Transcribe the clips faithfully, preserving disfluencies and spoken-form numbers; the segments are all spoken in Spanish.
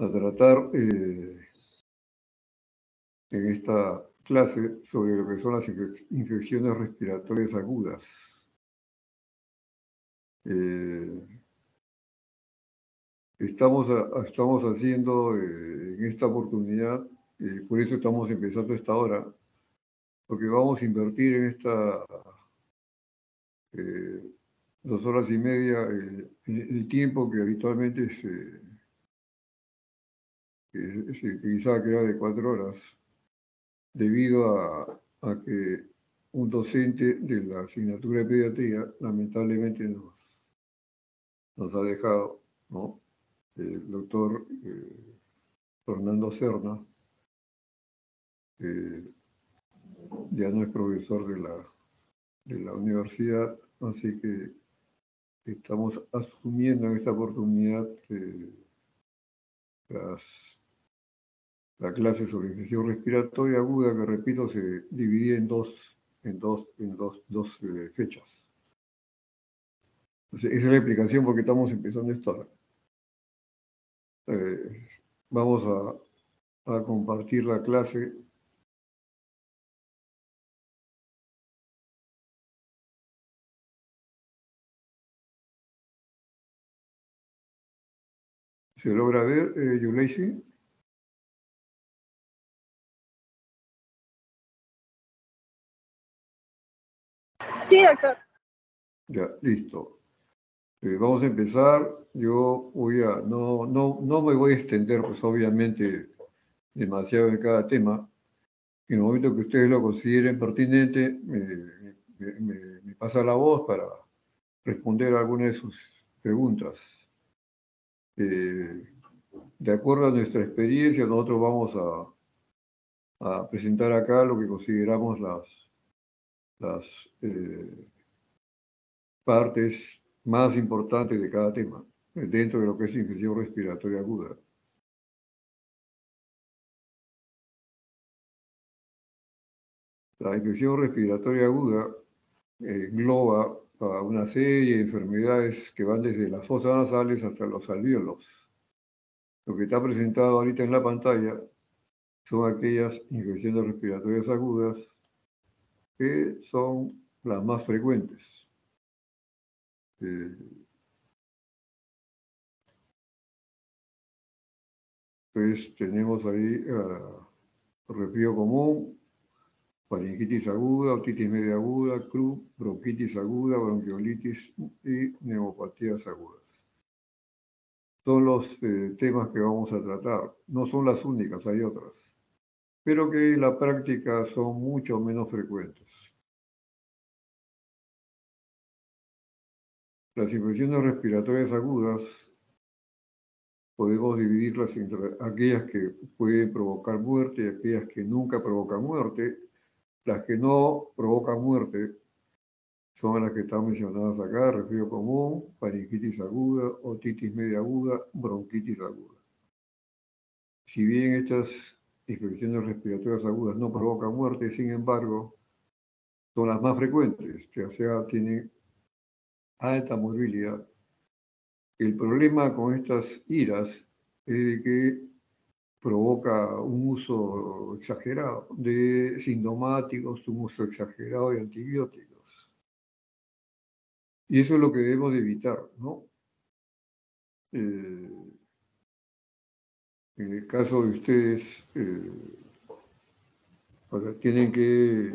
a tratar eh, en esta clase sobre lo que son las infecciones respiratorias agudas. Eh, estamos, a, estamos haciendo eh, en esta oportunidad, eh, por eso estamos empezando esta hora, porque vamos a invertir en esta eh, dos horas y media el, el tiempo que habitualmente se, que se utilizaba, que era de cuatro horas, debido a, a que un docente de la asignatura de pediatría lamentablemente nos, nos ha dejado, ¿no? El doctor eh, Fernando Serna, eh, ya no es profesor de la, de la universidad, así que estamos asumiendo en esta oportunidad eh, las, la clase sobre infección respiratoria aguda, que repito, se dividía en dos, en dos, en dos, dos eh, fechas. Entonces, esa es la explicación por qué estamos empezando esta hora. Eh, vamos a, a compartir la clase. ¿Se logra ver, eh, Yuleisi? Sí, doctor. Ya, listo. Eh, vamos a empezar. Yo voy a, no, no, no me voy a extender, pues obviamente, demasiado en cada tema. En el momento que ustedes lo consideren pertinente, me, me, me, me pasa la voz para responder a algunas de sus preguntas. Eh, de acuerdo a nuestra experiencia, nosotros vamos a, a presentar acá lo que consideramos las, las eh, partes más importantes de cada tema, dentro de lo que es infección respiratoria aguda. La infección respiratoria aguda eh, engloba a una serie de enfermedades que van desde las fosas nasales hasta los alvéolos. Lo que está presentado ahorita en la pantalla son aquellas infecciones respiratorias agudas que son las más frecuentes. Eh, pues tenemos ahí uh, resfrío común, faringitis aguda, otitis media aguda, C R U, bronquitis aguda, bronquiolitis y neumopatías agudas. Son los eh, temas que vamos a tratar. No son las únicas, hay otras, pero que en la práctica son mucho menos frecuentes. Las infecciones respiratorias agudas podemos dividirlas entre aquellas que pueden provocar muerte y aquellas que nunca provocan muerte. Las que no provocan muerte son las que están mencionadas acá: resfrío común, faringitis aguda, otitis media aguda, bronquitis aguda. Si bien estas infecciones respiratorias agudas no provocan muerte, sin embargo, son las más frecuentes, o sea, tienen alta morbilidad. El problema con estas iras es de que provoca un uso exagerado de sintomáticos, un uso exagerado de antibióticos. Y eso es lo que debemos de evitar, ¿no? Eh, en el caso de ustedes, eh, ahora tienen que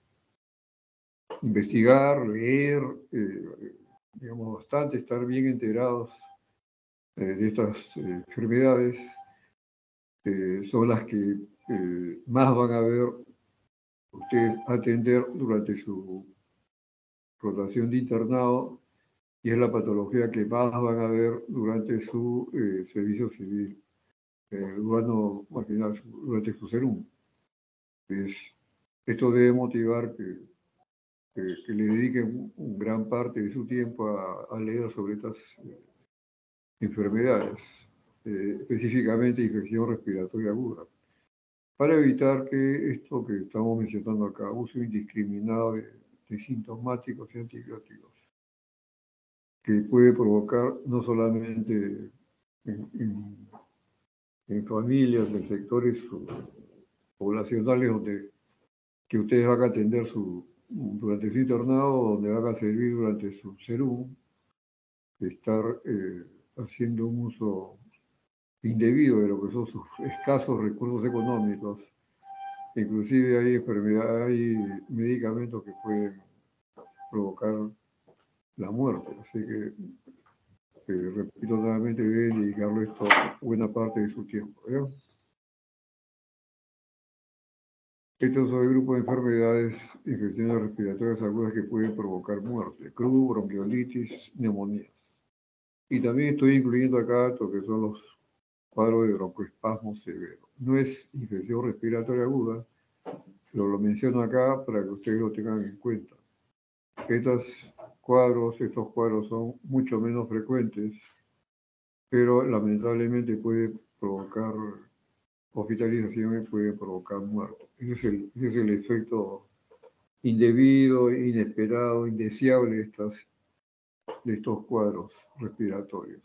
investigar, leer, eh, digamos, bastante, estar bien enterados eh, de estas eh, enfermedades. Eh, son las que eh, más van a ver ustedes atender durante su rotación de internado, y es la patología que más van a ver durante su eh, servicio civil, eh, durante, durante su serum. Pues, esto debe motivar que, que, que le dediquen gran parte de su tiempo a, a leer sobre estas eh, enfermedades, eh, específicamente infección respiratoria aguda, para evitar que esto que estamos mencionando acá, uso indiscriminado de, de sintomáticos y antibióticos, que puede provocar no solamente en, en en familias, en sectores poblacionales donde que ustedes van a atender su, durante su internado, donde van a servir durante su serum, estar eh, haciendo un uso indebido de lo que son sus escasos recursos económicos. Inclusive hay enfermedades, hay medicamentos que pueden provocar la muerte. Así que, eh, repito nuevamente, deben dedicarle esto buena parte de su tiempo. ¿Ya? Estos son el grupo de enfermedades, infecciones respiratorias agudas que pueden provocar muerte, C R U, bronquiolitis, neumonías. Y también estoy incluyendo acá lo que son los cuadros de broncoespasmo severo. No es infección respiratoria aguda, pero lo menciono acá para que ustedes lo tengan en cuenta. Estos cuadros, estos cuadros son mucho menos frecuentes, pero lamentablemente puede provocar hospitalización y puede provocar muerte. Ese es el, ese es el efecto indebido, inesperado, indeseable de, estas, de estos cuadros respiratorios.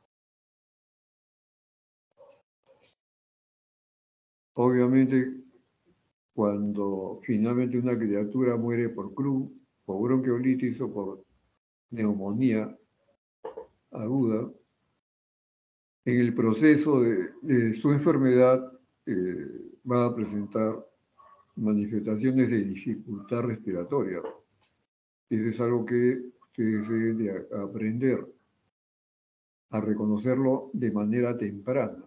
Obviamente, cuando finalmente una criatura muere por C R U, por bronquiolitis o por neumonía aguda, en el proceso de, de su enfermedad eh, va a presentar manifestaciones de dificultad respiratoria. Eso es algo que ustedes deben de aprender a reconocerlo de manera temprana.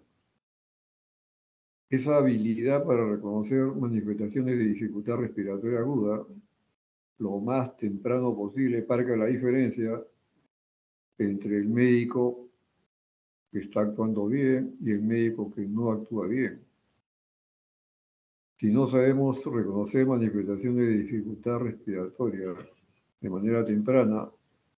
Esa habilidad para reconocer manifestaciones de dificultad respiratoria aguda, lo más temprano posible, marca la diferencia entre el médico que está actuando bien y el médico que no actúa bien. Si no sabemos reconocer manifestaciones de dificultad respiratoria de manera temprana,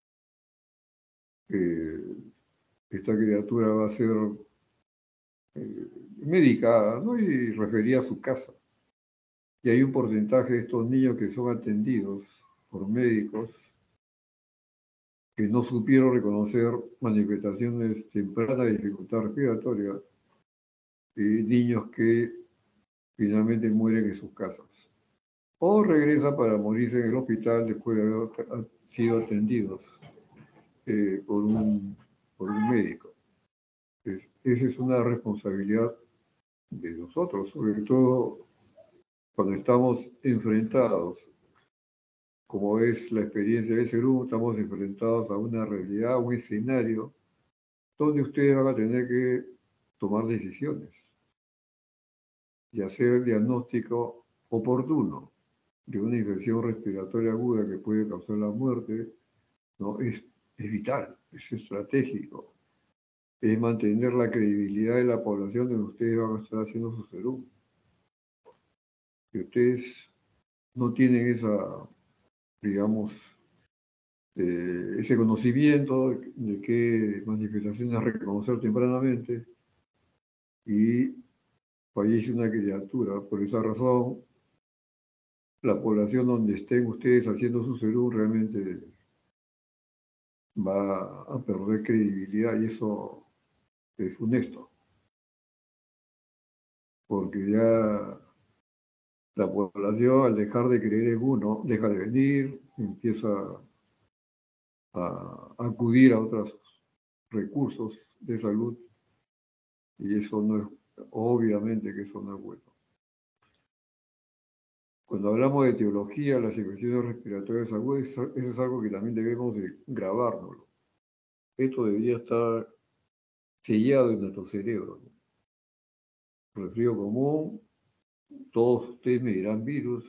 eh, esta criatura va a ser eh, medicada, ¿no? Y referida a su casa. Y hay un porcentaje de estos niños que son atendidos por médicos que no supieron reconocer manifestaciones tempranas de dificultad respiratoria y niños que finalmente mueren en sus casas. O regresan para morirse en el hospital después de haber sido atendidos eh, por, un, por un médico. Es, esa es una responsabilidad de nosotros, sobre todo cuando estamos enfrentados, como es la experiencia del serum, estamos enfrentados a una realidad, a un escenario donde ustedes van a tener que tomar decisiones y hacer el diagnóstico oportuno de una infección respiratoria aguda que puede causar la muerte, ¿no? Es, es vital, es estratégico. Es mantener la credibilidad de la población donde ustedes van a estar haciendo su serum. Si ustedes no tienen esa, digamos, eh, ese conocimiento de, de qué manifestaciones reconocer tempranamente y fallece una criatura, por esa razón, la población donde estén ustedes haciendo su serum realmente va a perder credibilidad y eso es funesto, porque ya la población al dejar de creer en uno, deja de venir, empieza a acudir a otros recursos de salud y eso no es, obviamente que eso no es bueno. Cuando hablamos de teología, las infecciones respiratorias agudas, eso es algo que también debemos de grabárnoslo. Esto debería estar sellado en nuestro cerebro, ¿no? Resfrío común, todos ustedes me dirán virus,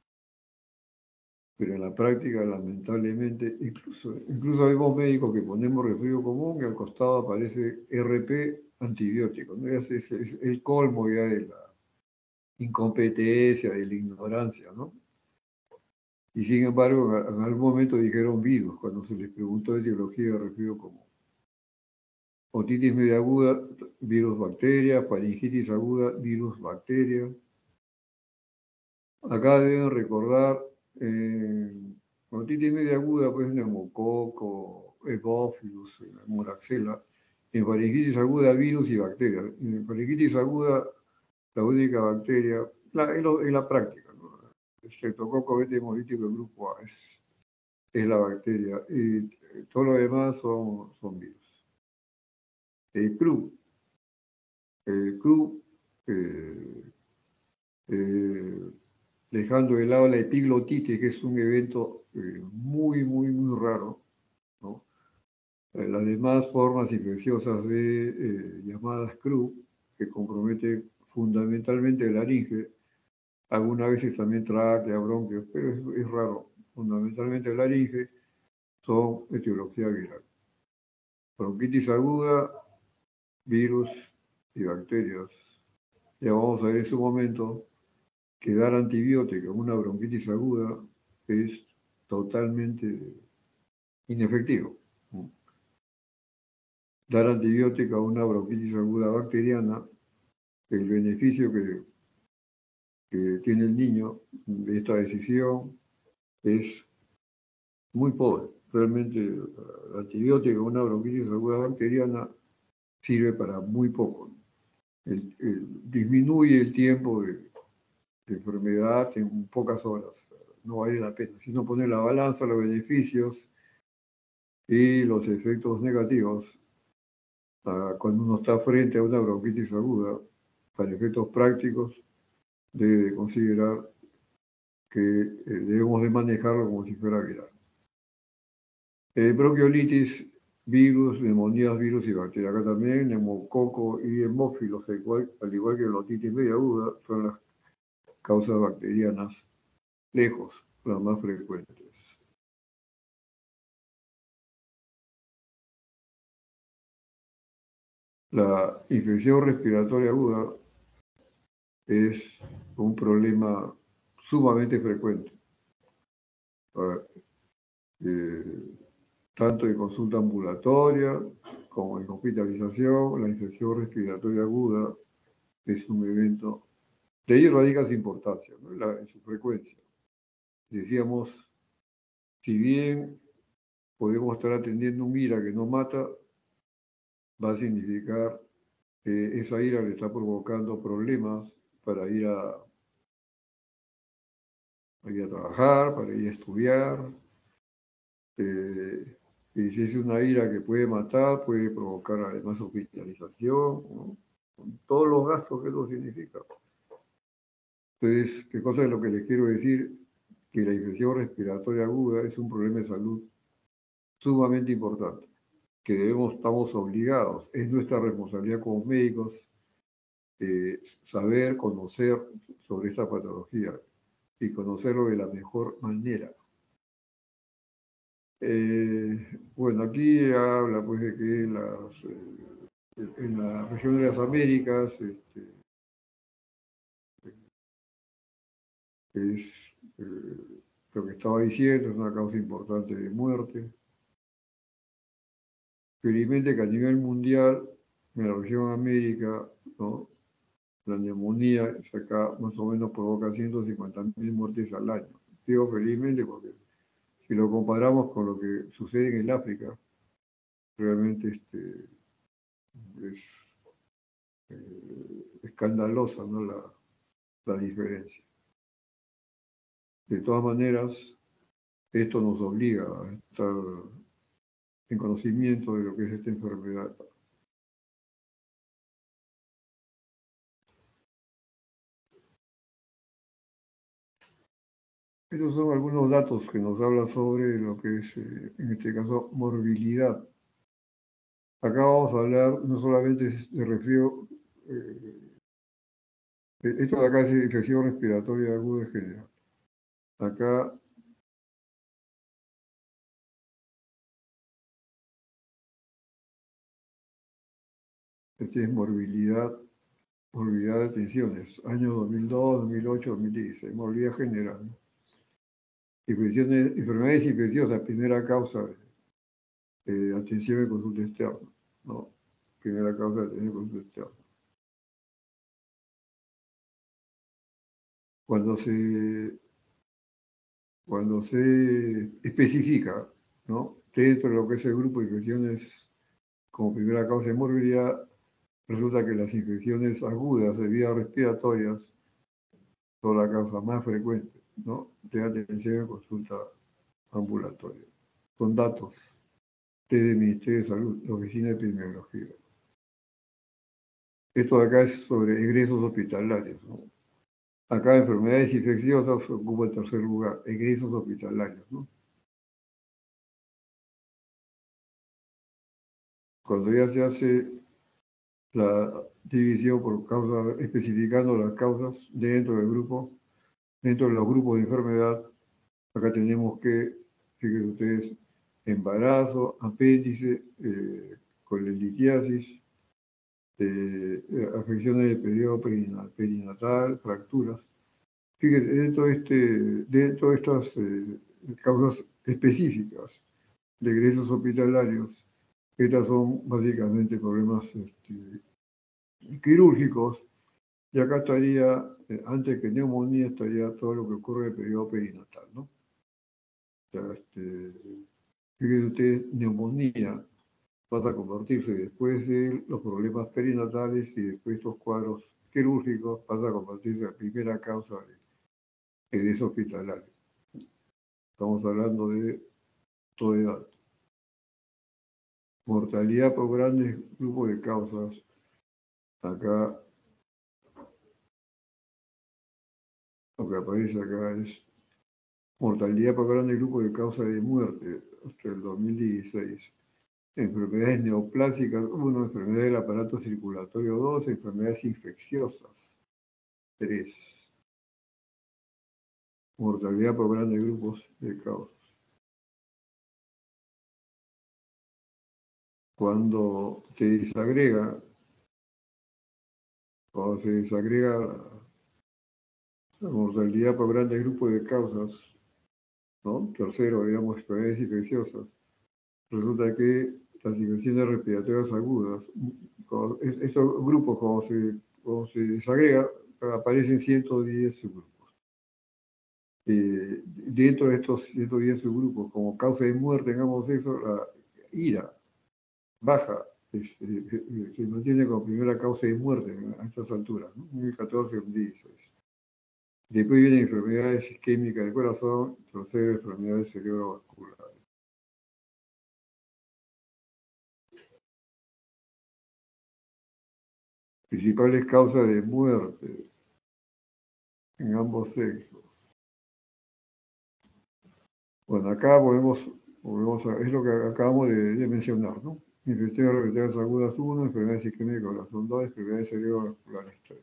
pero en la práctica, lamentablemente, incluso, incluso vemos médicos que ponemos resfrío común y al costado aparece R P antibiótico, ¿no? Es, es, es el colmo ya de la incompetencia, de la ignorancia, ¿no? Y sin embargo, en algún momento dijeron virus cuando se les preguntó de etiología de resfrío común. Otitis media aguda, virus bacteria, faringitis aguda, virus bacteria. Acá deben recordar, eh, otitis media aguda, pues neumococo, Haemophilus, moraxella, En faringitis aguda, virus y bacterias. En faringitis aguda, la única bacteria, la, en, lo, en la práctica, ¿no? El Streptococcus beta hemolítico del grupo A es, es la bacteria y todo lo demás son, son virus. El C R U, el C R U, eh, eh, dejando de lado la epiglotitis, que es un evento eh, muy, muy, muy raro, ¿no? Eh, las demás formas infecciosas de eh, llamadas C R U, que comprometen fundamentalmente el laringe, algunas veces también tráquea, bronquios, pero es, es raro. Fundamentalmente el laringe son etiología viral. Bronquitis aguda, virus y bacterias. Ya vamos a ver en su momento que dar antibiótico en una bronquitis aguda es totalmente inefectivo. Dar antibiótico a una bronquitis aguda bacteriana, el beneficio que, que tiene el niño de esta decisión es muy pobre. Realmente el antibiótico a una bronquitis aguda bacteriana sirve para muy poco. El, el, disminuye el tiempo de, de enfermedad en pocas horas. No vale la pena. Si no pone la balanza, los beneficios y los efectos negativos, uh, cuando uno está frente a una bronquitis aguda, para efectos prácticos, debe considerar que eh, debemos de manejarlo como si fuera viral. Eh, bronquiolitis, virus, neumonías, virus y bacterias. Acá también neumococo y hemófilos, al igual, al igual que la otitis media aguda, son las causas bacterianas lejos, las más frecuentes. La infección respiratoria aguda es un problema sumamente frecuente, eh, tanto en consulta ambulatoria como en hospitalización. La infección respiratoria aguda es un evento, de ahí radica su importancia, ¿no? en, la, en su frecuencia. Decíamos, si bien podemos estar atendiendo un ira que no mata, va a significar que esa ira le está provocando problemas para ir a, para ir a trabajar, para ir a estudiar. Eh, y si es una ira que puede matar, puede provocar además hospitalización, ¿no? Con todos los gastos que eso significa. Entonces, ¿qué cosa es lo que les quiero decir? Que la infección respiratoria aguda es un problema de salud sumamente importante, que debemos, estamos obligados, es nuestra responsabilidad como médicos, eh, saber, conocer sobre esta patología y conocerlo de la mejor manera. Eh, bueno, aquí habla pues de que las, eh, en la región de las Américas este, es eh, lo que estaba diciendo, es una causa importante de muerte. Felizmente que a nivel mundial, en la región América, ¿no? La neumonía acá más o menos provoca ciento cincuenta mil muertes al año. Digo felizmente porque si lo comparamos con lo que sucede en el África, realmente este, es eh, escandalosa, ¿no? la, la diferencia. De todas maneras, esto nos obliga a estar en conocimiento de lo que es esta enfermedad. Estos son algunos datos que nos hablan sobre lo que es, eh, en este caso, morbilidad. Acá vamos a hablar no solamente de resfrío, eh, esto de acá es infección respiratoria aguda en general. Acá este es morbilidad, morbilidad de tensiones, años dos mil dos, dos mil ocho, dos mil dieciséis, morbilidad general. Infecciones, enfermedades infecciosas, primera causa de eh, atención de consulta externa, ¿no? Primera causa de atención de consulta externa. Cuando se, cuando se especifica, ¿no? Dentro de lo que es el grupo de infecciones como primera causa de morbilidad, resulta que las infecciones agudas de vías respiratorias son la causa más frecuente, ¿no? De atención en consulta ambulatoria. Son datos del Ministerio de Salud, la Oficina de Epidemiología. Esto de acá es sobre egresos hospitalarios, ¿no? Acá enfermedades infecciosas ocupa el tercer lugar, egresos hospitalarios, ¿no? Cuando ya se hace la división por causa, especificando las causas dentro del grupo, dentro de los grupos de enfermedad, acá tenemos que, fíjense ustedes, embarazo, apéndice, eh, colelitiasis, eh, afecciones del periodo perinatal, fracturas. Fíjense, dentro de, este, dentro de estas eh, causas específicas de egresos hospitalarios, estas son básicamente problemas este, quirúrgicos, y acá estaría, eh, antes que neumonía, estaría todo lo que ocurre en el periodo perinatal, ¿no? O sea, este, fíjense ustedes, neumonía pasa a convertirse después de los problemas perinatales y después de estos cuadros quirúrgicos, pasa a convertirse en la primera causa de egreso hospitalario. Estamos hablando de toda edad. Mortalidad por grandes grupos de causas. Acá, lo que aparece acá es mortalidad por grandes grupos de causas de muerte hasta el dos mil dieciséis. Enfermedades neoplásicas, uno, enfermedades del aparato circulatorio, dos, enfermedades infecciosas, tres. Mortalidad por grandes grupos de causas. Cuando se desagrega, cuando se desagrega la mortalidad por grandes grupos de causas, ¿no? Tercero, digamos, enfermedades infecciosas, resulta que las infecciones respiratorias agudas, estos grupos, cuando se, cuando se desagrega, aparecen ciento diez subgrupos. Eh, dentro de estos ciento diez subgrupos, como causa de muerte en ambos sexos, la ira baja, es, eh, se mantiene como primera causa de muerte a estas alturas, ¿no? En el catorce y el dieciséis. Después vienen enfermedades isquémicas del corazón, tercero, enfermedades cerebrovasculares. Principales causas de muerte en ambos sexos. Bueno, acá podemos, podemos es lo que acabamos de, de mencionar, ¿no? Infecciones respiratorias agudas uno, enfermedades isquémicas del corazón dos, enfermedades cerebrovasculares tres.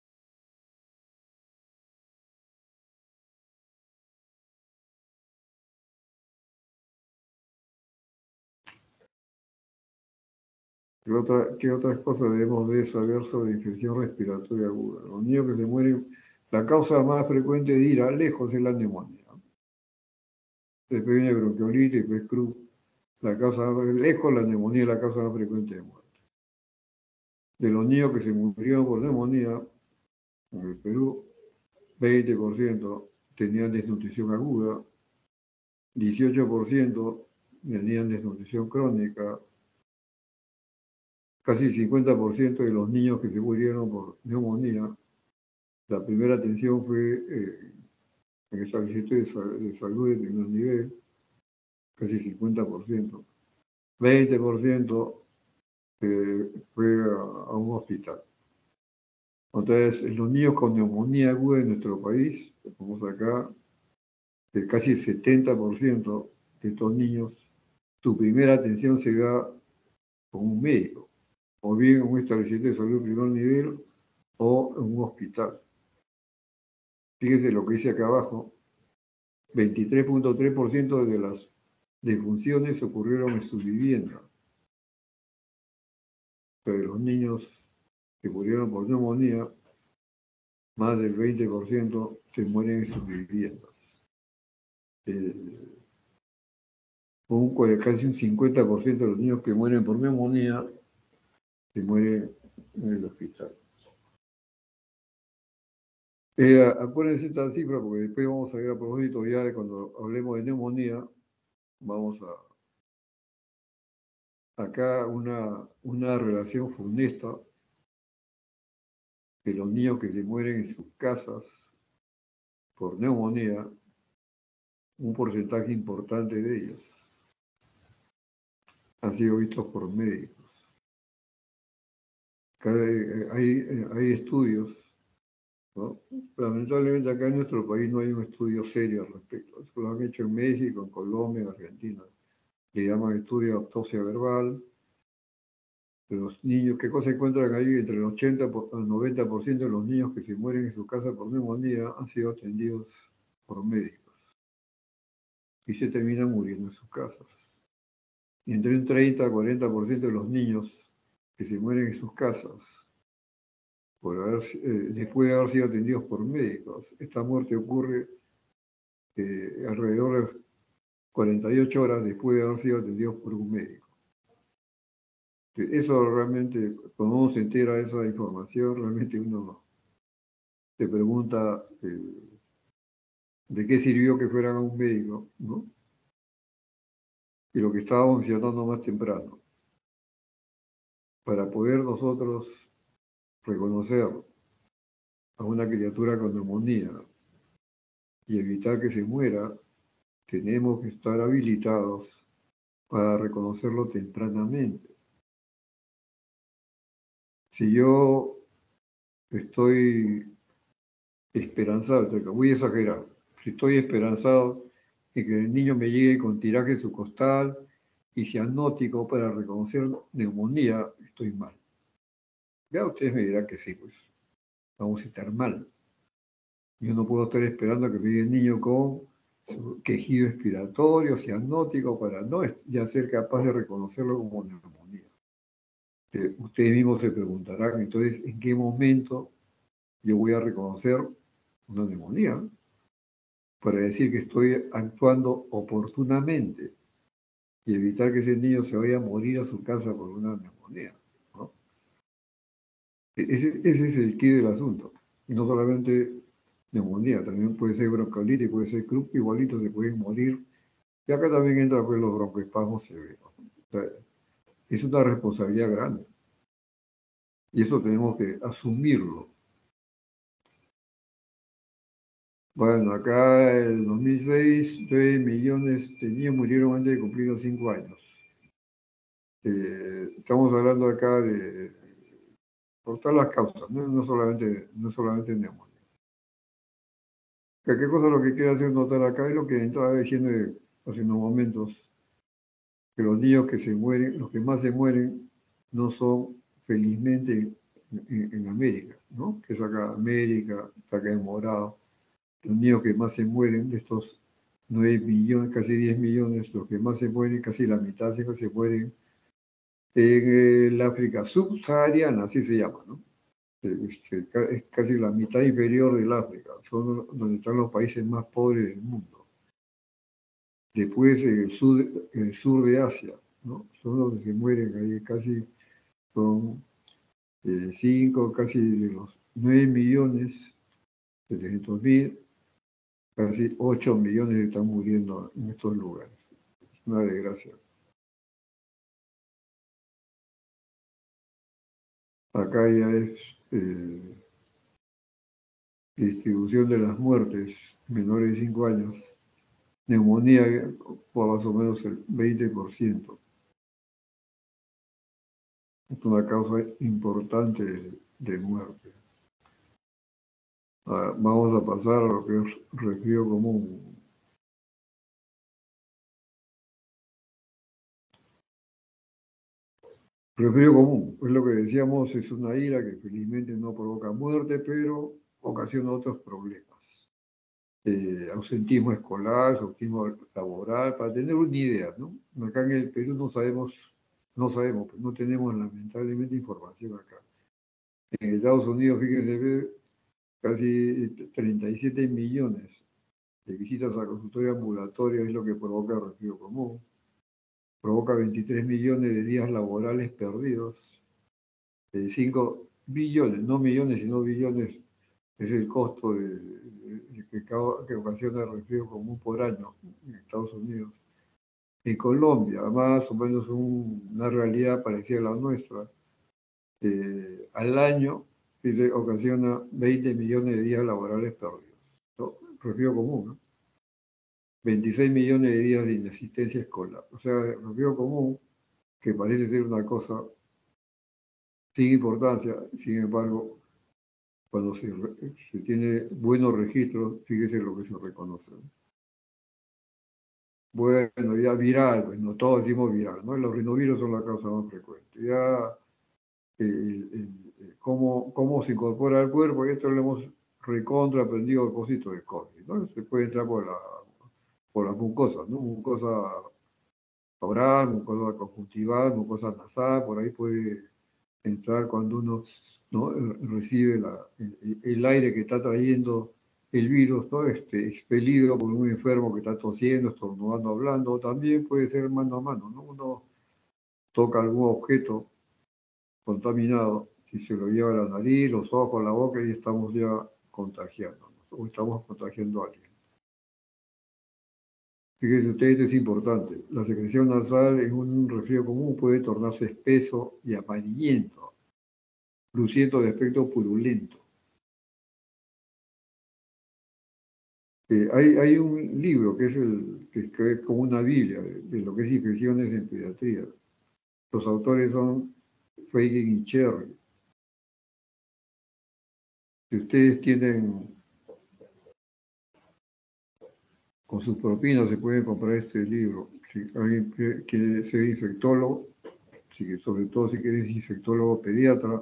¿Qué, otra, ¿Qué otras cosas debemos de saber sobre infección respiratoria aguda? Los niños que se mueren, la causa más frecuente de ir a lejos es la neumonía. Después viene bronquiolitis, después crup. La causa más lejos, la neumonía es la causa más frecuente de muerte. De los niños que se murieron por neumonía, en el Perú, veinte por ciento tenían desnutrición aguda, dieciocho por ciento tenían desnutrición crónica, casi el cincuenta por ciento de los niños que se murieron por neumonía, la primera atención fue eh, en establecimientos de, sal de salud de primer nivel, casi cincuenta por ciento. veinte por ciento eh, fue a, a un hospital. Entonces, los niños con neumonía aguda en nuestro país, vamos acá, que casi el setenta por ciento de estos niños, su primera atención se da con un médico, o bien en un establecimiento de salud de primer nivel o en un hospital. Fíjese lo que dice acá abajo, veintitrés punto tres por ciento de las defunciones ocurrieron en sus viviendas. Pero de los niños que murieron por neumonía, más del veinte por ciento se mueren en sus viviendas. Eh, un, casi un cincuenta por ciento de los niños que mueren por neumonía se mueren en el hospital. Eh, acuérdense esta cifra porque después vamos a ver a propósito ya de cuando hablemos de neumonía, vamos a, acá una, una relación funesta que los niños que se mueren en sus casas por neumonía, un porcentaje importante de ellos han sido vistos por médicos. Acá hay, hay estudios, ¿no? Lamentablemente acá en nuestro país no hay un estudio serio al respecto. Eso lo han hecho en México, en Colombia, en Argentina. Le llaman estudio de autopsia verbal. De los niños, ¿qué cosa encuentran ahí? Entre el ochenta al noventa por ciento de los niños que se mueren en su casa por neumonía han sido atendidos por médicos y se terminan muriendo en sus casas. Y entre un treinta a cuarenta por ciento de los niños que se mueren en sus casas por haber, eh, después de haber sido atendidos por médicos, esta muerte ocurre eh, alrededor de cuarenta y ocho horas después de haber sido atendidos por un médico. Eso realmente, cuando uno se entera de esa información, realmente uno se pregunta eh, de qué sirvió que fueran a un médico, ¿no? Y lo que estábamos mencionando más temprano, para poder nosotros reconocer a una criatura con neumonía y evitar que se muera, tenemos que estar habilitados para reconocerlo tempranamente. Si yo estoy esperanzado, voy a exagerar, si estoy esperanzado en que el niño me llegue con tiraje en su costal y cianótico para reconocer neumonía, estoy mal. Ya ustedes me dirán que sí, pues vamos a estar mal. Yo no puedo estar esperando a que me llegue el niño con su quejido expiratorio, cianótico, para no ya ser capaz de reconocerlo como neumonía. Eh, ustedes mismos se preguntarán, entonces, ¿en qué momento yo voy a reconocer una neumonía? Para decir que estoy actuando oportunamente y evitar que ese niño se vaya a morir a su casa por una neumonía, ¿no? Ese, ese es el quid del asunto. Y no solamente neumonía, también puede ser broncolitis, puede ser croup, igualito se pueden morir. Y acá también entra pues, los broncoespasmos severos. O sea, es una responsabilidad grande. Y eso tenemos que asumirlo. Bueno, acá en el dos mil seis, tres millones de niños murieron antes de cumplir los cinco años. Eh, estamos hablando acá de por todas las causas, no, no solamente, no solamente neumonía. ¿Qué cosa lo que quiero hacer notar acá es lo que estaba diciendo hace unos momentos, que los niños que se mueren, los que más se mueren, no son felizmente en, en América, ¿no? Que es acá América, está acá en morado. Los niños que más se mueren, de estos nueve millones, casi diez millones, los que más se mueren, casi la mitad se mueren en el África subsahariana, así se llama, ¿no? Es casi la mitad inferior del África, son donde están los países más pobres del mundo. Después en el sur, en el sur de Asia, ¿no? Son donde se mueren, ahí casi son cinco, casi de los nueve millones, setecientos mil, casi ocho millones están muriendo en estos lugares. Es una desgracia. Acá ya es eh, distribución de las muertes menores de cinco años. Neumonía por más o menos el veinte por ciento. Es una causa importante de, de muerte. Ahora, vamos a pasar a lo que es resfrío común. Resfrío común, es lo que decíamos, es una ira que felizmente no provoca muerte, pero ocasiona otros problemas. Eh, ausentismo escolar, ausentismo laboral, para tener una idea, ¿no? Acá en el Perú no sabemos, no sabemos, pues no tenemos lamentablemente información acá. En Estados Unidos, fíjense, casi treinta y siete millones de visitas a consultorio ambulatorio es lo que provoca el resfrío común. Provoca veintitrés millones de días laborales perdidos. cinco billones, no millones, sino billones, es el costo de, de, de que, que ocasiona el resfrío común por año en Estados Unidos. En Colombia, más o menos un- una realidad parecida a la nuestra, eh, al año dice, ocasiona veinte millones de días laborales perdidos. ¿No? Resfrío común, ¿no? veintiséis millones de días de inasistencia escolar. O sea, resfrío común, que parece ser una cosa sin importancia, sin embargo, cuando se, re- se tiene buenos registros, fíjese lo que se reconoce, ¿no? Bueno, ya viral, pues no todos decimos viral, ¿no? Los rinovirus son la causa más frecuente. Ya el- el- el- cómo, cómo se incorpora al cuerpo, y esto lo hemos recontra aprendido a propósito de COVID, ¿no? Se puede entrar por la, por las mucosas, ¿no? Mucosa oral, mucosa conjuntival, mucosa nasal, por ahí puede entrar cuando uno, ¿no? recibe la- el, el aire que está trayendo el virus, ¿no? Este, expelido por un enfermo que está tosiendo, estornudando, hablando, o también puede ser mano a mano, ¿no? Uno toca algún objeto contaminado, si se lo lleva a la nariz, los ojos, la boca, y estamos ya contagiándonos, o estamos contagiando a alguien. Fíjense usted, esto es importante. La secreción nasal en un resfrío común puede tornarse espeso y amarillento, luciendo de aspecto purulento. Eh, hay, hay un libro que es, el, que, que es como una biblia de, de lo que es infecciones en pediatría. Los autores son Feigen y Cherry. Si ustedes tienen con sus propinas, se pueden comprar este libro. Si alguien quiere quiere ser infectólogo, si- sobre todo si quieres infectólogo pediatra,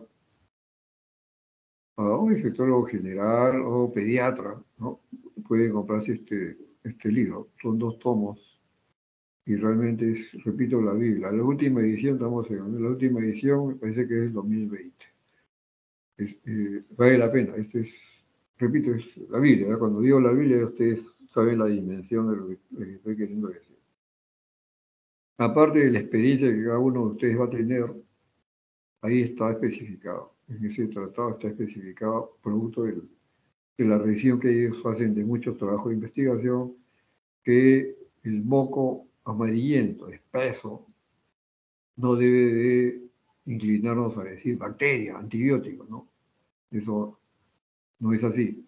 ah, o infectólogo general o pediatra, ¿no? Pueden comprarse este, este libro. Son dos tomos y realmente es, repito, la Biblia. La última edición, estamos en la última edición, me parece que es el dos mil veinte. Es, eh, vale la pena. Este es, repito, es la Biblia, ¿verdad? Cuando digo la Biblia, ustedes saben la dimensión de lo que, lo que estoy queriendo decir. Aparte de la experiencia que cada uno de ustedes va a tener, ahí está especificado. En ese tratado está especificado, producto del- de la revisión que ellos hacen de muchos trabajos de investigación, que el moco amarillento, espeso, no debe de inclinarnos a decir bacteria, antibiótico, ¿no? Eso no es así.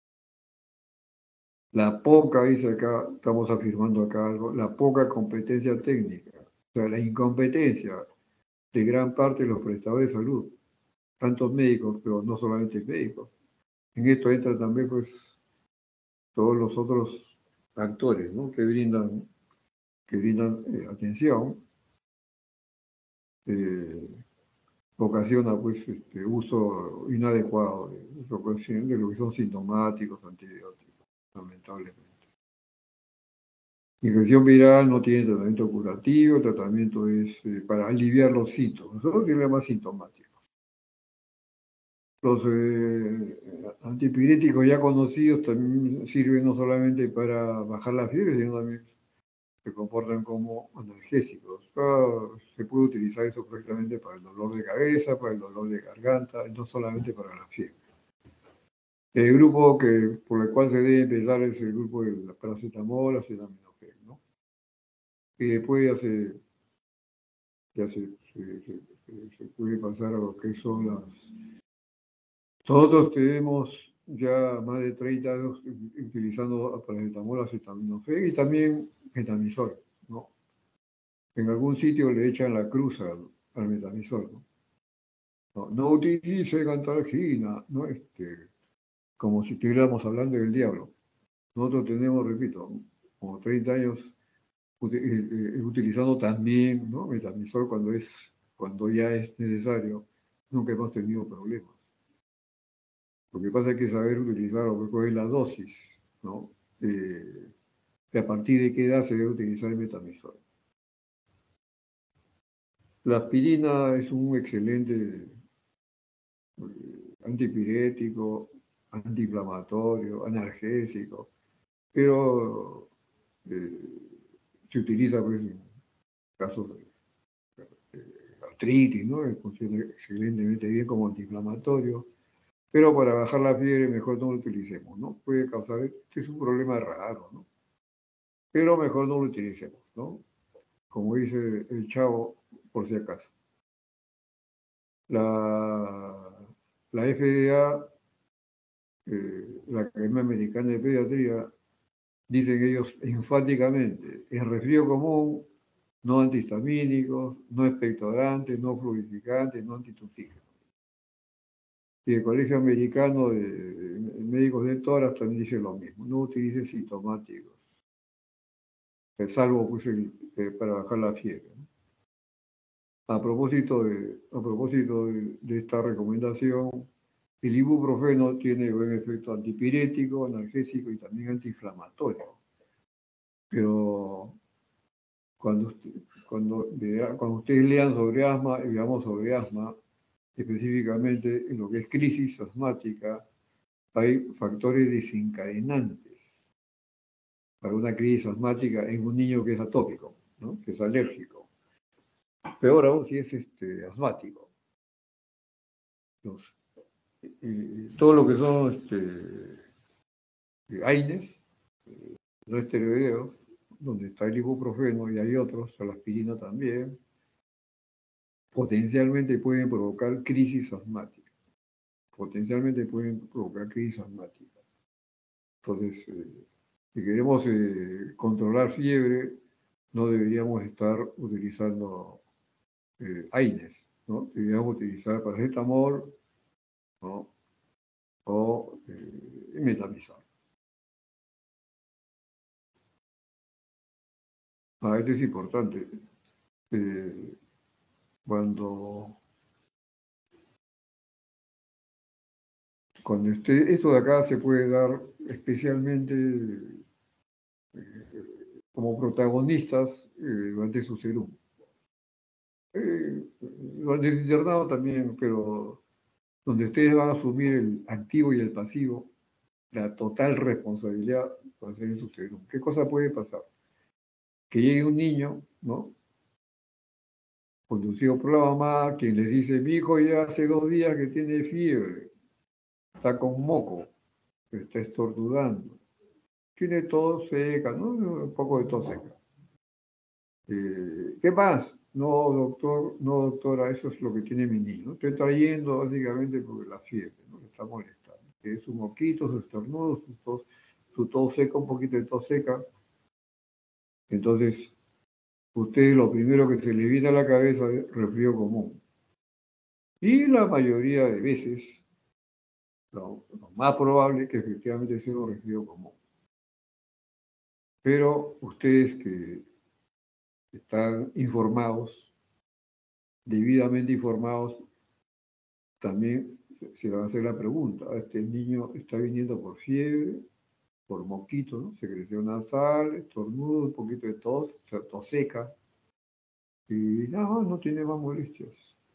La poca, dice acá, estamos afirmando acá algo, la poca competencia técnica, o sea, la incompetencia de gran parte de los prestadores de salud, tantos médicos, pero no solamente médicos. En esto entran también, pues, todos los otros actores, ¿no? Que brindan, que brindan eh, atención, eh, ocasiona, pues, este, uso inadecuado de, de lo que son sintomáticos, antibióticos, lamentablemente. Infección viral no tiene tratamiento curativo, el tratamiento es eh, para aliviar los síntomas, nosotros se llama sintomático. Los eh, antipiréticos ya conocidos también sirven no solamente para bajar la fiebre, sino también se comportan como analgésicos. Ah, se puede utilizar eso correctamente para el dolor de cabeza, para el dolor de garganta, no solamente para la fiebre. El grupo que, por el cual se debe empezar es el grupo de la paracetamol, acetaminofén, ¿no? Y después ya se, ya se, se, se, se puede pasar a lo que son las... Nosotros tenemos ya más de treinta años utilizando paracetamol, acetaminofén y también metamizol, ¿no? En algún sitio le echan la cruz al, al metamizol, ¿no? No, no utilice cantalgina, ¿no? Este, como si estuviéramos hablando del diablo. Nosotros tenemos, repito, como treinta años ut- eh, eh, utilizando también, ¿no? Metamizol cuando, es, cuando ya es necesario. Nunca hemos tenido problemas. Lo que pasa es que saber utilizar o cuál es la dosis, ¿no? Eh, de a partir de qué edad se debe utilizar el metamizol. La aspirina es un excelente eh, antipirético, antiinflamatorio, analgésico, pero eh, se utiliza pues, en casos de artritis, ¿no? Funciona excelentemente bien como antiinflamatorio, pero para bajar la fiebre mejor no lo utilicemos, ¿no? Puede causar, este es un problema raro, ¿no? Pero mejor no lo utilicemos, ¿no? como dice el Chavo, por si acaso. La, la F D A, eh, la Academia Americana de Pediatría, dicen ellos enfáticamente, es resfrío común, no antihistamínicos, no expectorantes, no fluidificantes, no antitutígenos. Y el Colegio Americano de, de Médicos de Tórax también dice lo mismo, no utilice sintomáticos, salvo pues, el, eh, para bajar la fiebre. ¿no? A propósito, de, a propósito de, de esta recomendación, el ibuprofeno tiene buen efecto antipirético, analgésico y también antiinflamatorio. Pero cuando, usted, cuando, cuando ustedes lean sobre asma y veamos sobre asma, específicamente en lo que es crisis asmática, hay factores desencadenantes para una crisis asmática en un niño que es atópico, ¿no? Que es alérgico. Peor aún si es este, asmático. Los, y, todo lo que son este, AINES, no esteroideos, donde está el ibuprofeno y hay otros, la aspirina también, potencialmente pueden provocar crisis asmática. Potencialmente pueden provocar crisis asmática. Entonces, eh, si queremos eh, controlar fiebre, no deberíamos estar utilizando eh, AINES, ¿no? Deberíamos utilizar paracetamol, ¿no? O eh, metamizol. Ah, esto es importante. Eh, cuando, cuando esté, esto de acá se puede dar especialmente eh, como protagonistas eh, durante su serum. Eh, durante el internado también, pero donde ustedes van a asumir el activo y el pasivo, la total responsabilidad para hacer su serum. ¿Qué cosa puede pasar? Que llegue un niño, ¿no? Conducido por la mamá, quien les dice, mi hijo ya hace dos días que tiene fiebre, está con moco, está estornudando, tiene tos seca, ¿no? Un poco de tos seca. Eh, ¿Qué más? No, doctor, no, doctora, eso es lo que tiene mi niño. Estoy trayendo básicamente porque la fiebre, ¿no? Le está molestando. Que es su moquito, su estornudo, su tos, su tos seca, un poquito de tos seca. Entonces, usted lo primero que se le viene a la cabeza es resfrío común. Y la mayoría de veces, lo, lo más probable es que efectivamente sea un resfrío común. Pero ustedes que están informados, debidamente informados, también se van a hacer la pregunta, este niño está viniendo por fiebre, por moquito, ¿no? Secreción nasal, estornudo, un poquito de tos, tos seca, y no, no tiene más molestias.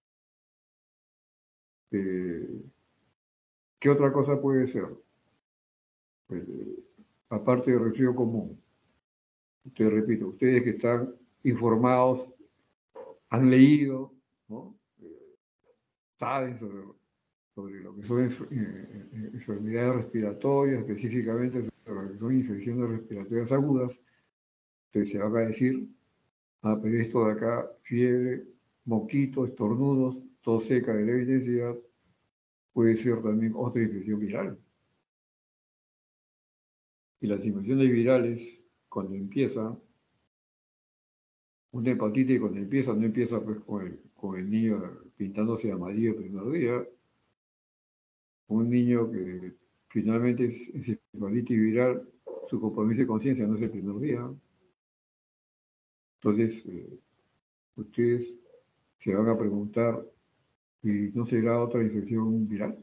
Eh, ¿Qué otra cosa puede ser? Pues, eh, aparte del resfrío común. Te repito, ustedes que están informados, han leído, ¿no? Eh, saben sobre, sobre lo que son eh, enfermedades respiratorias, específicamente sobre lo que son infecciones respiratorias agudas. Entonces se va a decir, ah, pero esto de acá, fiebre, moquito, estornudos, tos seca de leve intensidad, puede ser también otra infección viral. Y las infecciones virales, cuando empiezan, una hepatitis cuando empieza, no empieza pues con el, con el niño pintándose de amarillo el primer día. Un niño que finalmente es encefalitis viral, su compromiso de conciencia no es el primer día. Entonces, eh, ustedes se van a preguntar, ¿y no será otra infección viral?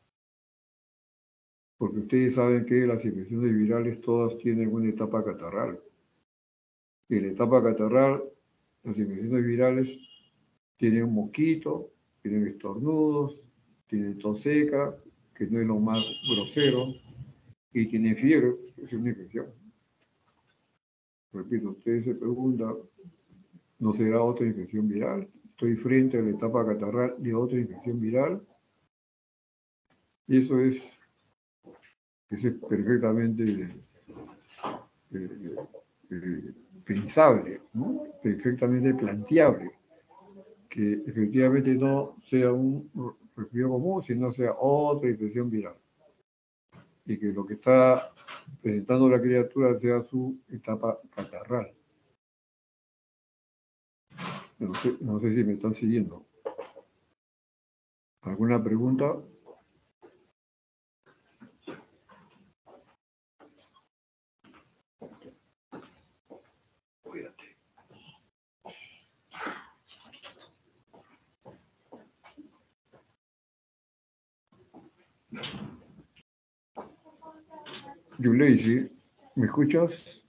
Porque ustedes saben que las infecciones virales todas tienen una etapa catarral. Y en la etapa catarral, las infecciones virales tienen un moquito, tienen estornudos, tienen tos seca, que no es lo más grosero, y tienen fiebre, es una infección. Repito, ustedes se preguntan, ¿no será otra infección viral? Estoy frente a la etapa catarral de otra infección viral. Y eso es, eso es perfectamente eh, eh, pensable, ¿no? Perfectamente planteable, que efectivamente no sea un resfriado común, sino sea otra infección viral. Y que lo que está presentando la criatura sea su etapa catarral. No sé, no sé si me están siguiendo. ¿Alguna pregunta? Cuídate. Yuleisi, ¿me escuchas?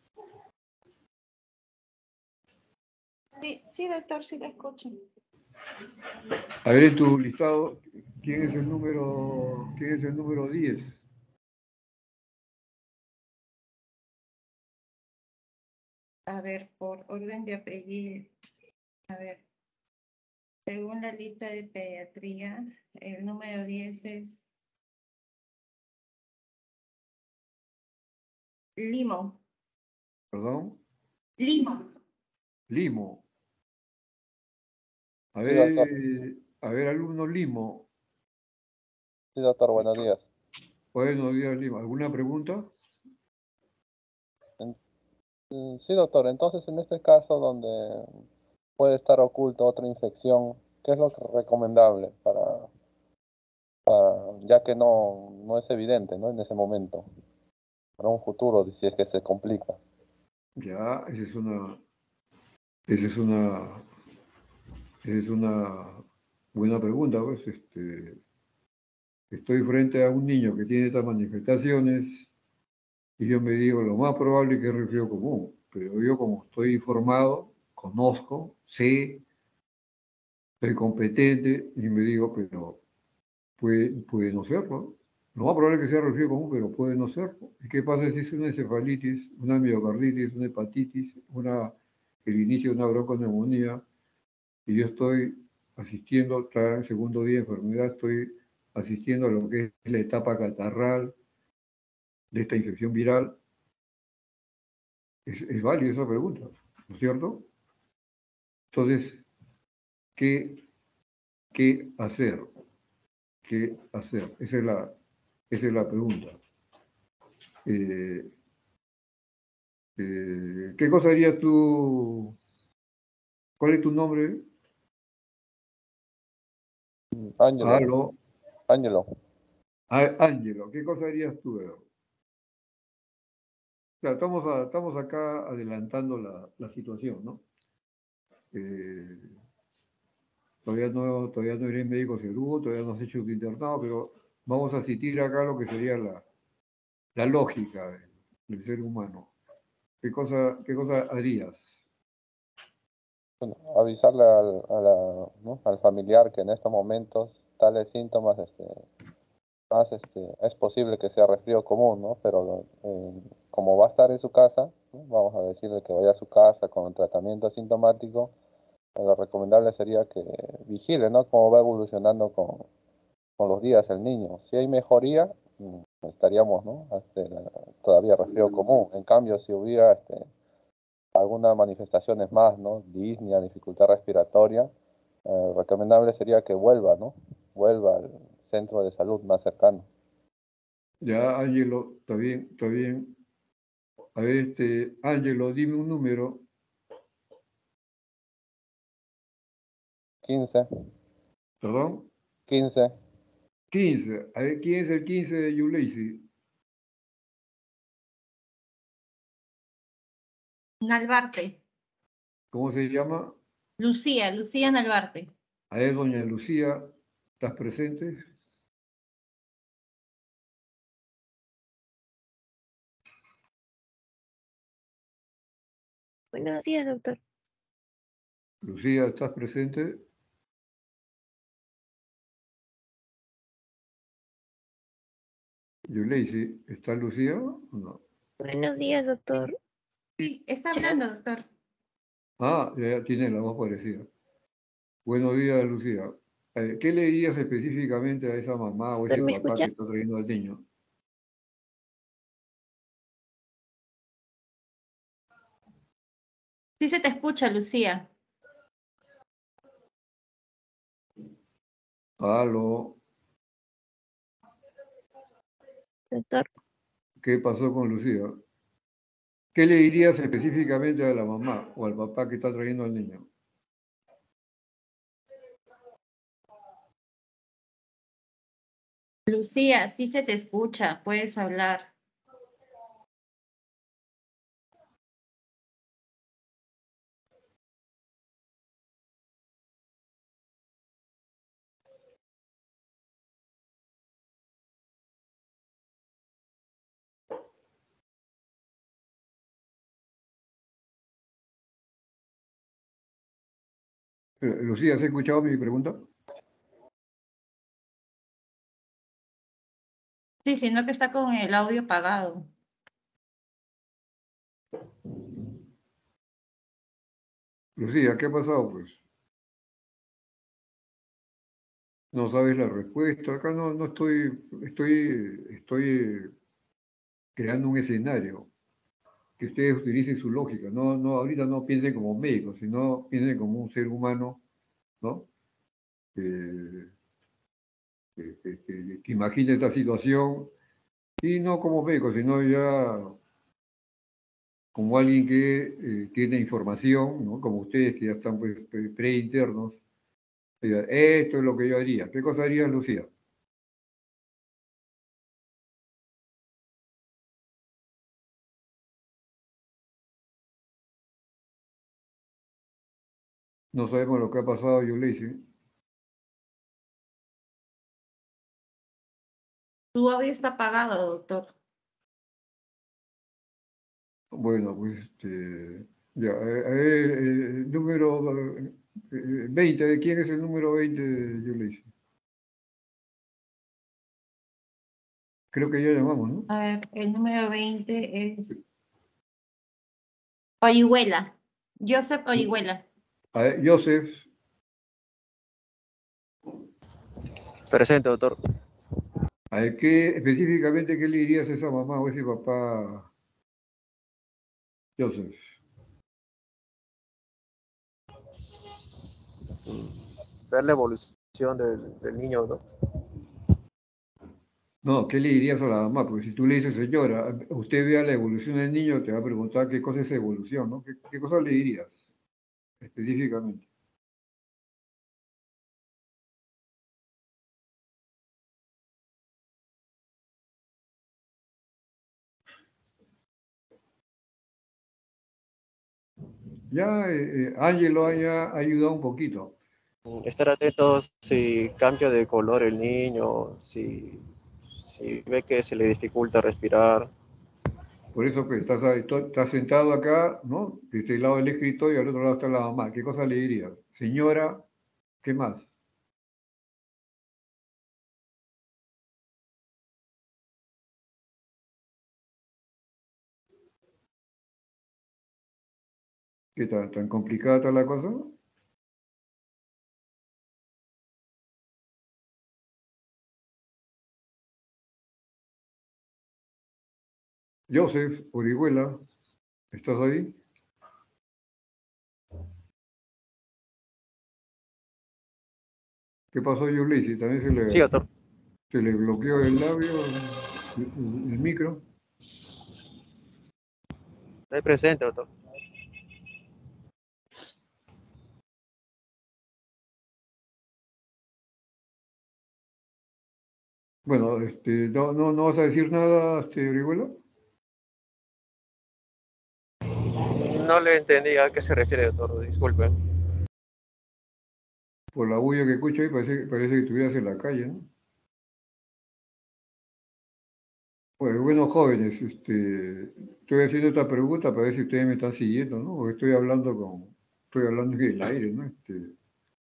Sí, sí, doctor, sí la escucho. A ver en tu listado, ¿quién es el número, quién es el número diez? A ver, por orden de apellido. A ver, según la lista de pediatría, el número diez es Limo. ¿Perdón? Limo. Limo. A Sí, ver, doctor. eh, a ver, alumno Limo. Sí, doctor, buenos días. Buenos días, Limo. ¿Alguna pregunta? En- mm, Sí, doctor, entonces en este caso donde puede estar oculta otra infección, ¿qué es lo que- recomendable para, para- ya que no, no es evidente, ¿no? En ese momento, para un futuro, si es que se complica? Ya, esa es una, esa es una, esa es una buena pregunta, pues, este, estoy frente a un niño que tiene estas manifestaciones y yo me digo, lo más probable es que es resfriado común, pero yo como estoy informado, conozco, sé, soy competente y me digo, pero puede, puede no serlo. Lo más probable es que sea resfriado común, pero puede no serlo. ¿Y qué pasa si es una encefalitis, una miocarditis, una hepatitis, una, el inicio de una bronconeumonía? Y yo estoy asistiendo, está en segundo día de enfermedad, estoy asistiendo a lo que es la etapa catarral de esta infección viral. Es, es válida esa pregunta, ¿no es cierto? Entonces, ¿qué, qué hacer? ¿Qué hacer? Esa es la, esa es la pregunta. Eh, eh, ¿Qué cosa harías tú? ¿Cuál es tu nombre? Mm, Ángelo, Aló, Ángelo. Á- Ángelo, ¿qué cosa harías tú? Edo? O sea, estamos, a- estamos acá adelantando la, la situación, ¿no? Eh, todavía no, todavía no eres médico seguro, todavía no has hecho tu internado, pero vamos a asistir acá a lo que sería la, la lógica del, del ser humano. ¿Qué cosa, qué cosa harías? Bueno, avisarle al, a la- ¿no? al familiar que en estos momentos tales síntomas, este, más este, es posible que sea resfrío común, ¿no? Pero eh, como va a estar en su casa, ¿no? Vamos a decirle que vaya a su casa con el tratamiento asintomático. eh, Lo recomendable sería que vigile, ¿no? Cómo va evolucionando con, con los días el niño. Si hay mejoría, mm, estaríamos, ¿no? Este, todavía resfrío común. En cambio, si hubiera este, algunas manifestaciones más, ¿no? Disnea, dificultad respiratoria, eh, recomendable sería que vuelva, ¿no? Vuelva al centro de salud más cercano. Ya, Ángelo, está bien, está bien. A ver, este, Ángelo, dime un número. quince, ¿Perdón? quince, Quince. A ver, ¿quién es el quince de Yuleisi? Nalbarte. ¿Cómo se llama? Lucía, Lucía Nalbarte. A ver, doña Lucía, ¿estás presente? Buenos días, doctor. Lucía, ¿estás presente? Yuleisi, ¿está Lucía o no? Buenos días, doctor. Sí, está Ya. hablando, doctor. Ah, ya tiene la voz parecida. Buenos días, Lucía. Eh, ¿Qué le dirías específicamente a esa mamá o ese ¿Doctor, me papá escucha? que está trayendo al niño? Sí se te escucha, Lucía. Aló, Doctor, ¿qué pasó con Lucía? ¿Qué le dirías específicamente a la mamá o al papá que está trayendo al niño? Lucía, sí se te escucha, puedes hablar. Eh, Lucía, ¿has escuchado mi pregunta? Sí, sino que está con el audio apagado. Lucía, ¿qué ha pasado, pues? No sabes la respuesta. Acá no, no estoy, estoy, estoy creando un escenario que ustedes utilicen su lógica. No, no, ahorita no piensen como médicos, sino piensen como un ser humano, ¿no? Que, que, que- que- que imagine esta situación y no como médico, sino ya como alguien que eh, tiene información, ¿no? Como ustedes que ya están pues, pre- preinternos. Diga, esto es lo que yo haría. ¿Qué cosa harías, Lucía? No sabemos lo que ha pasado, yo le hice. Tu audio está apagado, doctor. Bueno, pues este, ya, eh, eh, el número eh, eh, veinte, ¿quién es el número veinte de Yuleisi? Creo que ya llamamos, ¿no? A ver, el número veinte es Orihuela. Joseph Orihuela. A ver, Joseph, Presente, doctor. a ver, ¿qué, específicamente, ¿qué le dirías a esa mamá o ese papá, Joseph? Ver la evolución del, del niño, ¿no? No, ¿qué le dirías a la mamá? Porque si tú le dices, señora, usted vea la evolución del niño, te va a preguntar qué cosa es evolución, ¿no? ¿Qué, qué cosa le dirías específicamente? Ya, eh, eh, Ángelo haya ayudado un poquito. Estar atentos si cambia de color el niño, si, si ve que se le dificulta respirar. Por eso que estás, ahí, to- estás sentado acá, ¿no? De este lado del escritorio y al otro lado está la mamá. ¿Qué cosa le dirías? Señora, ¿qué más? ¿Qué tal? ¿Tan complicada está la cosa? Joseph, Orihuela, ¿estás ahí? ¿Qué pasó, Yulisi? También se Sí, le, doctor. se le bloqueó el labio, el, el- el micro. Estoy presente, doctor. Bueno, este, no, no, no vas a decir nada, este, Orihuela, No le entendí a qué se refiere, doctor. Disculpe. por la bulla que escucho ahí, parece, parece que estuvieras en la calle, ¿no? Pues bueno, jóvenes, este, estoy haciendo esta pregunta para ver si ustedes me están siguiendo, ¿no? Porque estoy hablando con, estoy hablando en el aire, ¿no? Este,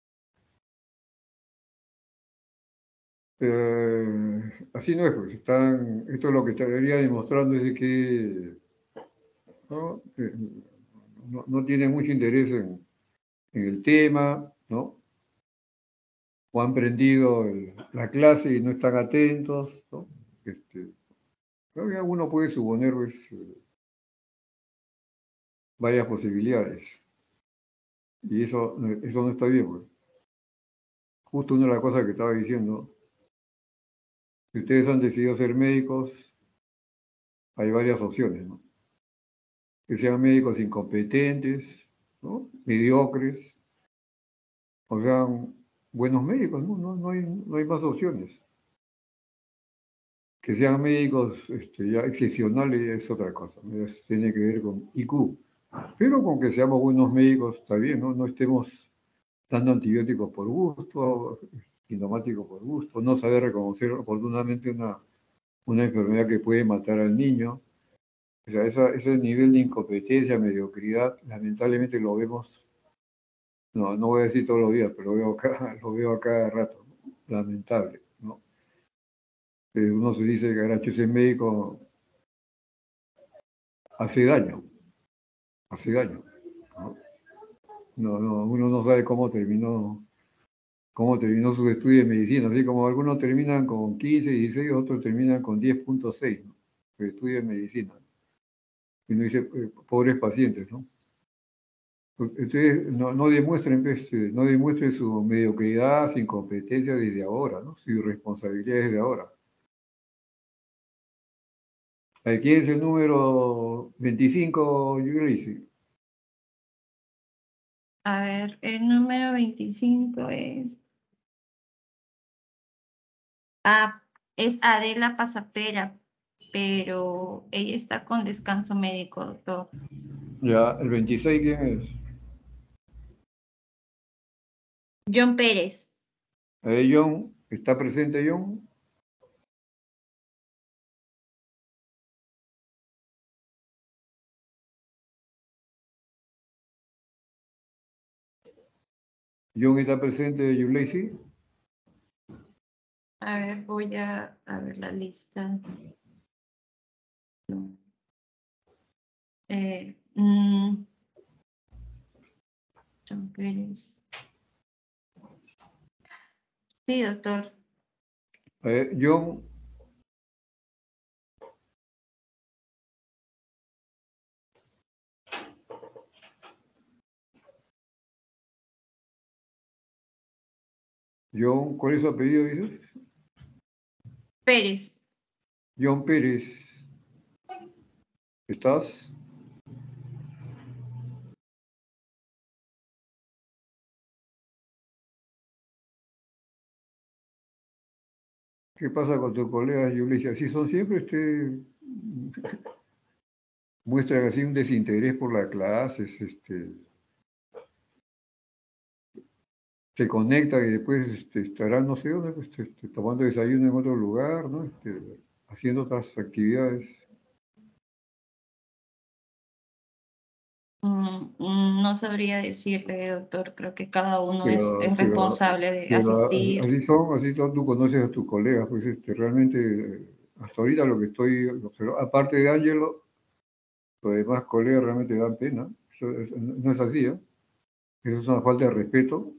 eh, así no es, pues están, esto es lo que estaría demostrando es de que ¿no? Eh, no, no tienen mucho interés en, en el tema, ¿no? O han prendido el- la clase y no están atentos, ¿no? Este, creo que uno puede suponer pues, eh, varias posibilidades. Y eso, eso no está bien, pues. Justo una de las cosas que estaba diciendo, si ustedes han decidido ser médicos, hay varias opciones, ¿no? Que sean médicos incompetentes, ¿no? Mediocres, o sean buenos médicos, ¿no? No, no hay, no hay más opciones. Que sean médicos este, ya excepcionales es otra cosa, ¿no? Es- tiene que ver con I Q. Pero con que seamos buenos médicos está bien, ¿no? No estemos dando antibióticos por gusto, sintomáticos por gusto, no saber reconocer oportunamente una, una enfermedad que puede matar al niño. O sea, esa- ese nivel de incompetencia, mediocridad, lamentablemente lo vemos, no, no voy a decir todos los días, pero lo veo acá, lo veo a cada rato, ¿no? Lamentable, ¿no? Eh, uno se dice que Garacho ese médico hace daño, hace daño, ¿no? No, no, uno no sabe cómo terminó, cómo terminó sus estudios de medicina, así como algunos terminan con quince, dieciséis, otros terminan con diez punto seis, ¿no? Su estudio de medicina. Y uno dice, eh, pobres pacientes, ¿no? Entonces, no, no demuestren, pues, eh, no demuestren su mediocridad, su incompetencia desde ahora, ¿no? Su irresponsabilidad desde ahora. Aquí es el número veinticinco, Yulisi. A ver, el número veinticinco es... Ah, es Adela Pasapera, pero ella está con descanso médico, doctor. Ya, el veintiséis, ¿quién es? John Pérez. Eh, John, ¿está presente John? John está presente, Yulisi. A ver, voy a, a ver la lista. Eh, mm, John Pérez. Sí, doctor. Eh, John, John, ¿cuál es su apellido, dices? Pérez. John Pérez. ¿Estás? ¿Qué pasa con tus colegas, Yulisi? Así son siempre, este, muestran así un desinterés por las clases, este, se conectan y después este, estarán, no sé dónde, pues, este, tomando desayuno en otro lugar, ¿no? Este, haciendo otras actividades. Mm, mm, no sabría decirle, doctor. Creo que cada uno es, Pero, es pero, responsable de pero asistir. así son, así son, tú conoces a tus colegas, pues este, realmente, eh, hasta ahorita lo que estoy observando, aparte de Ángelo, los demás colegas realmente dan pena. Eso es- no es así, ¿eh? Eso es una falta de respeto.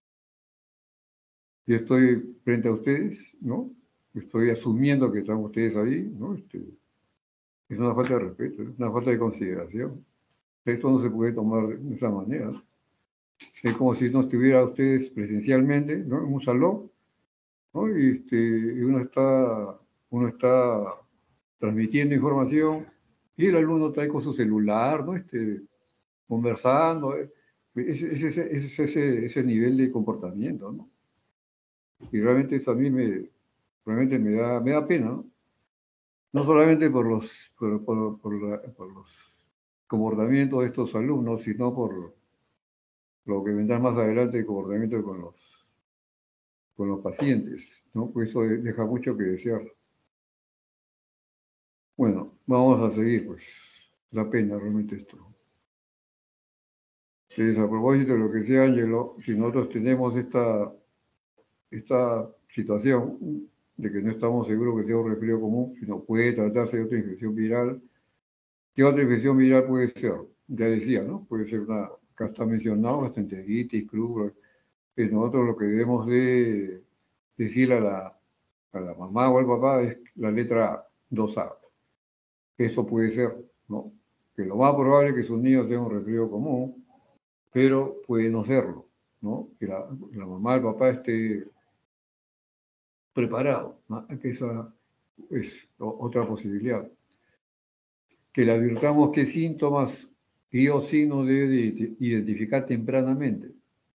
Yo estoy frente a ustedes, ¿no? Estoy asumiendo que están ustedes ahí, ¿no? Este, es una falta de respeto, es una falta de consideración. Esto no se puede tomar de esa manera. Es como si no estuviera ustedes presencialmente, ¿no? En un salón, ¿no? Y, este, y uno está, uno está transmitiendo información y el alumno está ahí con su celular, ¿no? Este, conversando. ¿eh? Ese, ese, ese, ese, ese, ese nivel de comportamiento, ¿no? Y realmente eso a mí me, realmente me da, me da pena, ¿no? No solamente por los, por, por, por la- por los comportamientos de estos alumnos, sino por lo que vendrá más adelante, el comportamiento con los, con los pacientes, ¿no? Pues eso de- deja mucho que desear. Bueno, vamos a seguir, pues. Da pena realmente esto. Entonces, a propósito de lo que decía Ángelo, si nosotros tenemos esta, esta situación de que no estamos seguros que sea un resfriado común, sino puede tratarse de otra infección viral. ¿Qué otra infección viral puede ser? Ya decía, ¿no? Puede ser una, acá está mencionado, gastroenteritis, cruz. Pues nosotros lo que debemos de decirle a la, a la mamá o al papá es la letra dos A. Eso puede ser, ¿no? Que lo más probable es que sus niños tengan un resfriado común, pero puede no serlo, ¿no? Que la, la mamá, el papá esté preparado, ¿no? Que esa es otra posibilidad. Que le advirtamos qué síntomas y o signos debe identificar tempranamente,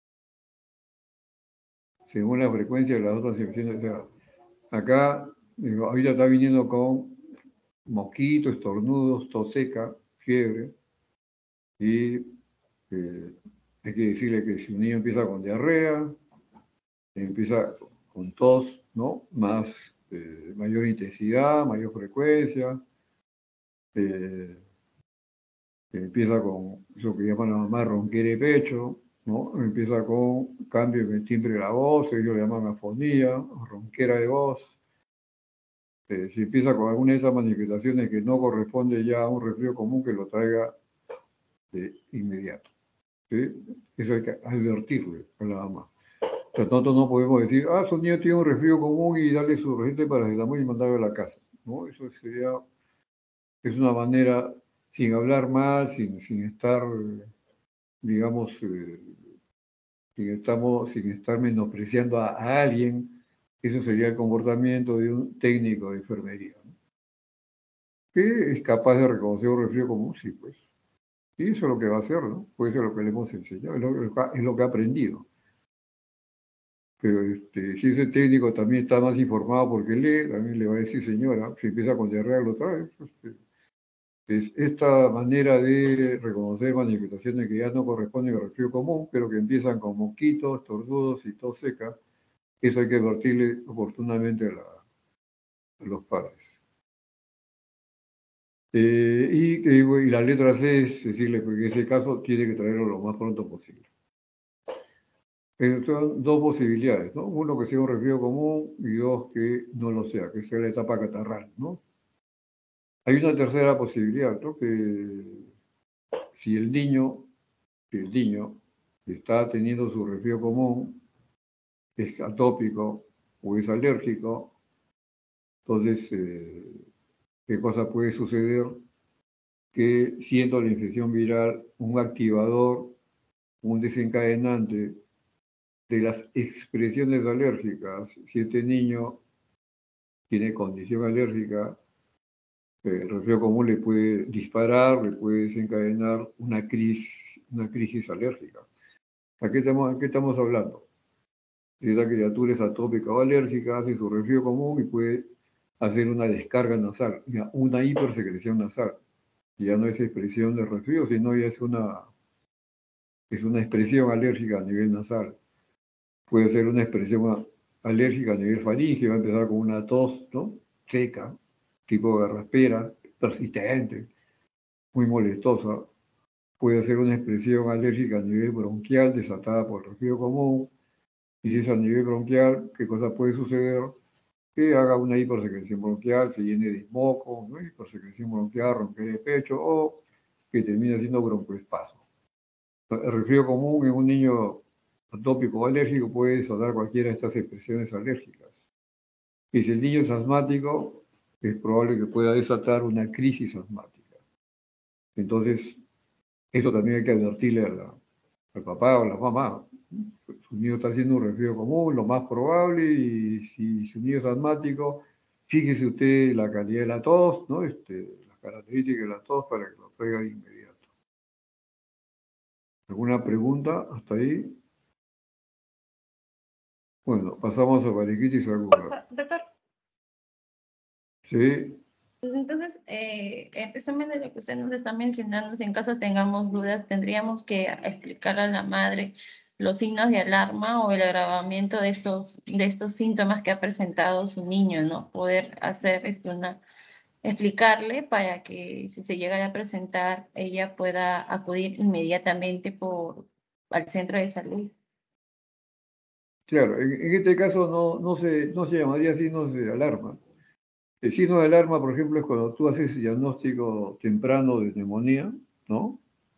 según la frecuencia de las otras infecciones. O sea, acá, digo, ahorita está viniendo con mosquitos, estornudos, tos seca, fiebre, y eh, hay que decirle que si un niño empieza con diarrea, empieza con tos, ¿no? Más, eh, mayor intensidad, mayor frecuencia, eh, empieza con lo que llaman la mamá ronquera de pecho, ¿no? Empieza con cambio en el timbre de la voz, ellos le llaman afonía, o ronquera de voz. Eh, si empieza con alguna de esas manifestaciones que no corresponde ya a un resfrío común, que lo traiga de inmediato. ¿Sí? Eso hay que advertirle a la mamá. O sea, nosotros no podemos decir, ah, su niño tiene un resfrío común y darle su receta de paracetamol y mandarlo a la casa, ¿no? Eso sería, es una manera, sin hablar mal, sin, sin estar, digamos, eh, sin, estamos, sin estar menospreciando a, a alguien, eso sería el comportamiento de un técnico de enfermería, ¿no? Que es capaz de reconocer un resfrío común, sí, pues. Y eso es lo que va a hacer, ¿no? Pues eso es lo que le hemos enseñado, es lo, es lo que ha aprendido. Pero este, si ese técnico también está más informado porque lee, también le va a decir, señora, si empieza con diarrea, lo trae. Este, es esta manera de reconocer manifestaciones que ya no corresponden al resfrío común, pero que empiezan con mosquitos, estornudos y tos seca, eso hay que advertirle oportunamente a, la, a los padres. Eh, y, y la letra C es decirle que en ese caso tiene que traerlo lo más pronto posible. Son dos posibilidades, ¿no? Uno que sea un resfrío común y dos que no lo sea, que sea la etapa catarral, ¿no? Hay una tercera posibilidad, ¿no? Que si el niño, si el niño está teniendo su resfrío común, es atópico o es alérgico, entonces, eh, ¿qué cosa puede suceder? Que siendo la infección viral un activador, un desencadenante de las expresiones alérgicas, si este niño tiene condición alérgica, el resfrío común le puede disparar, le puede desencadenar una crisis, una crisis alérgica. ¿A qué estamos, a qué estamos hablando? Si esta criatura es atópica o alérgica, hace su resfrío común y puede hacer una descarga nasal, una hipersecreción nasal. Ya no es expresión de resfrío, sino ya es una, es una expresión alérgica a nivel nasal. Puede ser una expresión alérgica a nivel faríngeo, va a empezar con una tos, ¿no? Seca, tipo garraspera, persistente, muy molestosa. Puede ser una expresión alérgica a nivel bronquial desatada por el resfrío común. Y si es a nivel bronquial, ¿qué cosa puede suceder? Que haga una hipersecreción bronquial, se llene de moco, ¿no? Hipersecreción bronquial, ronquera de pecho, o que termine siendo broncoespasmo. El resfrío común en un niño atópico o alérgico puede desatar cualquiera de estas expresiones alérgicas. Y si el niño es asmático, es probable que pueda desatar una crisis asmática. Entonces, esto también hay que advertirle a la, al papá o a la mamá. Su niño está haciendo un resfrío común, lo más probable, y si su niño es asmático, fíjese usted la calidad de la tos, ¿no? Este, las características de la tos para que lo traiga de inmediato. ¿Alguna pregunta hasta ahí? Bueno, pasamos a variquitis aguda. Doctor, Sí, entonces, eh, precisamente lo que usted nos está mencionando, si en caso tengamos dudas, tendríamos que explicar a la madre los signos de alarma o el agravamiento de estos, de estos síntomas que ha presentado su niño, ¿no? Poder hacer esto una, explicarle para que si se llega a presentar, ella pueda acudir inmediatamente por, al centro de salud. claro. En, en este caso no, no, se, no se llamaría signos de alarma. El signo de alarma, por ejemplo, es cuando tú haces diagnóstico temprano de neumonía, ¿no?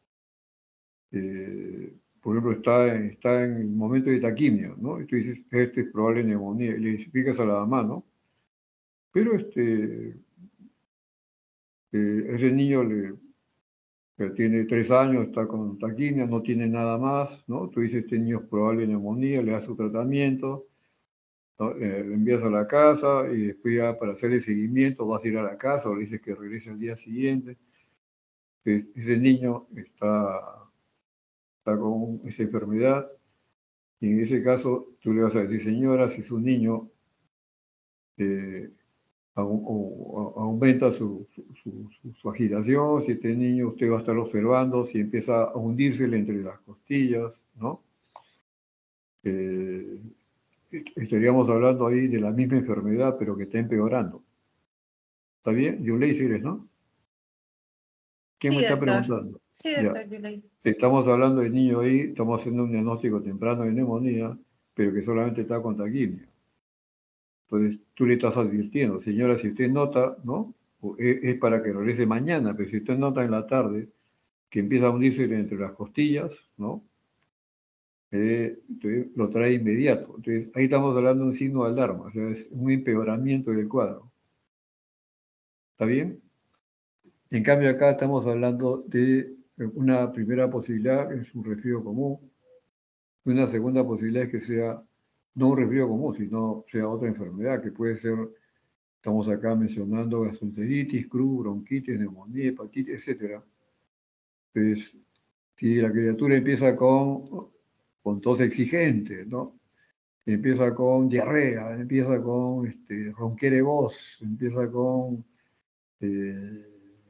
Eh, por ejemplo, está en, está en el momento de taquimia, ¿no? Y tú dices, este es probable neumonía, y le explicas a la mamá, ¿no? Pero este, eh, ese niño le, Pero tiene tres años, está con taquimia, no tiene nada más, ¿no? Tú dices, este niño es probable neumonía, le das su tratamiento, ¿no? Eh, le envías a la casa y después ya para hacer el seguimiento vas a ir a la casa o le dices que regrese al día siguiente. Entonces, ese niño está, está con esa enfermedad y en ese caso tú le vas a decir, señora, si su niño eh, au- o- aumenta su, su, su- su- su agitación, si este niño usted va a estar observando, si empieza a hundírsele entre las costillas, ¿no? Eh, estaríamos hablando ahí de la misma enfermedad, pero que está empeorando. ¿Está bien? Yulei Sires, ¿no? ¿Quién Sí, me está doctor. preguntando? Sí, Ya. doctor Yulei. Estamos hablando del niño ahí, estamos haciendo un diagnóstico temprano de neumonía, pero que solamente está con taquimia. Entonces tú le estás advirtiendo, señora, si usted nota, ¿no? O Es, es para que regrese mañana, pero si usted nota en la tarde que empieza a hundirse entre las costillas, ¿no? Eh, entonces lo trae inmediato. Entonces ahí estamos hablando de un signo de alarma, o sea, es un empeoramiento del cuadro. ¿Está bien? En cambio acá estamos hablando de una primera posibilidad, que es un resfrío común, y una segunda posibilidad es que sea no un resfrío común, sino sea otra enfermedad, que puede ser, estamos acá mencionando gastroenteritis, cru, bronquitis, neumonía, hepatitis, etcétera. Entonces, si la criatura empieza con, con tos exigente, ¿no? Empieza con diarrea, empieza con este, ronquera de voz, empieza con eh,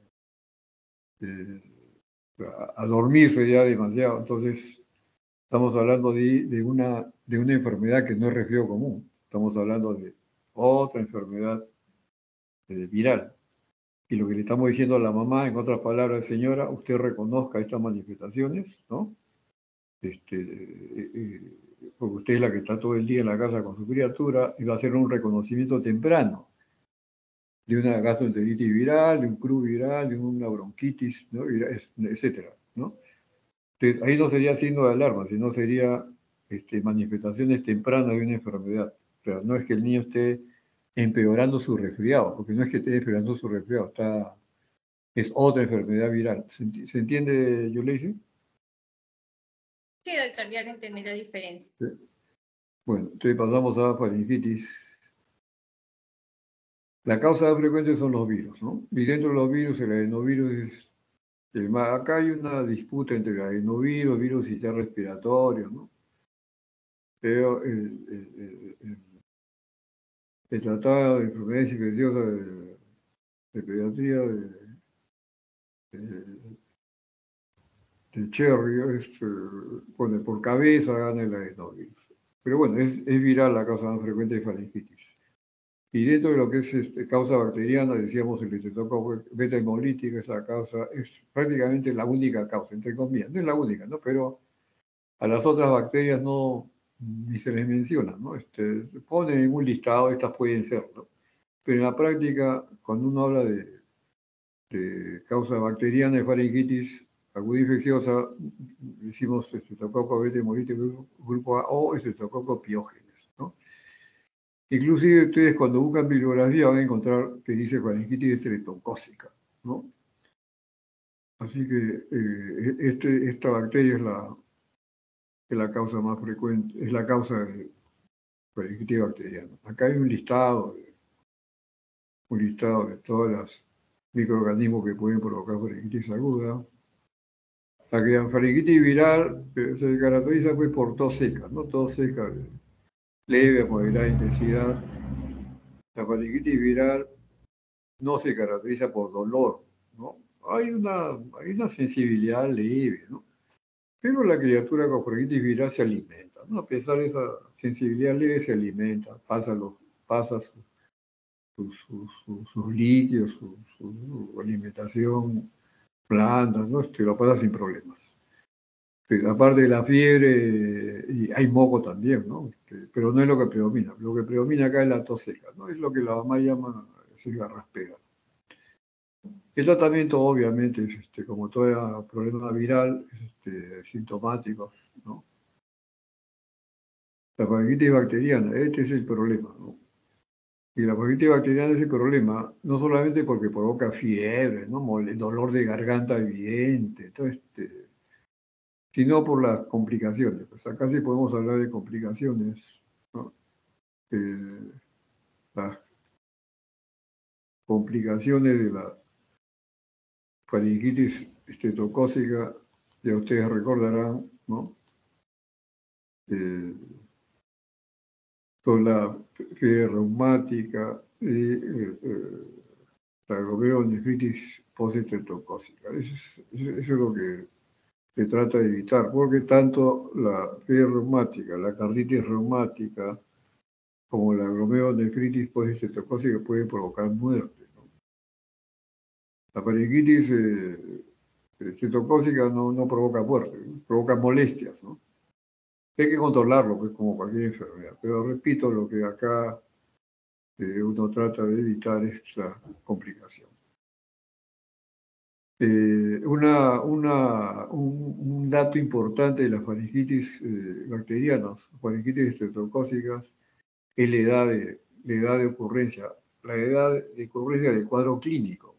eh, a, a dormirse ya demasiado. Entonces, estamos hablando de, de, una, de una enfermedad que no es resfrío común. Estamos hablando de otra enfermedad eh, viral. Y lo que le estamos diciendo a la mamá, en otras palabras, señora, usted reconozca estas manifestaciones, ¿no? Este, eh, eh, porque usted es la que está todo el día en la casa con su criatura y va a hacer un reconocimiento temprano de una gastroenteritis viral, de un cru viral, de una bronquitis, ¿no? Etcétera, ¿no? Entonces, ahí no sería signo de alarma, sino sería este, manifestaciones tempranas de una enfermedad. O sea, no es que el niño esté empeorando su resfriado, porque no es que esté empeorando su resfriado, está, es otra enfermedad viral. ¿Se, enti- ¿se entiende, Yuleisi? Sí, doctor, ya entendí la diferencia. Sí. Bueno, entonces pasamos a faringitis. La causa más frecuente son los virus, ¿no? Y dentro de los virus, el adenovirus es el más. Acá hay una disputa entre el adenovirus, virus y respiratorio, ¿no? Pero el, el- el- el Tratado de Enfermedades Infecciosas de, de Pediatría de, de- de Cherry es, eh, pone por cabeza gana el adenovirus. Pero bueno, es, es viral la causa más frecuente de faringitis. Y dentro de lo que es este, causa bacteriana, decíamos el estreptococcus beta hemolítico, esa causa es prácticamente la única causa, entre comillas. No es la única, ¿no? Pero a las otras bacterias no, ni se les menciona, ¿no? Este, ponen en un listado, estas pueden ser, ¿no? Pero en la práctica, cuando uno habla de, de causa bacteriana de faringitis aguda infecciosa, decimos estreptococcus beta hemolítico grupo A o estreptococcus piógenes, ¿no? Inclusive ustedes cuando buscan bibliografía van a encontrar que dice faringitis estreptocócica, ¿no? Así que eh, este, esta bacteria es la, es la causa más frecuente, es la causa de faringitis bacteriana. Acá hay un listado, un listado de todos los microorganismos que pueden provocar faringitis aguda. La que la faringitis viral eh, se caracteriza pues, por tos seca, ¿no? Tos seca de leve a moderada intensidad. La faringitis viral no se caracteriza por dolor, ¿no? Hay una, hay una sensibilidad leve, ¿no? Pero la criatura con faringitis viral se alimenta, ¿no? A pesar de esa sensibilidad leve, se alimenta, pasa, los, pasa su, su- su- su- sus líquidos, su, su alimentación blanda, ¿no? Este, lo pasa sin problemas. Pero aparte de la fiebre, y hay moco también, ¿no? Este, pero no es lo que predomina. Lo que predomina acá es la tos seca, ¿no? Es lo que la mamá llama es garraspera. El tratamiento, obviamente, es este, como todo problema viral, es este, sintomático, ¿no? La faringitis bacteriana, este es el problema, ¿no? Y la faringitis bacteriana es el problema, no solamente porque provoca fiebre, ¿no? Mole- dolor de garganta evidente, todo este, sino por las complicaciones. Pues acá sí podemos hablar de complicaciones, ¿no? Eh, las complicaciones de la faringitis estreptocócica, ya ustedes recordarán, ¿no? Eh, son la fiebre reumática y eh, eh, la glomerulonefritis postestreptocócica. Eso es, eso es lo que se trata de evitar, porque tanto la fiebre reumática, la carditis reumática, como la glomerulonefritis postestreptocócica puede provocar muerte, ¿no? La faringitis eh, estreptocócica no, no provoca muerte, ¿no? Provoca molestias, ¿no? Hay que controlarlo, pues, como cualquier enfermedad. Pero repito, lo que acá eh, uno trata de evitar es la complicación. Eh, una, una, un, un dato importante de las faringitis eh, bacterianas, faringitis estreptocócicas, es la edad, de, la edad de ocurrencia, la edad de ocurrencia del cuadro clínico.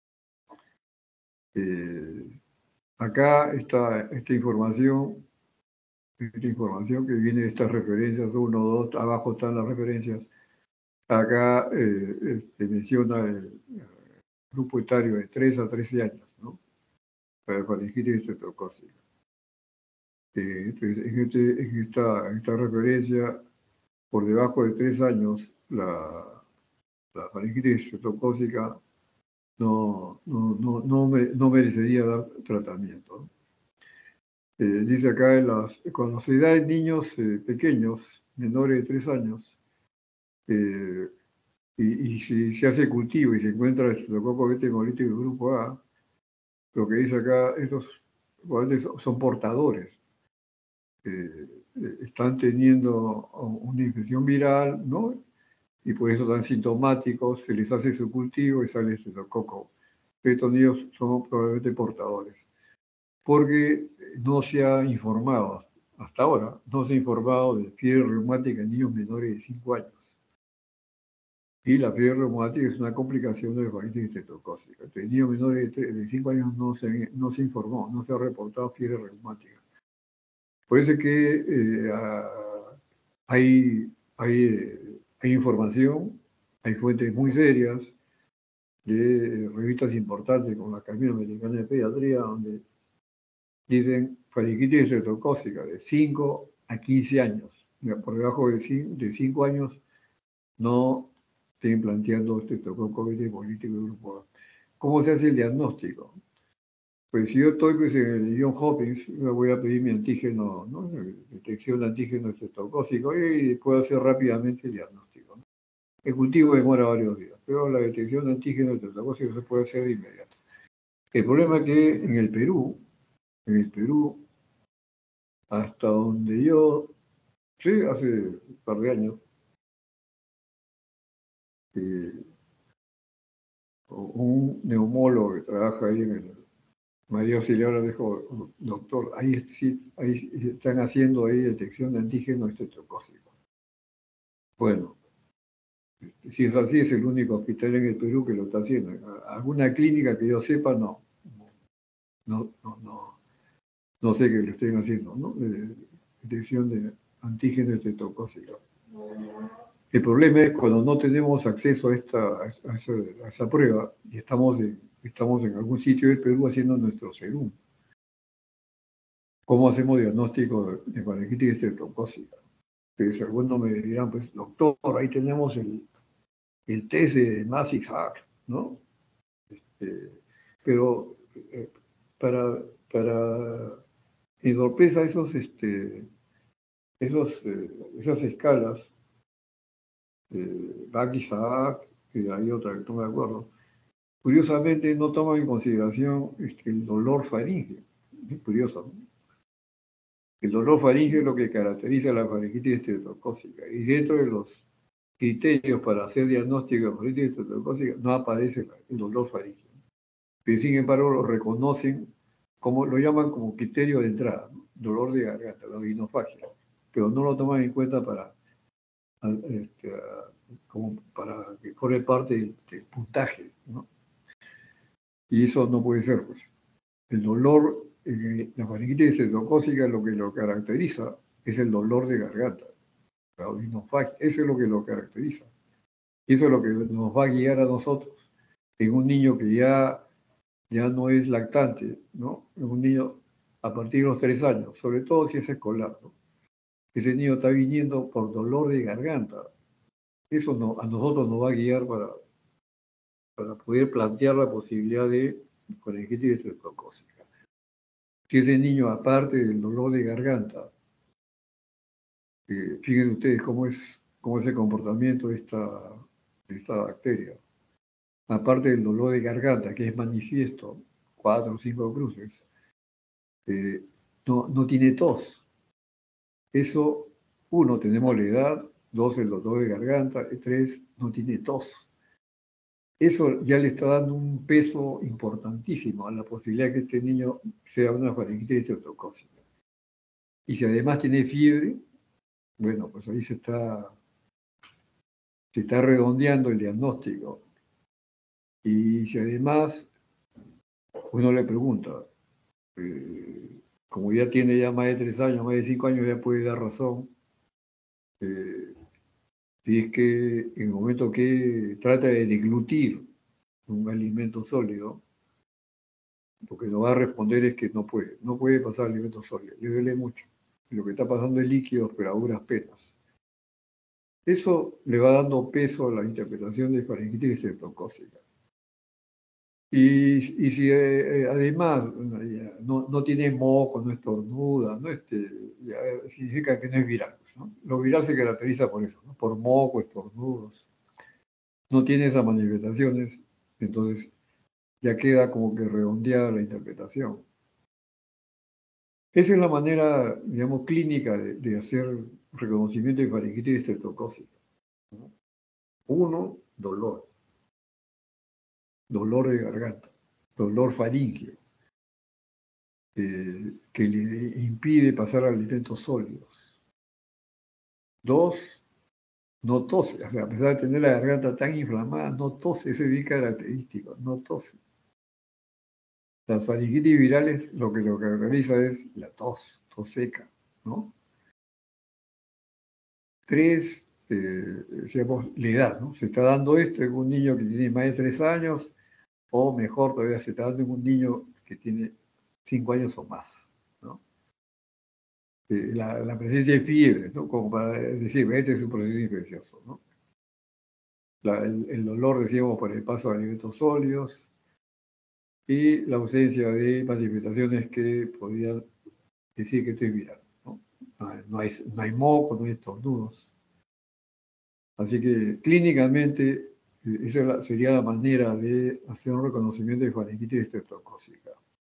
Eh, acá está esta información, esta información que viene de estas referencias, uno, dos, abajo están las referencias. Acá eh, este, menciona el, el grupo etario de tres a trece años, ¿no? Para faringitis estreptocócica. Eh, entonces, en, este, en, esta, en esta referencia, por debajo de tres años, la, la faringitis estreptocócica no, no, no, no, me, no merecería dar tratamiento, ¿no? Eh, dice acá, en las, cuando se da en niños eh, pequeños, menores de tres años, eh, y, y si se hace cultivo y se encuentra el estreptococo beta hemolítico del grupo A, lo que dice acá, estos son, son portadores. Eh, están teniendo una infección viral, ¿no? Y por eso están sintomáticos, se les hace su cultivo y sale el estreptococo. Estos niños son probablemente portadores, porque no se ha informado, hasta ahora, no se ha informado de fiebre reumática en niños menores de cinco años. Y la fiebre reumática es una complicación de la faringitis estreptocócica. En niños menores de cinco años no se, no se informó, no se ha reportado fiebre reumática. Por eso es que eh, hay, hay, hay información, hay fuentes muy serias de revistas importantes como la Academia Americana de Pediatría, donde dicen faringitis estreptocócica de cinco a quince años. Por debajo de cinco años no estén planteando estreptococo beta hemolítico de grupo A. ¿Cómo se hace el diagnóstico? Pues si yo estoy pues, en el Johns Hopkins, me voy a pedir mi antígeno, ¿no? Detección de antígeno estreptocócico y puedo hacer rápidamente el diagnóstico, ¿no? El cultivo demora varios días, pero la detección de antígeno estreptocócico se puede hacer de inmediato. El problema es que en el Perú, en el Perú, hasta donde yo, sí, hace un par de años, eh, un neumólogo que trabaja ahí en el María Auxiliadora dijo, doctor, ahí, sí, ahí están haciendo ahí detección de antígeno estreptocócico. Bueno, si es así, es el único hospital en el Perú que lo está haciendo. Alguna clínica que yo sepa, no. No, no, no, no sé que lo estén haciendo, ¿no? De detección de antígeno estreptocócico. El problema es cuando no tenemos acceso a, esta, a, esa, a esa prueba y estamos en, estamos en algún sitio del Perú haciendo nuestro serum. ¿Cómo hacemos diagnóstico de faringitis estreptocócica? Pues algunos me dirán, pues doctor, ahí tenemos el, el test de Massisac, ¿no? Este, pero eh, para, para mi sorpresa, esos, este, esos, eh, esas escalas, eh, Massisac, y hay otra que no me acuerdo, curiosamente no toman en consideración este, el dolor faríngeo. Es curioso, ¿no? El dolor faríngeo es lo que caracteriza la faringitis estreptocócica. Y dentro de los criterios para hacer diagnóstico de faringitis estreptocócica no aparece el dolor faríngeo. Pero sin embargo lo reconocen, como lo llaman como criterio de entrada, ¿no? Dolor de garganta, la odinofagia. Pero no lo toman en cuenta para este, a, como para que forme parte del, del puntaje, ¿no? Y eso no puede ser, pues. El dolor, eh, la faringitis estreptocócica, lo que lo caracteriza es el dolor de garganta, la odinofagia, eso es lo que lo caracteriza. Eso es lo que nos va a guiar a nosotros en un niño que ya, ya no es lactante, ¿no? En un niño a partir de los tres años, sobre todo si es escolar, ¿no? Ese niño está viniendo por dolor de garganta. Eso no, a nosotros nos va a guiar para, para poder plantear la posibilidad de faringitis estreptocócica. Si ese niño, aparte del dolor de garganta, eh, fíjense ustedes cómo es, cómo es el comportamiento de esta, de esta bacteria. Aparte del dolor de garganta, que es manifiesto, cuatro o cinco cruces, eh, no, no tiene tos. Eso, uno, tenemos la edad, dos, el dolor de garganta, y tres, no tiene tos. Eso ya le está dando un peso importantísimo a la posibilidad de que este niño sea una faringitis estreptocócica. Y si además tiene fiebre, bueno, pues ahí se está, se está redondeando el diagnóstico. Y si además uno le pregunta, eh, como ya tiene ya más de tres años, más de cinco años, ya puede dar razón, eh, si es que en el momento que trata de deglutir un alimento sólido, lo que nos va a responder es que no puede, no puede pasar alimento sólido, le duele mucho. Y lo que está pasando es líquidos, pero a duras penas. Eso le va dando peso a la interpretación de faringitis estreptocócica. Y, y si eh, además no, no tiene moco, no estornuda, no este, ya significa que no es viral, ¿no? Lo viral se caracteriza por eso, ¿no? Por moco, estornudos. No tiene esas manifestaciones, entonces ya queda como que redondeada la interpretación. Esa es la manera, digamos, clínica de, de hacer reconocimiento de faringitis estreptocócica, ¿no? Uno, dolor. Dolor de garganta, dolor faríngeo, eh, que le impide pasar alimentos sólidos. Dos, no tose, o sea, a pesar de tener la garganta tan inflamada, no tose, ese es bien característico, no tose. Las faringitis virales lo que lo caracteriza es la tos, tos seca, ¿no? Tres, eh, decíamos, la edad, ¿no? Se está dando esto en un niño que tiene más de tres años, o mejor todavía, se está dando en un niño que tiene cinco años o más, ¿no? Eh, la, la presencia de fiebre, ¿no? Como para decir, este es un proceso infeccioso, ¿no? La, el, el dolor, decíamos, por el paso de alimentos sólidos y la ausencia de manifestaciones que podrían decir que esto es viral, ¿no? No hay, no hay moco, no hay estornudos. Así que clínicamente esa sería la manera de hacer un reconocimiento de faringitis estreptocócica.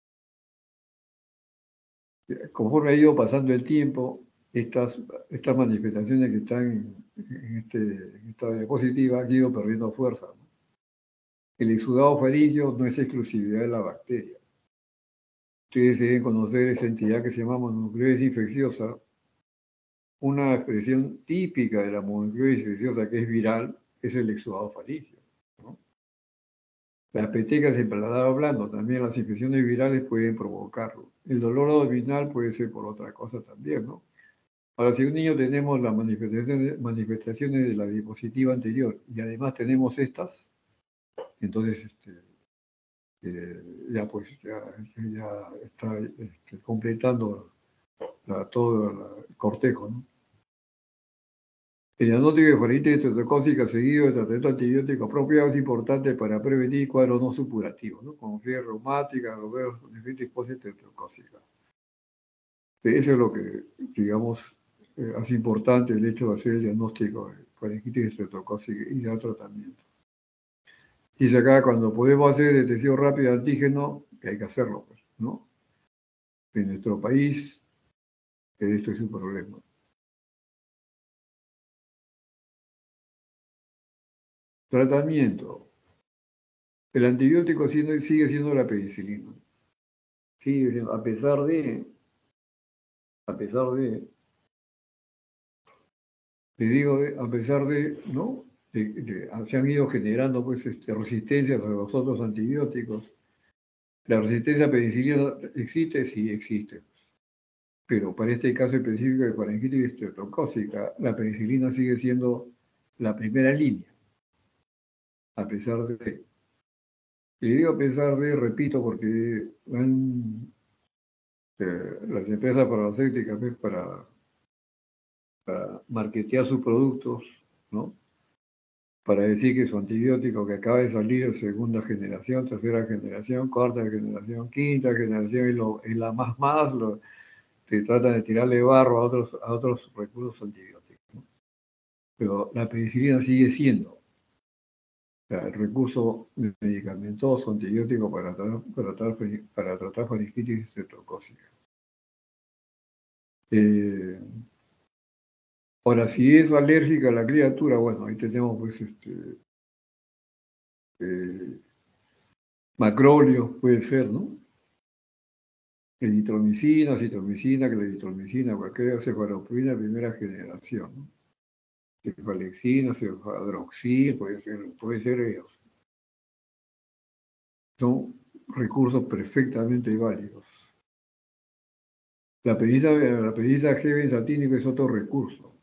Conforme ha ido pasando el tiempo, estas, estas manifestaciones que están en, en, este, en esta diapositiva han ido perdiendo fuerza, ¿no? El exudado faríngeo no es exclusividad de la bacteria. Ustedes deben conocer esa entidad que se llama mononucleosis infecciosa. Una expresión típica de la mononucleosis infecciosa que es viral es el exudado faríngeo, ¿no? Las petecas en paladar blando, también las infecciones virales pueden provocarlo. El dolor abdominal puede ser por otra cosa también, ¿no? Ahora, si un niño tenemos las manifestaciones, manifestaciones de la diapositiva anterior y además tenemos estas, entonces este, eh, ya pues ya, ya está este, completando la, todo el cortejo, ¿no? El diagnóstico de faringitis estreptocócica seguido de tratamiento antibiótico apropiado es importante para prevenir cuadros no supurativos, ¿no? Como fiebre reumática, nefritis postestreptocócica. Eso es lo que, digamos, eh, hace importante el hecho de hacer el diagnóstico de faringitis estreptocócica y dar tratamiento. Dice acá, cuando podemos hacer detección rápida de antígeno, que hay que hacerlo, pues, ¿no? En nuestro país, esto es un problema. Tratamiento. El antibiótico sigue siendo la penicilina. Sigue siendo, a pesar de, a pesar de Le digo, eh, a pesar de, ¿no? De, de- se han ido generando pues, este, resistencias a los otros antibióticos. La resistencia a penicilina existe, sí existe. Pero para este caso específico de faringitis estreptocócica, la penicilina sigue siendo la primera línea, a pesar de... Y digo a pesar de, repito, porque han, eh, las empresas farmacéuticas pues, para, para marketear sus productos, ¿no? Para decir que su antibiótico que acaba de salir es segunda generación, tercera generación, cuarta generación, quinta generación, y, lo, y la más más, lo, que tratan de tirarle barro a otros, a otros recursos antibióticos, ¿no? Pero la penicilina sigue siendo, o sea, el recurso medicamentoso antibiótico para tratar, para tratar, para tratar faringitis estreptocócica. Eh, ahora, si es alérgica a la criatura, bueno, ahí tenemos pues este, eh, macrolio, puede ser, ¿no? Eritromicina, citromicina, claritromicina, cualquier cefalosporina de primera generación, ¿no? Cefalexina, cefadroxil, puede ser, puede ser ellos. Son recursos perfectamente válidos. La pedida, la pedida G-benzatínico es otro recurso.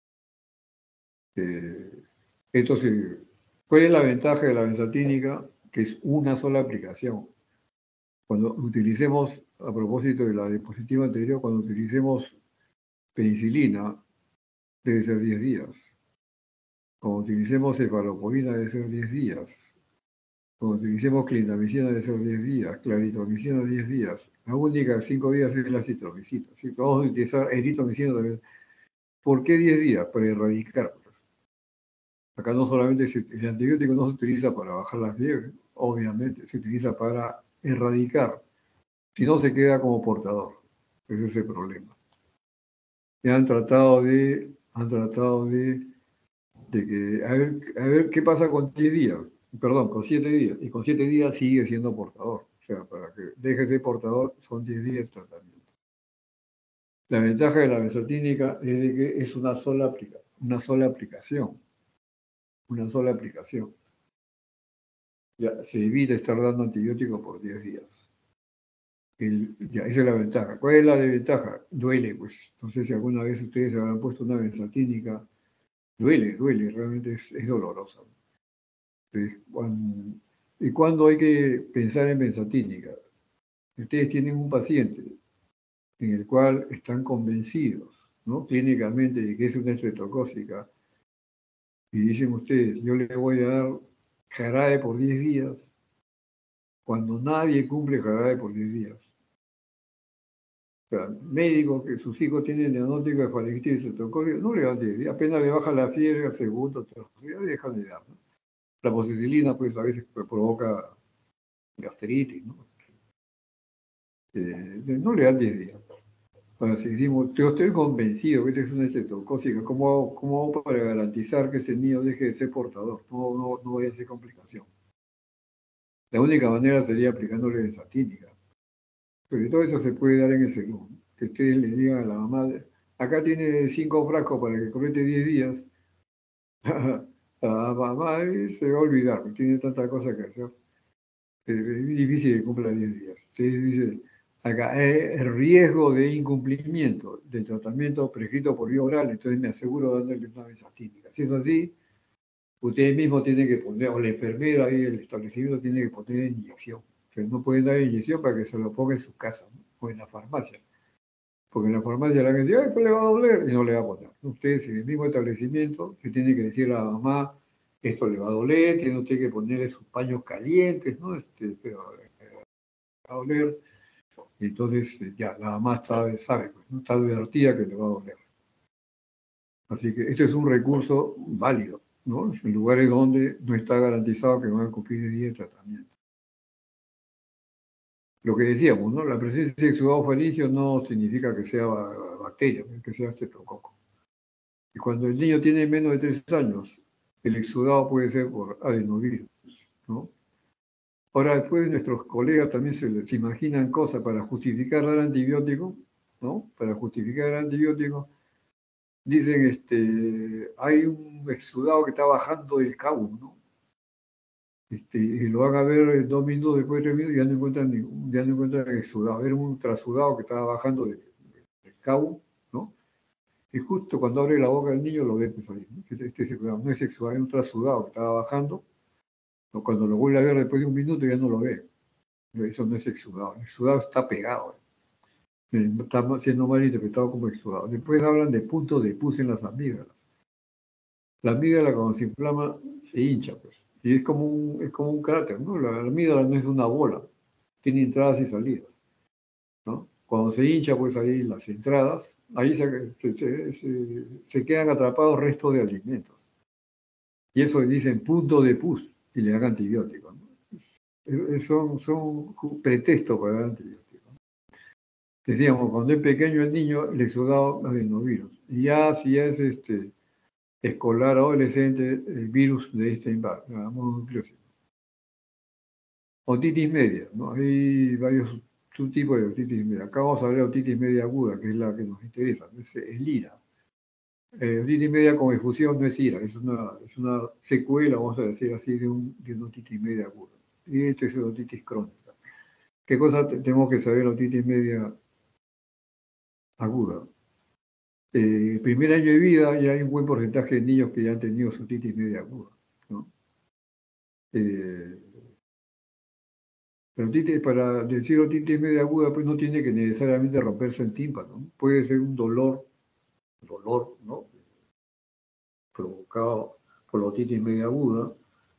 Eh, entonces, ¿cuál es la ventaja de la benzatínica? Que es una sola aplicación. Cuando utilicemos, a propósito de la diapositiva anterior, cuando utilicemos penicilina, debe ser diez días. Cuando utilicemos cefalosporina, debe ser diez días. Cuando utilicemos clindamicina, debe ser diez días. Claritromicina, diez días. La única de cinco días es la citromicina. Si vamos a utilizar eritromicina también. ¿Por qué diez días? Para erradicar. Acá no solamente se, el antibiótico no se utiliza para bajar la fiebre, obviamente, se utiliza para erradicar. Si no, se queda como portador. Ese es el problema. Y han tratado de, han tratado de, de que, a ver, a ver qué pasa con diez días, perdón, con siete días. Y con siete días sigue siendo portador. O sea, para que deje de ser portador son diez días de tratamiento. La ventaja de la benzatínica es de que es una sola, aplica, una sola aplicación. Una sola aplicación. Ya, se evita estar dando antibióticos por diez días. El, ya, esa es la ventaja. ¿Cuál es la desventaja? Duele, pues. Entonces, si alguna vez ustedes se habrán puesto una benzatínica, duele, duele, realmente es, es dolorosa. Entonces, cuando, ¿y cuándo hay que pensar en benzatínica? Ustedes tienen un paciente en el cual están convencidos, ¿no? Clínicamente de que es una estreptocócica, y dicen ustedes, yo le voy a dar jarabe por diez días, cuando nadie cumple jarabe por diez días. O sea, médicos que sus hijos tienen diagnóstico de faringitis estreptocócica, no le dan diez días, apenas le baja la fiebre al segundo, tercer día, dejan de dar, ¿no? La amoxicilina, pues, a veces provoca gastritis, ¿no? Eh, no le dan diez días. Ahora, si decimos, yo estoy convencido que esta es una estreptocócica, ¿cómo hago, cómo hago para garantizar que ese niño deje de ser portador? No, no, no vaya a ser complicación. La única manera sería aplicándole benzatínica. Pero todo eso se puede dar en el segundo. Que ustedes le digan a la mamá, acá tiene cinco frascos para que complete diez días. La mamá se va a olvidar, porque tiene tanta cosa que hacer. Es difícil que cumpla diez días. Ustedes dicen, acá el riesgo de incumplimiento del tratamiento prescrito por vía oral, entonces me aseguro dándole una benzatínica. Si es así, ustedes mismos tienen que poner, o la enfermera ahí del establecimiento tiene que poner inyección. Pero no pueden dar inyección para que se lo ponga en su casa, ¿no? O en la farmacia. Porque en la farmacia la gente dice, ay, pues le va a doler, y no le va a poner. Ustedes en el mismo establecimiento se tienen que decir a la mamá, esto le va a doler, tiene usted que ponerle sus paños calientes, ¿no? Este, pero eh, va a doler. Y entonces eh, ya, la mamá está, sabe, pues, ¿no? Está advertida que le va a doler. Así que este es un recurso válido, ¿no? En lugares donde no está garantizado que van a cumplir el día de tratamiento. Lo que decíamos, ¿no? La presencia de exudado faríngeo no significa que sea bacteria, que sea estreptococo. Y cuando el niño tiene menos de tres años, el exudado puede ser por adenovirus, ¿no? Ahora, después nuestros colegas también se, se imaginan cosas para justificar dar antibiótico, ¿no? Para justificar dar antibiótico, dicen, este, hay un exudado que está bajando del cabo, ¿no? Este, y lo van a ver dos minutos después, tres minutos, y ya no encuentran ningún, ya no encuentran el exudado. Era un trasudado que estaba bajando del, del cabo, ¿no? Y justo cuando abre la boca el niño lo ve, pues ahí, ¿no? Este, este exudado, no es exudado, es un trasudado que estaba bajando, o cuando lo vuelve a ver después de un minuto ya no lo ve. Eso no es exudado, el exudado está pegado, está siendo mal interpretado como exudado. Después hablan de puntos de pus en las amígdalas. La amígdala cuando se inflama se hincha, pues, y es como un, es como un cráter, ¿no? La, la amígdala no es una bola, tiene entradas y salidas, ¿no? Cuando se hincha, pues ahí las entradas, ahí se, se, se, se quedan atrapados restos de alimentos. Y eso dicen punto de pus y le dan antibióticos, ¿no? Es, es, son, son pretextos para dar antibióticos. Decíamos, cuando es pequeño el niño, el exudado adenovirus. Y ya si ya es este, escolar o adolescente, el virus de esta mononucleosis. Otitis media, ¿no? Hay varios subtipos de otitis media. Acá vamos a hablar de otitis media aguda, que es la que nos interesa, es el IRA. Eh, otitis media con efusión no es IRA, es una, es una secuela, vamos a decir así, de, un, de una otitis media aguda. Y esto es una otitis crónica. ¿Qué cosa tenemos que saber de la otitis media aguda? Eh, el primer año de vida ya hay un buen porcentaje de niños que ya han tenido su otitis media aguda, ¿no? Eh, la otitis, para decir otitis media aguda, pues no tiene que necesariamente romperse el tímpano, ¿no? Puede ser un dolor, dolor, ¿no? Provocado por la otitis media aguda,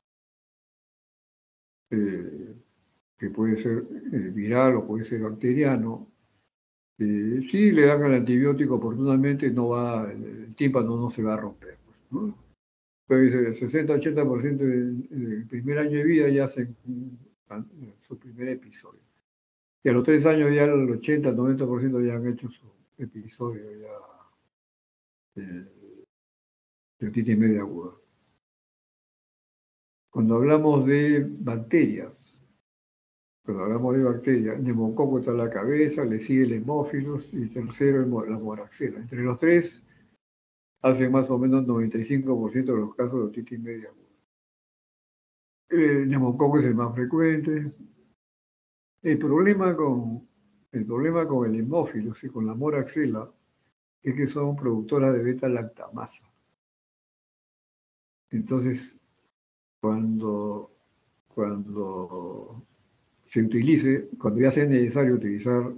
eh, que puede ser eh, viral o puede ser bacteriano. Eh, si le dan el antibiótico oportunamente, no va, el tímpano no se va a romper, ¿no? Pues el sesenta a ochenta por ciento del, del primer año de vida ya hacen su primer episodio. Y a los tres años ya el ochenta, noventa por ciento ya han hecho su episodio ya eh, de otitis media aguda. Cuando hablamos de bacterias, cuando hablamos de bacterias, el neumococo está en la cabeza, le sigue el hemófilos y tercero la moraxela. Entre los tres hacen más o menos noventa y cinco por ciento de los casos de otitis media aguda. El neumococo es el más frecuente. El problema con el, problema con el hemófilos y con la moraxela es que son productoras de beta-lactamasa. Entonces, cuando, cuando se utilice, cuando ya sea necesario utilizar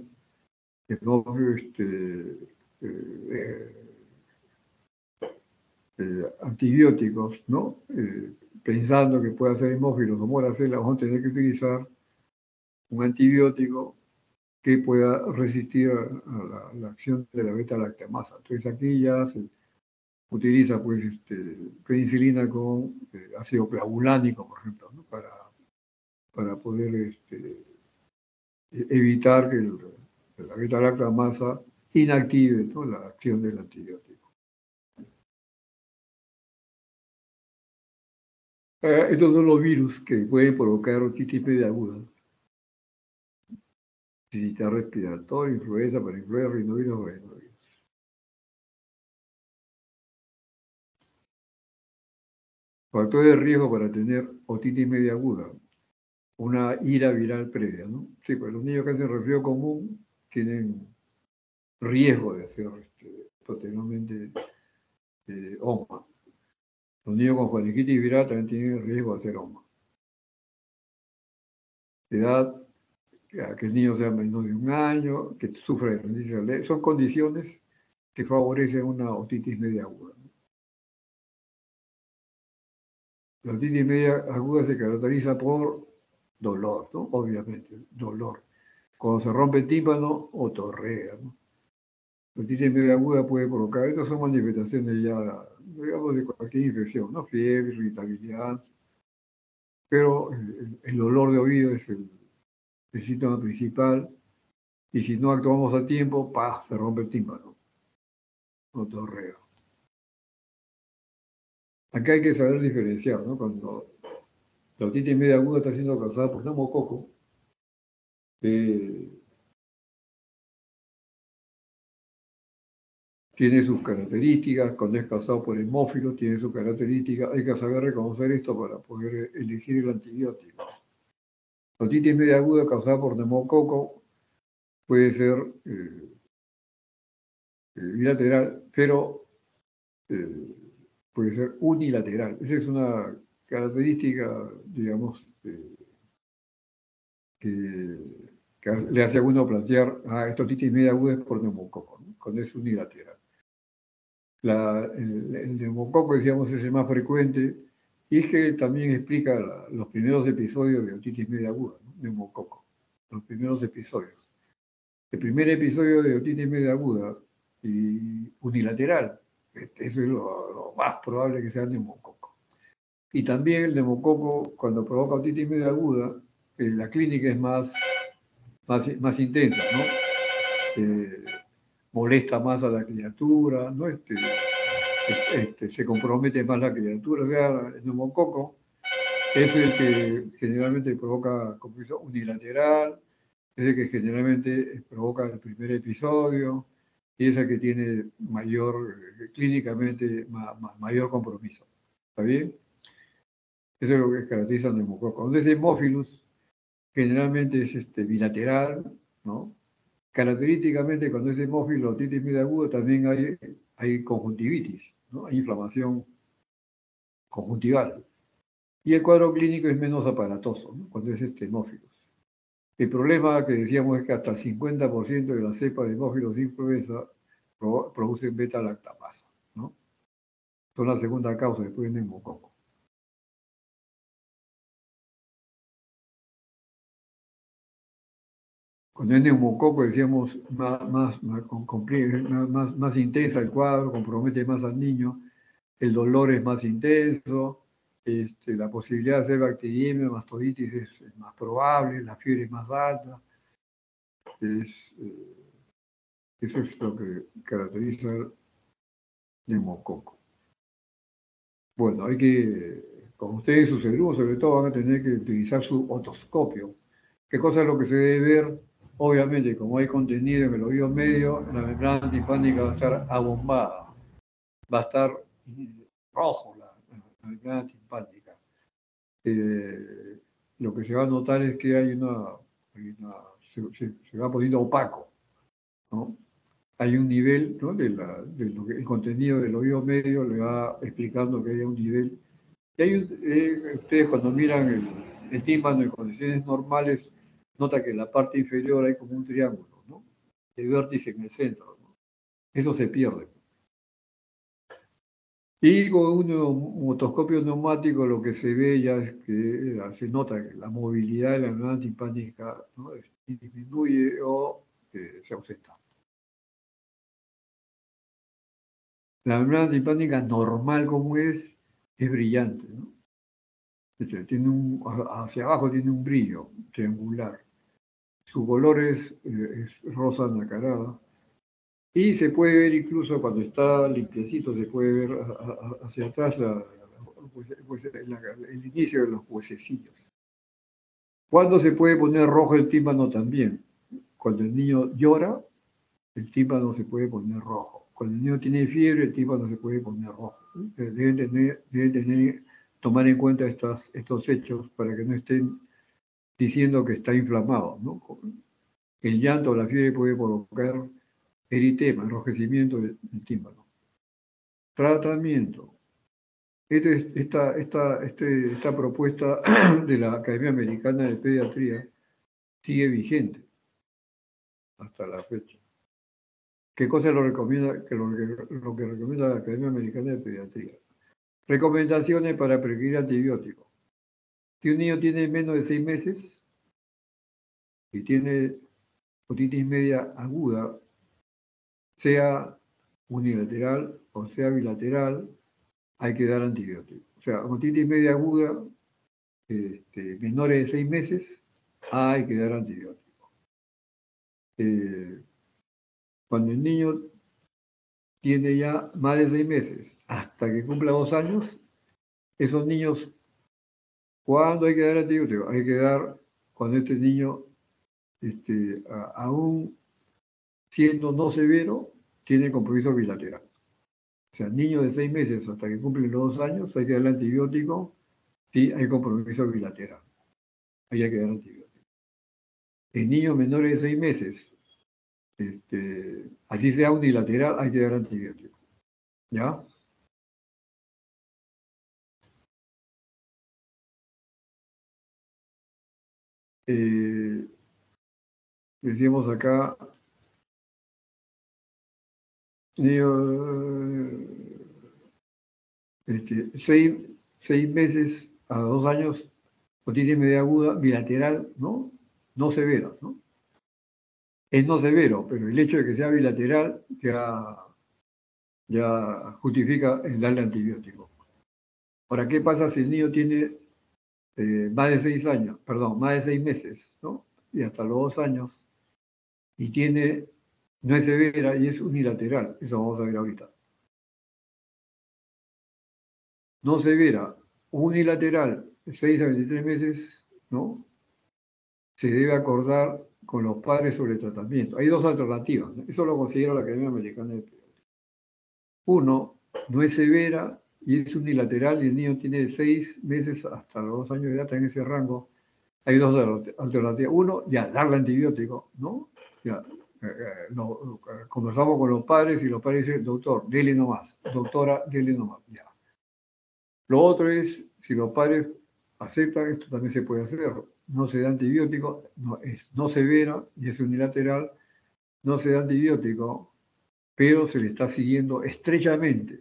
este, eh, eh, antibióticos, ¿no? Eh, pensando que puede ser hemófilos o moraxela, vamos a tener que utilizar un antibiótico que pueda resistir a, a, la, a la acción de la beta-lactamasa. Entonces aquí ya se utiliza pues este, penicilina con eh, ácido clavulánico, por ejemplo, ¿no? para, para poder este, evitar que el, la beta-lactamasa inactive, ¿no? la acción del antibiótico. Eh, estos son los virus que pueden provocar otitis media aguda. Sincitial respiratoria, influenza, parainfluenza, rinovirus, rinovirus. Factor de riesgo para tener otitis media aguda. Una ira viral previa, ¿no? Sí, pues los niños que hacen resfriado común tienen riesgo de hacer este, posteriormente eh, O M A. Los niños con faringitis viral también tienen riesgo de hacer O M A. Edad, que el niño sea menor de un año, que sufra de rinitis alérgica, son condiciones que favorecen una otitis media aguda. La otitis media aguda se caracteriza por dolor, ¿no? Obviamente, dolor. Cuando se rompe el tímpano, otorrea, ¿no? La otitis media aguda puede provocar, estas son manifestaciones ya, digamos, de cualquier infección, ¿no? Fiebre, irritabilidad, pero el, el dolor de oído es el, el síntoma principal, y si no actuamos a tiempo, ¡pah!, se rompe el tímpano, otorrea. Acá hay que saber diferenciar, ¿no? Cuando la otitis media aguda está siendo causada por neumococo, eh, tiene sus características, cuando es causado por hemófilos, tiene sus características. Hay que saber reconocer esto para poder elegir el antibiótico. La otitis media aguda causada por neumococo puede ser eh, eh, bilateral, pero eh, puede ser unilateral. Esa es una característica, digamos, eh, que, que le hace a uno plantear, ah, esta otitis media aguda es por neumococo, ¿no? Cuando es unilateral. La, el, el neumococo, decíamos, es el más frecuente, y es que también explica la, los primeros episodios de otitis media aguda, ¿no? Neumococo, los primeros episodios. El primer episodio de otitis media aguda y unilateral, eso es lo, lo más probable que sea neumococo. Y también el neumococo, cuando provoca otitis media aguda, eh, la clínica es más, más, más intensa, ¿no? Eh, molesta más a la criatura, ¿no? Este, este, se compromete más la criatura. O sea, el neumococo es el que generalmente provoca complicación unilateral, es el que generalmente provoca el primer episodio y es el que tiene mayor, clínicamente, ma, ma, mayor compromiso. ¿Está bien? Eso es lo que caracteriza al neumococo. Entonces, hemófilus generalmente es este, bilateral, ¿no? Característicamente, cuando es hemófilo, otitis media aguda, también hay, hay conjuntivitis, ¿no? Hay inflamación conjuntival. Y el cuadro clínico es menos aparatoso, ¿no? Cuando es este, hemófilo. El problema que decíamos es que hasta el cincuenta por ciento de las cepas de hemófilos de influenza producen beta-lactamasa, ¿no? Son la segunda causa después del neumococo. Cuando es neumococo, decíamos, más, más, más, más, más intensa el cuadro, compromete más al niño, el dolor es más intenso, este, la posibilidad de hacer bacteriemia, mastoiditis es, es más probable, la fiebre es más alta. Es, eh, eso es lo que caracteriza el neumococo. Bueno, hay que, con ustedes sus alumnos sobre todo van a tener que utilizar su otoscopio. ¿Qué cosa es lo que se debe ver? Obviamente, como hay contenido en el oído medio, la membrana antihispánica va a estar abombada, va a estar rojo la, la membrana antihispánica. Eh, lo que se va a notar es que hay una, hay una se, se, se, va poniendo opaco, ¿no? Hay un nivel, ¿no? de, la, de lo que el contenido del oído medio le va explicando que hay un nivel. Y hay un, eh, ustedes cuando miran el, el tímpano en condiciones normales, nota que en la parte inferior hay como un triángulo, ¿no? El vértice en el centro, ¿no? Eso se pierde. Y con un otoscopio neumático lo que se ve ya es que se nota que la movilidad de la membrana timpánica, ¿no? disminuye o eh, se ausenta. La membrana timpánica normal como es, es brillante, ¿no? Tiene un, hacia abajo tiene un brillo triangular. Su color es, eh, es rosa nacarada. Y se puede ver incluso cuando está limpiecito, se puede ver a, a, hacia atrás la, la, la, el inicio de los huesecillos. ¿Cuándo se puede poner rojo el tímpano también? Cuando el niño llora, el tímpano se puede poner rojo. Cuando el niño tiene fiebre, el tímpano se puede poner rojo. Deben tener, deben tener, tomar en cuenta estas, estos hechos para que no estén diciendo que está inflamado, ¿no? El llanto o la fiebre puede provocar eritema, enrojecimiento del, del tímpano. Tratamiento. Este, esta, esta, este, esta propuesta de la Academia Americana de Pediatría sigue vigente hasta la fecha. ¿Qué cosa lo recomienda, que lo, lo que recomienda la Academia Americana de Pediatría? Recomendaciones para prescribir antibióticos. Si un niño tiene menos de seis meses y tiene otitis media aguda, sea unilateral o sea bilateral, hay que dar antibióticos. O sea, otitis media aguda, este, menores de seis meses, hay que dar antibióticos. Eh, cuando el niño tiene ya más de seis meses, hasta que cumpla dos años, esos niños, ¿cuándo hay que dar antibióticos? Hay que dar cuando este niño, este, a, aún siendo no severo, tiene compromiso bilateral. O sea, niño de seis meses hasta que cumplen los dos años, hay que darle antibiótico, sí, hay compromiso bilateral. Ahí hay que dar antibiótico. En niños menores de seis meses, este, así sea unilateral, hay que dar antibiótico. ¿Ya? Eh, decíamos acá, niños, este, seis, seis meses a dos años, otitis media aguda, bilateral, ¿no? No severa, ¿no? Es no severo, pero el hecho de que sea bilateral ya, ya justifica el darle antibiótico. Ahora, ¿qué pasa si el niño tiene eh, más de seis años, perdón, más de seis meses, ¿no? Y hasta los dos años, y tiene, no es severa y es unilateral? Eso vamos a ver ahorita. No severa, unilateral, seis a veintitrés meses, ¿no? Se debe acordar con los padres sobre el tratamiento. Hay dos alternativas, ¿no? Eso lo considera la Academia Americana de Pediatría. Uno, no es severa y es unilateral y el niño tiene seis meses hasta los dos años de edad, está en ese rango. Hay dos alternativas. Uno, ya, darle antibiótico, ¿no? Ya, eh, eh, lo, eh, conversamos con los padres y los padres dicen, doctor, dele nomás, doctora, dele nomás, ya. Lo otro es, si los padres aceptan, esto también se puede hacer. No se da antibiótico, no, es no severa y es unilateral, no se da antibiótico, pero se le está siguiendo estrechamente.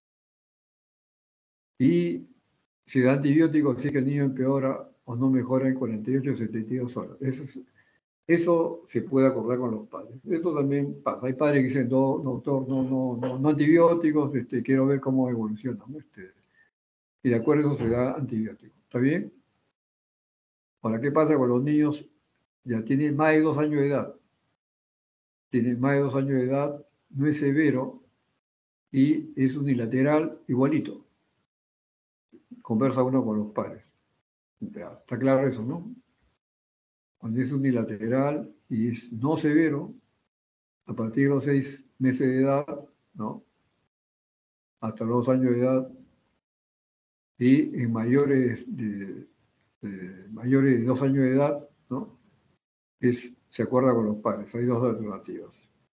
Y se da antibiótico si es que el niño empeora o no mejora en cuarenta y ocho a setenta y dos horas. Eso, es, eso se puede acordar con los padres. Esto también pasa. Hay padres que dicen, no, doctor, no, no, no, no antibióticos, este, quiero ver cómo evoluciona, ¿no? Este, y de acuerdo a eso se da antibiótico. ¿Está bien? Ahora, ¿qué pasa con los niños? Ya tienen más de dos años de edad. Tienen más de dos años de edad, no es severo y es unilateral igualito. Conversa uno con los padres. Ya, está claro eso, ¿no? Cuando es unilateral y es no severo, a partir de los seis meses de edad, ¿no? Hasta los dos años de edad, y en mayores de, de, mayores de dos años de edad, ¿no? Es, se acuerda con los padres. Hay dos alternativas.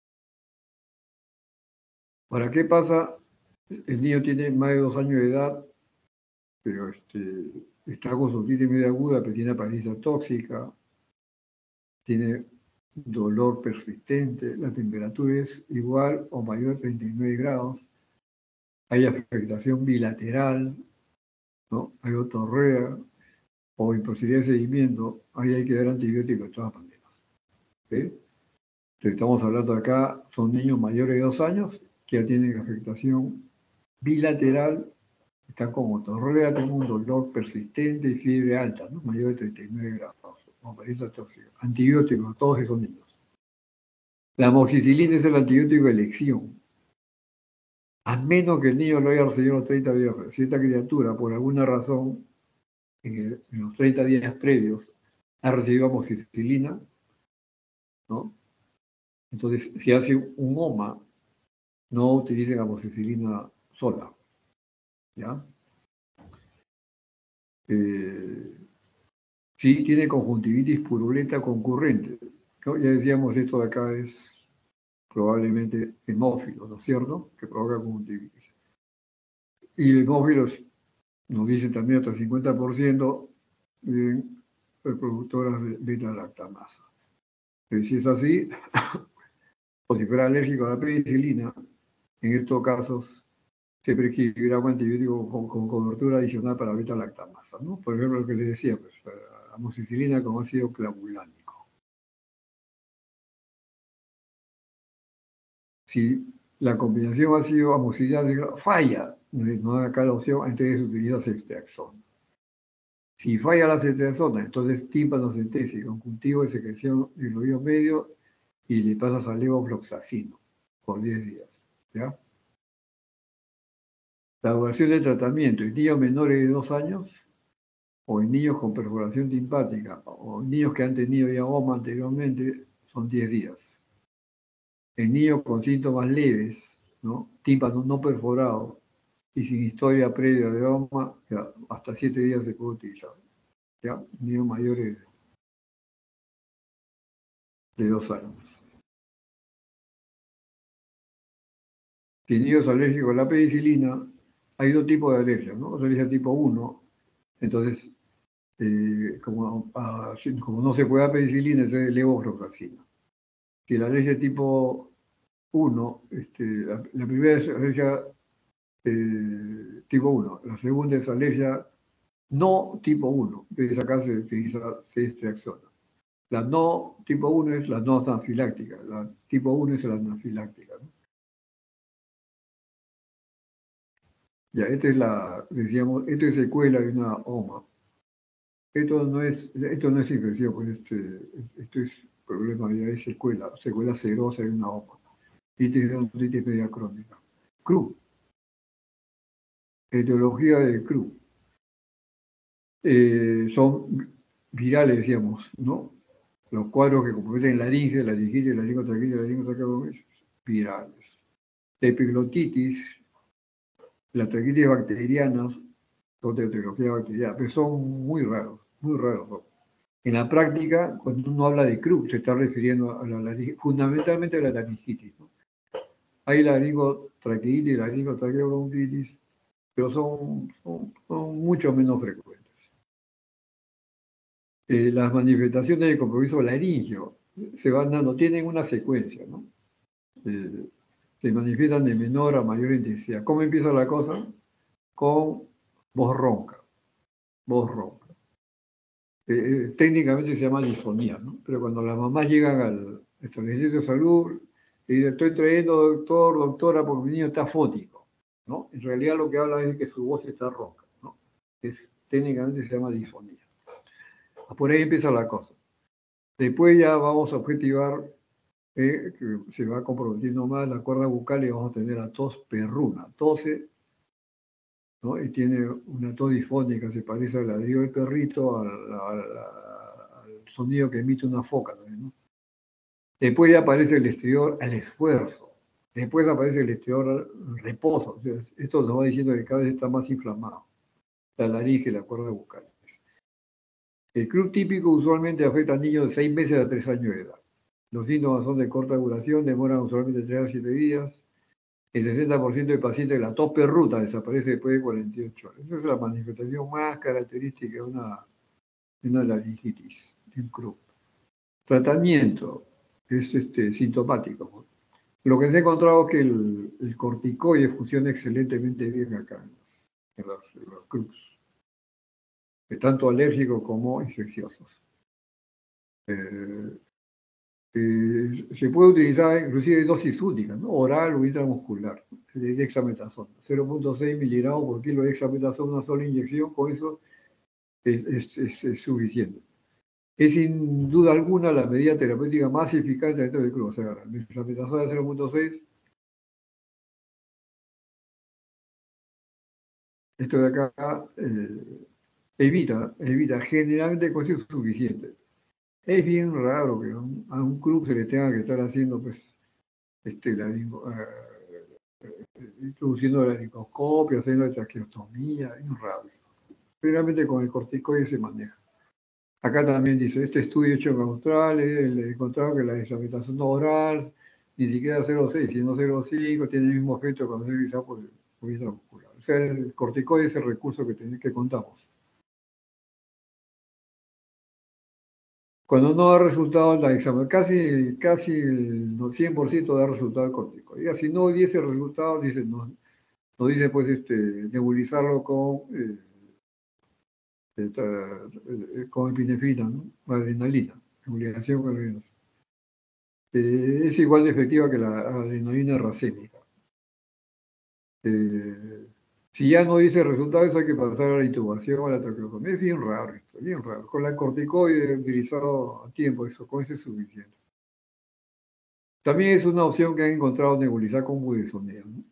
Ahora, ¿qué pasa? El niño tiene más de dos años de edad, pero este, está con su otitis media aguda, pero tiene apariencia tóxica, tiene dolor persistente, la temperatura es igual o mayor a treinta y nueve grados, hay afectación bilateral, ¿no? Hay otorrea o imposibilidad de seguimiento, ahí hay que dar antibióticos de todas maneras. ¿Sí? Entonces, estamos hablando acá, son niños mayores de dos años que ya tienen afectación bilateral, están con otorrea, tienen un dolor persistente y fiebre alta, ¿no? Mayor de treinta y nueve grados, o apariencia tóxica. Antibióticos, todos esos niños. La amoxicilina es el antibiótico de elección. A menos que el niño lo haya recibido los treinta días. Si esta criatura, por alguna razón, en, el, en los treinta días previos, ha recibido amoxicilina, ¿no? Entonces, si hace un O M A, no utilicen amoxicilina sola. ¿Ya? Eh, si tiene conjuntivitis purulenta concurrente, ¿no? Ya decíamos, esto de acá es probablemente hemófilo, ¿no es cierto? Que provoca conjuntivitis. Y hemófilos nos dicen también hasta cincuenta por ciento de reproductoras de beta-lactamasa. Si es así, o si fuera alérgico a la penicilina, en estos casos se prescribirá un antibiótico con, con cobertura adicional para beta-lactamasa, ¿no? Por ejemplo, lo que les decía, pues, amoxicilina con ácido clavulánico. Si la combinación ácido amoxicilina falla, no da acá la opción, entonces se utiliza ceftriaxona. Si falla la ceftriaxona, entonces tímpanocentesis, conjuntivo de secreción del oído medio y le pasas al levofloxacino por diez días. ¿Ya? La duración del tratamiento en niños menores de dos años o en niños con perforación timpánica o en niños que han tenido ya O M A anteriormente son diez días. En niños con síntomas leves, ¿no? Tímpano no perforado y sin historia previa de trauma, ya, hasta siete días se puede utilizar. ¿Ya? Niños mayores de dos años. Si el niño es alérgico a la penicilina, hay dos tipos de alergias, ¿no? Alergia tipo uno, entonces, eh, como, a, como no se puede dar penicilina, entonces levofloxacina. Si la alergia tipo uno, este, la, la primera es alergia eh, tipo uno, la segunda es alergia no tipo uno, entonces acá se utiliza ceftriaxona. La no tipo uno es la no anafiláctica, la tipo uno es la anafiláctica, ¿no? Ya, esta es la, decíamos, esto es secuela de una O M A. Esto no es, esto no es infección, pues este, esto es problema, ya es secuela, secuela serosa de una O M A. Hidrotitis media crónica. C R U. Etiología de C R U. Eh, son virales, decíamos, ¿no? Los cuadros que comprometen laringe, laringitis, laringotraqueosis, laringotraqueosis, virales. La epiglotitis, las traquitis bacterianas, son de etiología bacteriana, pero son muy raros, muy raros. ¿No? En la práctica, cuando uno habla de C R U, se está refiriendo a la laringe, fundamentalmente a la laringitis, ¿no? Hay laringotraqueitis, laringotraqueobronquitis, pero son, son, son mucho menos frecuentes. Eh, las manifestaciones de compromiso laringio se van dando, tienen una secuencia, ¿no? Eh, se manifiestan de menor a mayor intensidad. ¿Cómo empieza la cosa? Con voz ronca, voz ronca. Eh, eh, técnicamente se llama disfonía, ¿no? Pero cuando las mamás llegan al establecimiento de salud y dicen, estoy trayendo doctor, doctora, porque mi niño está fótico, ¿no? En realidad lo que habla es que su voz está ronca, ¿no? Es, técnicamente se llama disfonía. Por ahí empieza la cosa. Después ya vamos a objetivar eh, que se va comprometiendo más la cuerda bucal y vamos a tener la tos perruna. Tose, ¿no? Y tiene una tos difónica, se parece al ladrido del perrito, al, al, al sonido que emite una foca también, ¿no? Después ya aparece el exterior al esfuerzo. Después aparece el exterior al reposo. O sea, esto nos va diciendo que cada vez está más inflamado. La laringe y la cuerda bucal. El C R U típico usualmente afecta a niños de seis meses a tres años de edad. Los síntomas son de corta duración, demoran usualmente tres a siete días. El sesenta por ciento de pacientes de la tos perruta desaparece después de cuarenta y ocho horas. Esa es la manifestación más característica de una, de una laringitis, de un C R U. Tratamiento es este, sintomático. Lo que se ha encontrado es que el, el corticoide funciona excelentemente bien acá, en los, en los C R Us. Tanto alérgicos como infecciosos. Eh, eh, se puede utilizar inclusive dosis únicas, ¿no? Oral o intramuscular, de dexametasona. cero punto seis miligramos por kilo de dexametasona, una sola inyección, con eso es, es, es, es suficiente. Es sin duda alguna la medida terapéutica más eficaz de esto de C R U. O sea, la dexametasona cero punto seis, esto de acá, eh, evita, evita, generalmente con eso es suficiente. Es bien raro que a un, a un C R U se le tenga que estar haciendo, pues, este, la, eh, introduciendo la laringoscopia, haciendo la traqueostomía, es raro. Generalmente con el corticoide se maneja. Acá también dice, este estudio hecho en Australia, le encontraron que la dexametasona oral, ni siquiera cero punto seis, sino cero punto cinco, tiene el mismo efecto cuando se utiliza por el movimiento muscular. O sea, el corticoide es el recurso que, tenemos, que contamos. Cuando no da resultado la examen, casi, casi el cien por ciento da resultado el corticoide. Si no diese resultado, dice, no, nos dice pues este, nebulizarlo con, eh, esta, eh, con epinefrina, ¿no? Adrenalina, nebulización con adrenalina. Eh, es igual de efectiva que la adrenalina racémica. Eh, si ya no dice resultados, hay que pasar a la intubación o a la traqueotomía. Es bien raro esto, bien raro. Con la corticoide utilizado a tiempo, eso, con eso es suficiente. También es una opción que han encontrado nebulizar con budesonía, ¿no?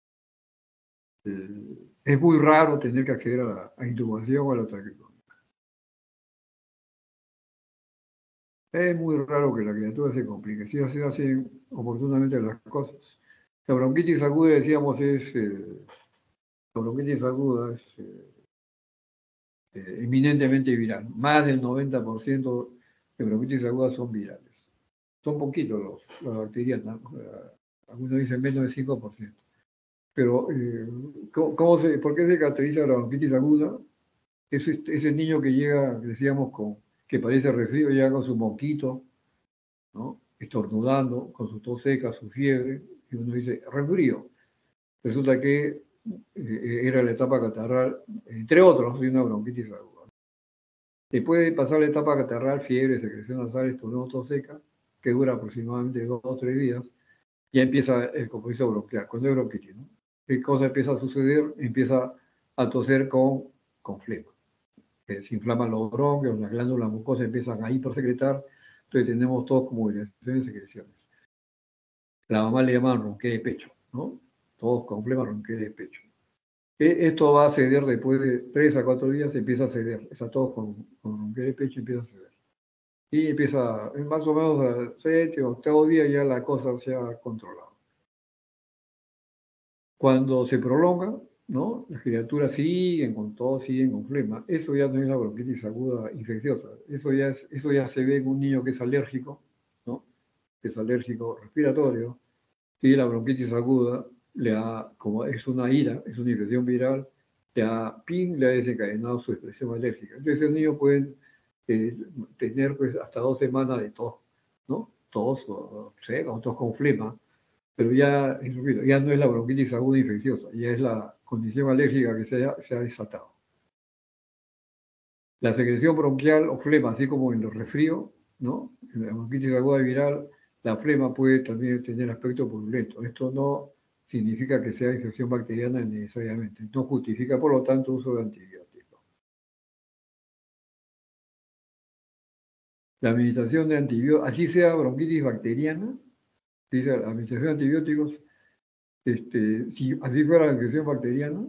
Eh, es muy raro tener que acceder a la a intubación o a la traqueotomía. Es muy raro que la criatura se complique, si se hacen oportunamente las cosas. La bronquitis aguda, decíamos, es, eh, la bronquitis aguda es eh, eh, eminentemente viral. Más del noventa por ciento de bronquitis agudas son virales. Son poquitos los, los bacterianos, ¿no? Algunos dicen menos del cinco por ciento. Pero, eh, ¿cómo, cómo se, ¿por qué se caracteriza la bronquitis aguda? Es este- ese niño que llega, decíamos, con, que parece resfrío, llega con su moquito, ¿no? Estornudando, con su tos seca, su fiebre, y uno dice, resfrío. Resulta que eh, era la etapa catarral, entre otros, de una bronquitis aguda. Después de pasar la etapa catarral, fiebre, secreción nasal, estornudo, tos seca, que dura aproximadamente dos o tres días, ya empieza el compromiso bronquial, cuando hay bronquitis, ¿no? ¿Qué cosa empieza a suceder? Empieza a toser con, con flema. Eh, se inflaman los bronquios, las glándulas mucosas empiezan a hipersecretar, entonces tenemos todos como dilataciones y secreciones. La mamá le llaman ronquera de pecho, ¿no? Todos con flema, ronquera de pecho. E- Esto va a ceder después de tres a cuatro días, empieza a ceder. Está todos con, con ronquera de pecho, empieza a ceder. Y empieza, más o menos al séptimo, octavo día ya la cosa se ha controlado. Cuando se prolonga, ¿no? Las criaturas siguen con tos, siguen con flema. Eso ya no es la bronquitis aguda infecciosa. Eso ya, es, eso ya se ve en un niño que es alérgico, ¿no? Que es alérgico respiratorio. Y la bronquitis aguda le ha, como es una ira, es una infección viral, le ha, pin, le ha desencadenado su expresión alérgica. Entonces el niño puede eh, tener pues, hasta dos semanas de tos, ¿no? Tos, o, seca, o tos con flema, pero ya, ya no es la bronquitis aguda infecciosa, ya es la condición alérgica que se ha, se ha desatado. La secreción bronquial o flema, así como en los resfríos, ¿no? En la bronquitis aguda viral, la flema puede también tener aspecto purulento. Esto no significa que sea infección bacteriana necesariamente. No justifica, por lo tanto, uso de antibióticos. La administración de antibióticos, así sea bronquitis bacteriana, dice la administración de antibióticos, este, si así fuera la infección bacteriana,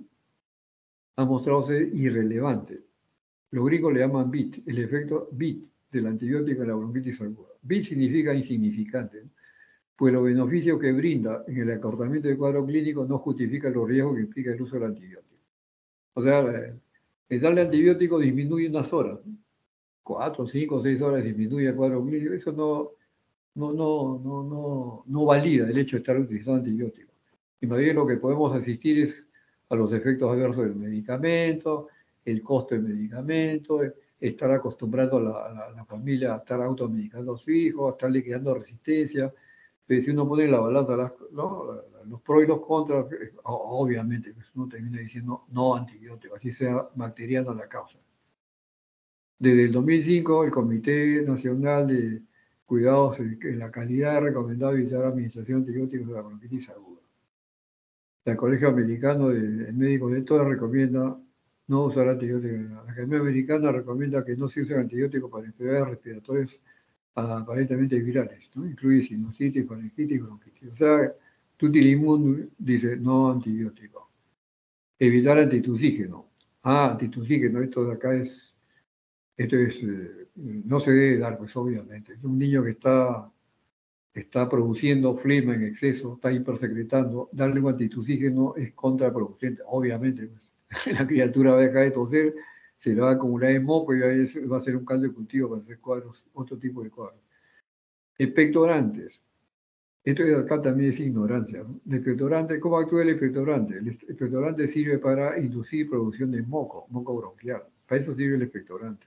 ha mostrado ser irrelevante. Los gringos le llaman B I T, el efecto B I T del antibiótico en la bronquitis aguda. B I T significa insignificante, ¿no? Pues los beneficios que brinda en el acortamiento del cuadro clínico no justifican los riesgos que implica el uso del antibiótico. O sea, el darle antibiótico disminuye unas horas, ¿no? Cuatro, cinco, seis horas disminuye el cuadro clínico. Eso no, no, no, no, no, no valida el hecho de estar utilizando antibióticos. Y más bien lo que podemos asistir es a los efectos adversos del medicamento, el costo del medicamento, estar acostumbrando a la, a la, a la familia a estar automedicando a su hijo, a estar liquidando resistencia. Entonces, si uno pone en la balanza las, ¿no? los pros y los contras, obviamente pues uno termina diciendo no antibiótico, así sea bacteriana la causa. Desde el dos mil cinco, el Comité Nacional de Cuidados en la Calidad ha recomendado evitar la administración de antibióticos de la bronquitis aguda. El Colegio Americano de Médicos de Todas recomienda no usar antibióticos. La Academia Americana recomienda que no se usen antibióticos para enfermedades respiratorias aparentemente virales, ¿no? Incluye sinusitis, faringitis, bronquitis. O sea, Tutilimundo dice no antibiótico. Evitar antitusígeno. Ah, antitusígeno, esto de acá es, esto es, eh, no se debe dar, pues obviamente. Es un niño que está, está produciendo flema en exceso, está hipersecretando, darle un antitusígeno es contraproducente, obviamente. Pues. La criatura va a dejar de toser, se le va a acumular en moco y va a ser un caldo de cultivo para hacer cuadros, otro tipo de cuadros. Expectorantes. Esto de acá también es ignorancia, ¿no? El expectorante, ¿cómo actúa el expectorante? El expectorante sirve para inducir producción de moco, moco bronquial. Para eso sirve el expectorante.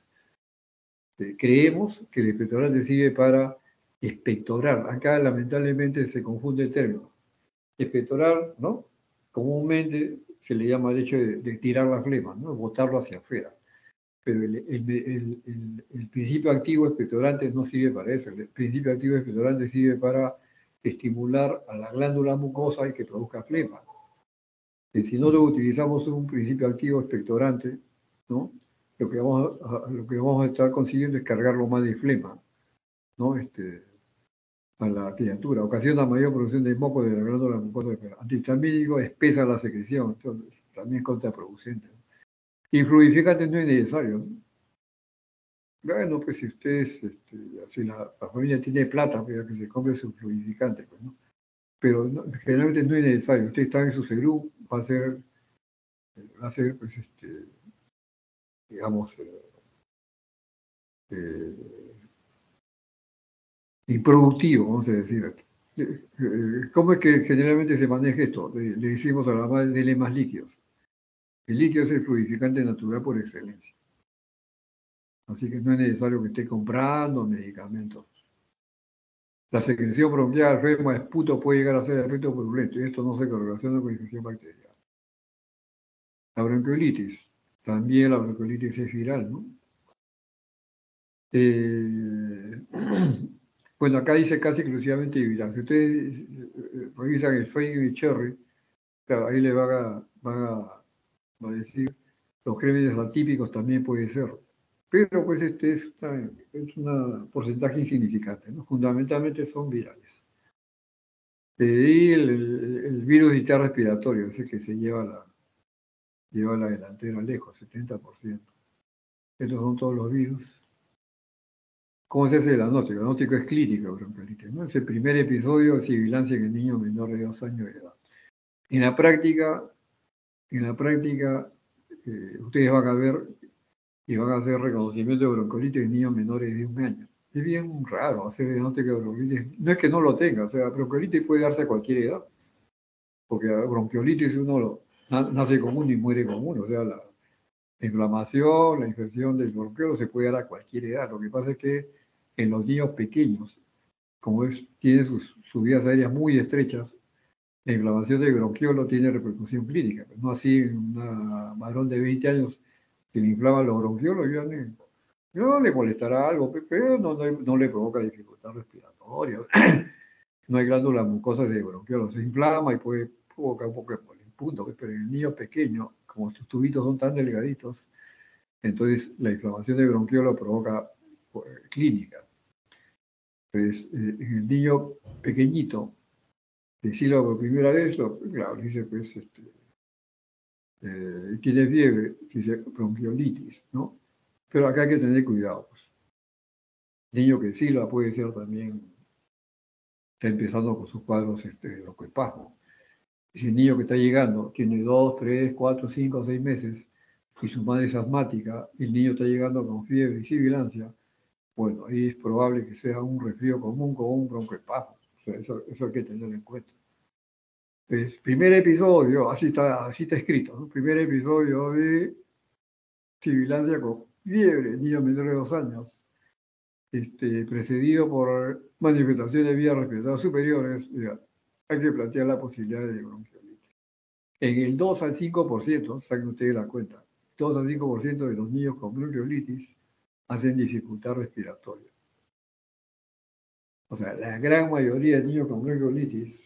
Creemos que el expectorante sirve para expectorar. Acá lamentablemente se confunde el término. Expectorar, ¿no? Comúnmente se le llama el hecho de, de tirar la flema, ¿no? Botarlo hacia afuera. Pero el, el, el, el, el principio activo expectorante no sirve para eso. El principio activo expectorante sirve para estimular a la glándula mucosa y que produzca flema. Y si no lo utilizamos un principio activo expectorante, ¿no? Lo que, vamos a, lo que vamos a estar consiguiendo es cargarlo más de flema, ¿no? Este, a la criatura. Ocasiona mayor producción de moco de la glándula mucosa. Antihistamínico, espesa la secreción, entonces, también es contraproducente. Y fluidificante no es necesario, ¿no? Bueno, pues si ustedes, este, si la, la familia tiene plata, pues, que se compre su fluidificante, pues, ¿no? Pero no, generalmente no es necesario. Usted está en su seguro, va a ser, va a ser, pues, este, digamos, eh, eh, improductivo, vamos a decir aquí. Eh, eh, ¿Cómo es que generalmente se maneja esto? Le, le decimos a la madre, dele más líquidos. El líquido es el fluidificante natural por excelencia. Así que no es necesario que esté comprando medicamentos. La secreción bronquial, reuma, esputo puede llegar a ser efecto purulento y esto no se correlaciona con infección bacteriana. La bronquiolitis, también la bronquiolitis es viral, ¿no? Eh, bueno, acá dice casi exclusivamente viral. Si ustedes eh, revisan el Feigen y Cherry, claro, ahí le van a, van a, va a decir los gérmenes atípicos también puede ser. Pero pues este es, una, es un porcentaje insignificante, ¿no? Fundamentalmente son virales. Eh, y el, el, el virus vital respiratorio, ese que se lleva la, lleva la delantera lejos, setenta por ciento. Estos son todos los virus. ¿Cómo se hace el diagnóstico? El diagnóstico es clínico, bronquiolitis, ¿no? Es el primer episodio de sibilancia en el niño menor de dos años de edad. En la práctica, en la práctica, eh, ustedes van a ver y van a hacer reconocimiento de bronquiolitis en niños menores de un año. Es bien raro hacer diagnóstico de bronquiolitis. No es que no lo tenga, o sea, bronquiolitis puede darse a cualquier edad, porque bronquiolitis uno lo, nace común y muere común, o sea, la, la inflamación, la infección del bronquiolo se puede dar a cualquier edad. Lo que pasa es que en los niños pequeños, como es, tiene sus, sus vías aéreas muy estrechas, la inflamación del bronquiolo tiene repercusión clínica. No así en un varón de veinte años que le inflama los bronquiolos, ya ne- no le molestará algo, pero no, no, no le provoca dificultad respiratoria. No hay glándulas mucosas de bronquiolo, se inflama y puede provocar un poco de polen, punto. Pero en el niño pequeño, como sus tubitos son tan delgaditos, entonces la inflamación del bronquiolo provoca pues, clínica. Entonces, eh, en el niño pequeñito, decirlo por primera vez, lo, claro, dice pues, este, eh, tiene fiebre, dice bronquiolitis, ¿no? Pero acá hay que tener cuidado. Pues. Niño que silba puede ser también, está empezando con sus cuadros este, de broncoespasmo. Si el niño que está llegando tiene dos, tres, cuatro, cinco, seis meses y su madre es asmática, y el niño está llegando con fiebre y sibilancia, bueno, ahí es probable que sea un resfrío común con un broncoespasmo. O sea, eso, eso hay que tener en cuenta. Pues, primer episodio, así está, así está escrito, ¿no? Primer episodio de sibilancia con fiebre, niño menor de dos años, este, precedido por manifestaciones de vías respiratorias superiores, ya, hay que plantear la posibilidad de bronquiolitis. En el dos al cinco por ciento, saquen ustedes la cuenta, dos al cinco por ciento de los niños con bronquiolitis hacen dificultad respiratoria. O sea, la gran mayoría de niños con bronquiolitis,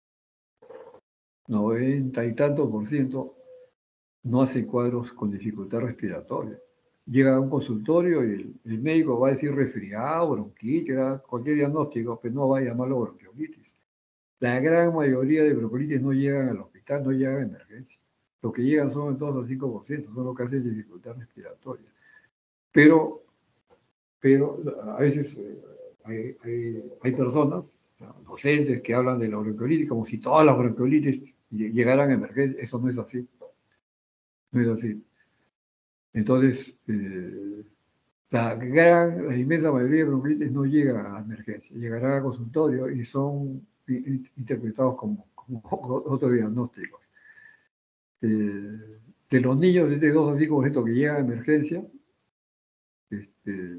noventa y tantos por ciento, no hacen cuadros con dificultad respiratoria. Llega a un consultorio y el, el médico va a decir resfriado, bronquitis, cualquier diagnóstico, pero no va a llamarlo bronquiolitis. La gran mayoría de bronquiolitis no llegan al hospital, no llegan a emergencia. Los que llegan son el dos al cinco por ciento, son los que hacen dificultad respiratoria. Pero, pero a veces eh, hay, hay, hay personas, docentes, que hablan de la bronquiolitis como si todas las bronquiolitis llegaran a emergencia. Eso no es así. No es así. Entonces, eh, la gran, la inmensa mayoría de bronquiolitis no llega a emergencia, llegará a consultorio y son interpretados como, como otros diagnósticos. Eh, de los niños de dos a cinco por ciento que llegan a emergencia, este,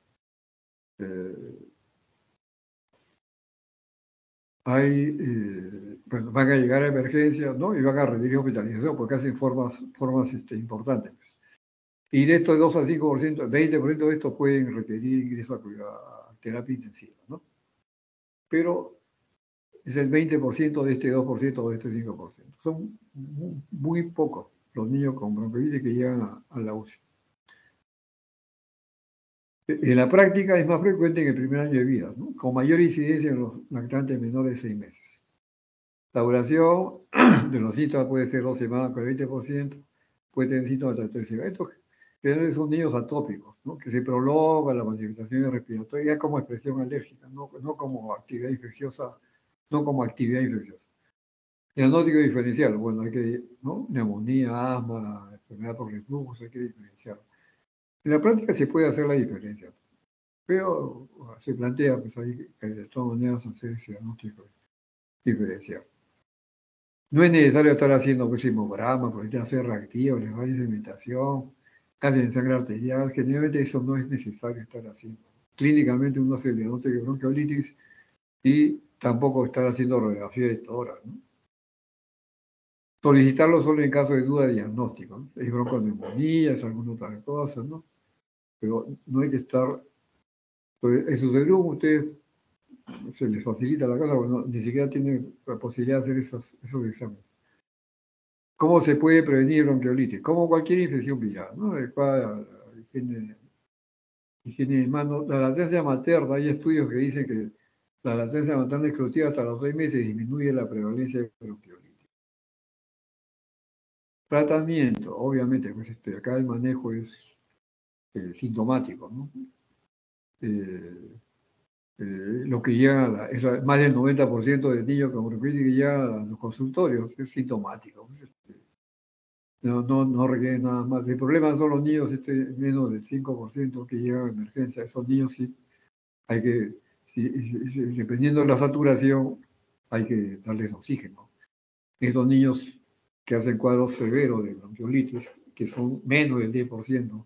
eh, hay, eh, bueno, van a llegar a emergencia, ¿no? Y van a requerir hospitalización porque hacen formas, formas este, importantes. Y de estos dos al cinco por ciento, veinte por ciento de estos pueden requerir ingreso a, a terapia intensiva, ¿no? Pero es el veinte por ciento de este dos por ciento o de este cinco por ciento. Son muy, muy pocos los niños con bronquiolitis que llegan a, a la U C I. En la práctica es más frecuente en el primer año de vida, ¿no? Con mayor incidencia en los lactantes menores de seis meses. La duración de los síntomas puede ser dos semanas con el veinte por ciento, puede tener síntomas hasta tres semanas. Esto Pero son niños atópicos, ¿no? Que se prolonga la manifestación respiratoria como expresión alérgica, no, no como actividad infecciosa, no como actividad infecciosa. Diagnóstico diferencial, bueno, hay que, ¿no? Neumonía, asma, enfermedad por reflujo, hay que diferenciar. En la práctica se puede hacer la diferencia, pero se plantea, pues ahí, que de todas maneras hacer ese diagnóstico diferencial. No es necesario estar haciendo pues, hemograma, porque ya hacer reactivo, les va a sedimentación, cáncer de sangre arterial, generalmente eso no es necesario estar haciendo. Clínicamente uno hace el diagnóstico de bronquiolitis y tampoco estar haciendo radiografía de tórax, ¿no? Solicitarlo solo en caso de duda de diagnóstico, ¿no? Es bronconeumonía, es alguna otra cosa, ¿no? Pero no hay que estar... Pues, en su salud ustedes se les facilita la cosa, porque no, ni siquiera tienen la posibilidad de hacer esos, esos exámenes. ¿Cómo se puede prevenir bronquiolitis? Como cualquier infección viral, ¿no? Adecuada higiene, higiene de manos. La lactancia materna, hay estudios que dicen que la lactancia materna exclusiva hasta los seis meses disminuye la prevalencia de bronquiolitis. Tratamiento, obviamente, pues este, acá el manejo es eh, sintomático, ¿no? Eh, eh, lo que llega, a la, es la, más del noventa por ciento de niños con bronquiolitis que llegan a los consultorios es sintomático. Pues, este, No, no, no requiere nada más. El problema son los niños, este, menos del cinco por ciento que llegan a emergencia. Esos niños sí hay que, sí, sí, sí, dependiendo de la saturación, hay que darles oxígeno. Estos niños que hacen cuadros severos de bronquiolitis, que son menos del diez por ciento,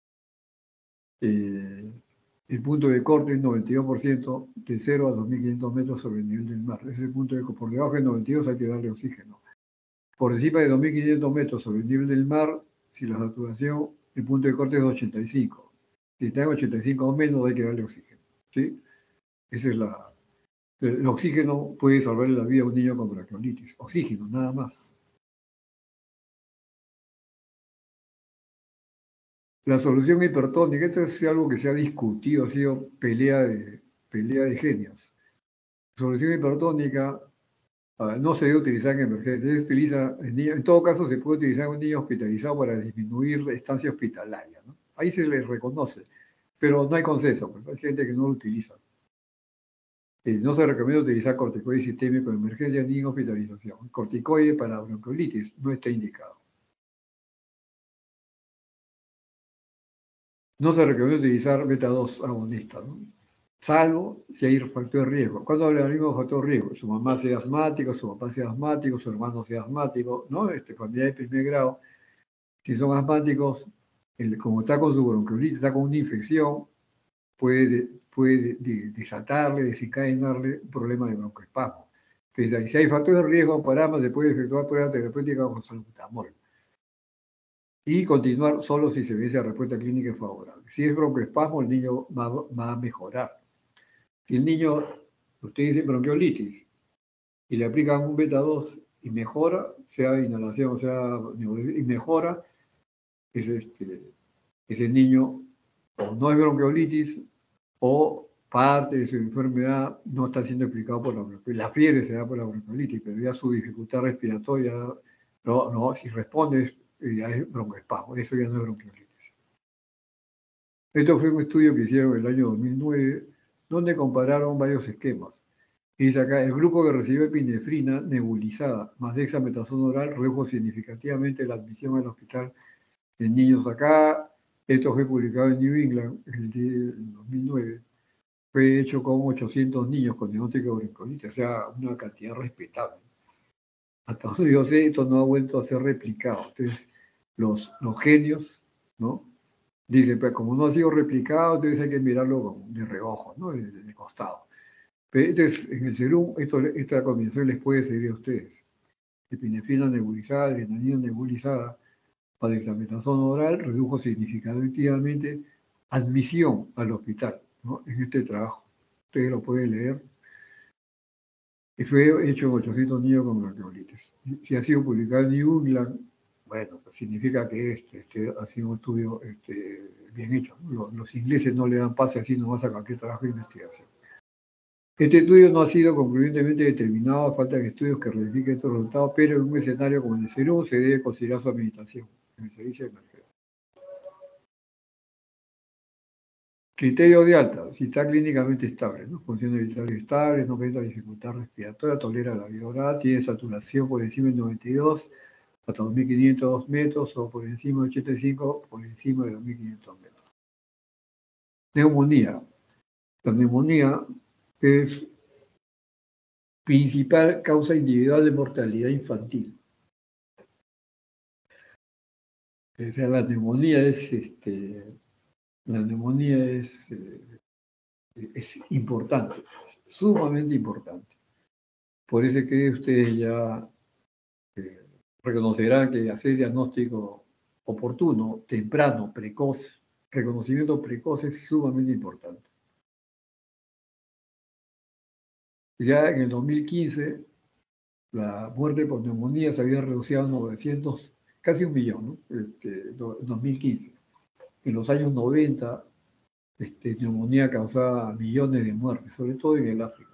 eh, el punto de corte es noventa y dos por ciento de cero a dos mil quinientos metros sobre el nivel del mar. Ese punto de por debajo de noventa y dos hay que darle oxígeno. Por encima de dos mil quinientos metros sobre el nivel del mar, si la saturación, el punto de corte es ochenta y cinco. Si está en ochenta y cinco o menos, hay que darle oxígeno. ¿Sí? Esa es la... El oxígeno puede salvarle la vida a un niño con bronquiolitis. Oxígeno, nada más. La solución hipertónica, esto es algo que se ha discutido, ha sido pelea de, pelea de genios. Solución hipertónica uh, no se debe utilizar en emergencia. Se utiliza en, niño, en todo caso, se puede utilizar en un niño hospitalizado para disminuir la estancia hospitalaria, ¿no? Ahí se les reconoce, pero no hay consenso, pues hay gente que no lo utiliza. Eh, no se recomienda utilizar corticoide sistémico en emergencia ni en hospitalización. Corticoide para bronquiolitis no está indicado. No se recomienda utilizar beta dos agonista, ¿no? Salvo si hay factor de riesgo. ¿Cuándo hablaremos de factor de riesgo? Su mamá sea asmático, su papá sea asmático, su hermano sea asmático, ¿no? Este, familia de primer grado. Si son asmáticos, el, como está con su bronquiolitis, está con una infección, puede, puede desatarle, desencadenarle un problema de broncoespasmo. Entonces, si hay factores de riesgo para ambas, se puede efectuar prueba terapéutica con salbutamol. Y continuar solo si se ve esa respuesta clínica favorable. Si es broncoespasmo, el niño va, va a mejorar. Si el niño, usted dice bronquiolitis, y le aplican un beta dos y mejora, sea inhalación, sea y mejora, es este, ese niño o no es bronquiolitis o parte de su enfermedad no está siendo explicado por la bronquiolitis. La fiebre se da por la bronquiolitis, pero ya su dificultad respiratoria, no, no, si responde ya es broncoespasmo, eso ya no es bronquiolitis. Esto fue un estudio que hicieron en el año dos mil nueve, donde compararon varios esquemas. Y dice acá, el grupo que recibió epinefrina nebulizada más dexametasona oral redujo significativamente la admisión al hospital de niños. Acá, esto fue publicado en New England en el dos mil nueve. Fue hecho con ochocientos niños con diagnóstico de bronquiolitis, o sea, una cantidad respetable. Hasta donde yo sé, esto no ha vuelto a ser replicado. Entonces, los, los genios, ¿no? Dicen, pues como no ha sido replicado, entonces hay que mirarlo de reojo, ¿no? De, de costado. Pero entonces, en el serum, esto, esta combinación les puede servir a ustedes. Epinefrina nebulizada, adrenalina nebulizada, para dexametasona oral, redujo significativamente admisión al hospital, ¿no? En este trabajo. Ustedes lo pueden leer. Y fue hecho en ochocientos niños con bronquiolitis. Si ha sido publicado en New England, bueno, pues significa que este, este ha sido un estudio este, bien hecho, ¿no? Los, los ingleses no le dan pase así nomás a cualquier trabajo de investigación. Este estudio no ha sido concluyentemente determinado, faltan estudios que ratifiquen estos resultados, pero en un escenario como el de serum se debe considerar su administración en el servicio de emergencia. Criterio de alta, si está clínicamente estable, ¿no? Funciones vitales estables, no presenta dificultad respiratoria, tolera la vida oral, tiene saturación por encima de noventa y dos, hasta dos mil quinientos metros, o por encima de ochenta y cinco, por encima de dos mil quinientos metros. Neumonía. La neumonía es principal causa individual de mortalidad infantil. O sea, la neumonía es, este, la neumonía es, eh, es importante, sumamente importante. Por eso que ustedes ya eh, reconocerán que hacer diagnóstico oportuno, temprano, precoz, reconocimiento precoz es sumamente importante. Ya en el dos mil quince, la muerte por neumonía se había reducido a novecientos, casi un millón, ¿no? Este, dos mil quince. En los años noventa, este, neumonía causaba millones de muertes, sobre todo en el África.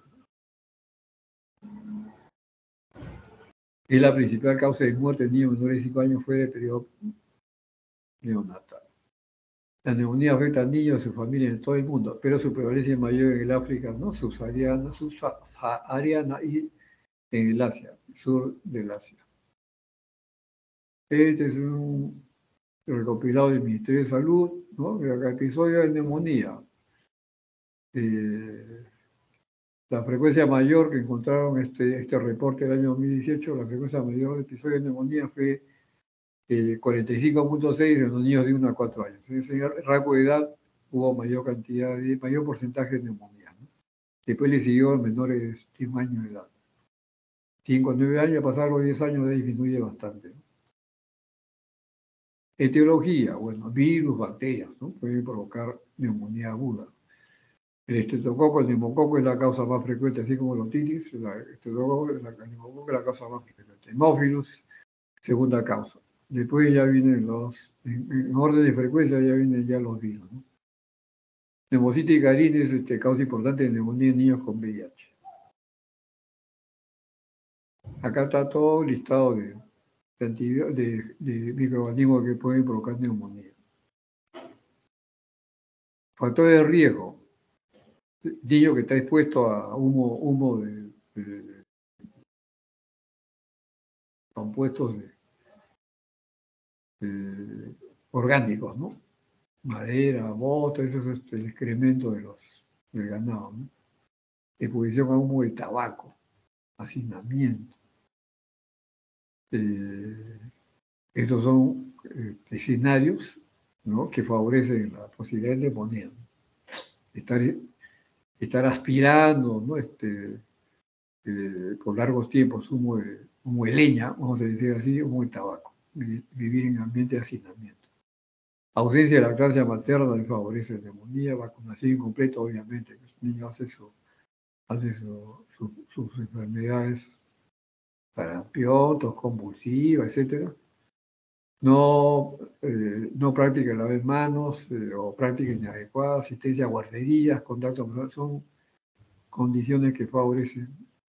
Es la principal causa de muerte en niños menores de cinco años fue el periodo neonatal. La neumonía afecta a niños y sus familias en todo el mundo, pero su prevalencia es mayor en el África, ¿no? subsahariana, subsahariana y en el Asia, sur del Asia. Este es un recopilado del Ministerio de Salud, ¿no? El episodio de neumonía. Eh, la frecuencia mayor que encontraron este, este reporte del año dos mil dieciocho, la frecuencia mayor de episodios de neumonía fue eh, cuarenta y cinco punto seis en los niños de uno a cuatro años. En ese rango de edad hubo mayor cantidad, de, mayor porcentaje de neumonía, ¿no? Después le siguió a menores de un año de edad. cinco a nueve años, a pasar los diez años, disminuye bastante, ¿no? Etiología, bueno, virus, bacterias, ¿no? Pueden provocar neumonía aguda. El estreptococo, el neumococo es la causa más frecuente, así como la otitis, el estreptococo es la, el neumococo es la causa más frecuente. Hemófilus, segunda causa. Después ya vienen los, en, en orden de frecuencia ya vienen ya los virus, ¿no? Neumocitis caris es este, causa importante de neumonía en niños con V I H. Acá está todo listado de, de, de, de microorganismos que pueden provocar neumonía. Factores de riesgo. Niño que está expuesto a humo, humo de, de compuestos de, de, orgánicos, ¿no? Madera, bota, eso es este, el excremento de los, del ganado, ¿no? Exposición a humo de tabaco, hacinamiento. Eh, estos son eh, escenarios, ¿no? Que favorecen la posibilidad de neumonía, ¿no? Estar, estar aspirando, ¿no? Este, eh, por largos tiempos humo de, humo de leña, vamos a decir así, humo de tabaco, vivir en ambiente de hacinamiento. Ausencia de lactancia materna favorece la neumonía, vacunación incompleta, obviamente, que el niño hace, su, hace su, su, sus enfermedades, sarampión, tos convulsiva, etcétera. No, eh, no práctica lavar manos eh, o práctica inadecuada, asistencia a guarderías, contacto con, son condiciones que favorecen.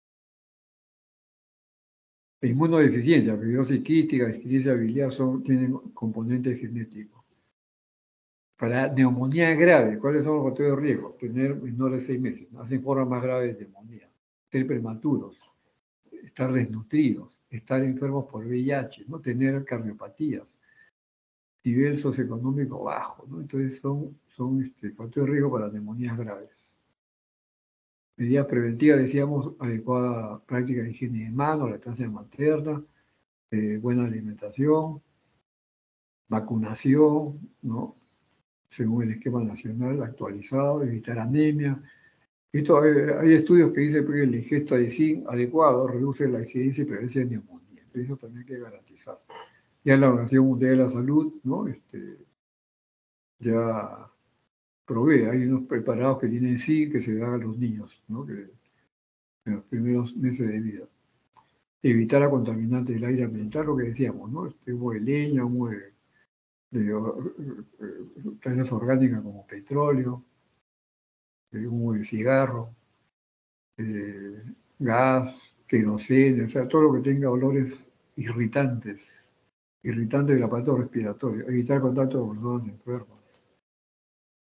Inmunodeficiencia, fibrosis quística, disquinesia biliar son, tienen componentes genéticos. Para neumonía grave, ¿cuáles son los factores de riesgo? Tener menores de seis meses, hacen formas más graves de neumonía, ser prematuros, estar desnutridos, estar enfermos por V I H, no tener cardiopatías, nivel socioeconómico bajo, ¿no? Entonces son, son este, factores de riesgo para neumonías graves. Medidas preventivas, decíamos, adecuada práctica de higiene de manos, lactancia materna, eh, buena alimentación, vacunación, ¿no? Según el esquema nacional actualizado, evitar anemia. Esto, eh, hay estudios que dicen que la ingesta de zinc adecuado reduce la incidencia y prevención de neumonía. Entonces eso también hay que garantizar. Ya la Organización Mundial de la Salud, ¿no? Este, ya provee, hay unos preparados que tienen zinc que se dan a los niños, ¿no? Que, en los primeros meses de vida. Evitar la contaminante del aire ambiental, lo que decíamos, ¿no? Este humo de leña, humo de, de sustancias orgánicas como petróleo, eh, humo de cigarro, eh, gas, queroseno, o sea, todo lo que tenga olores irritantes, irritantes del aparato respiratorio. Evitar contacto con personas enfermas.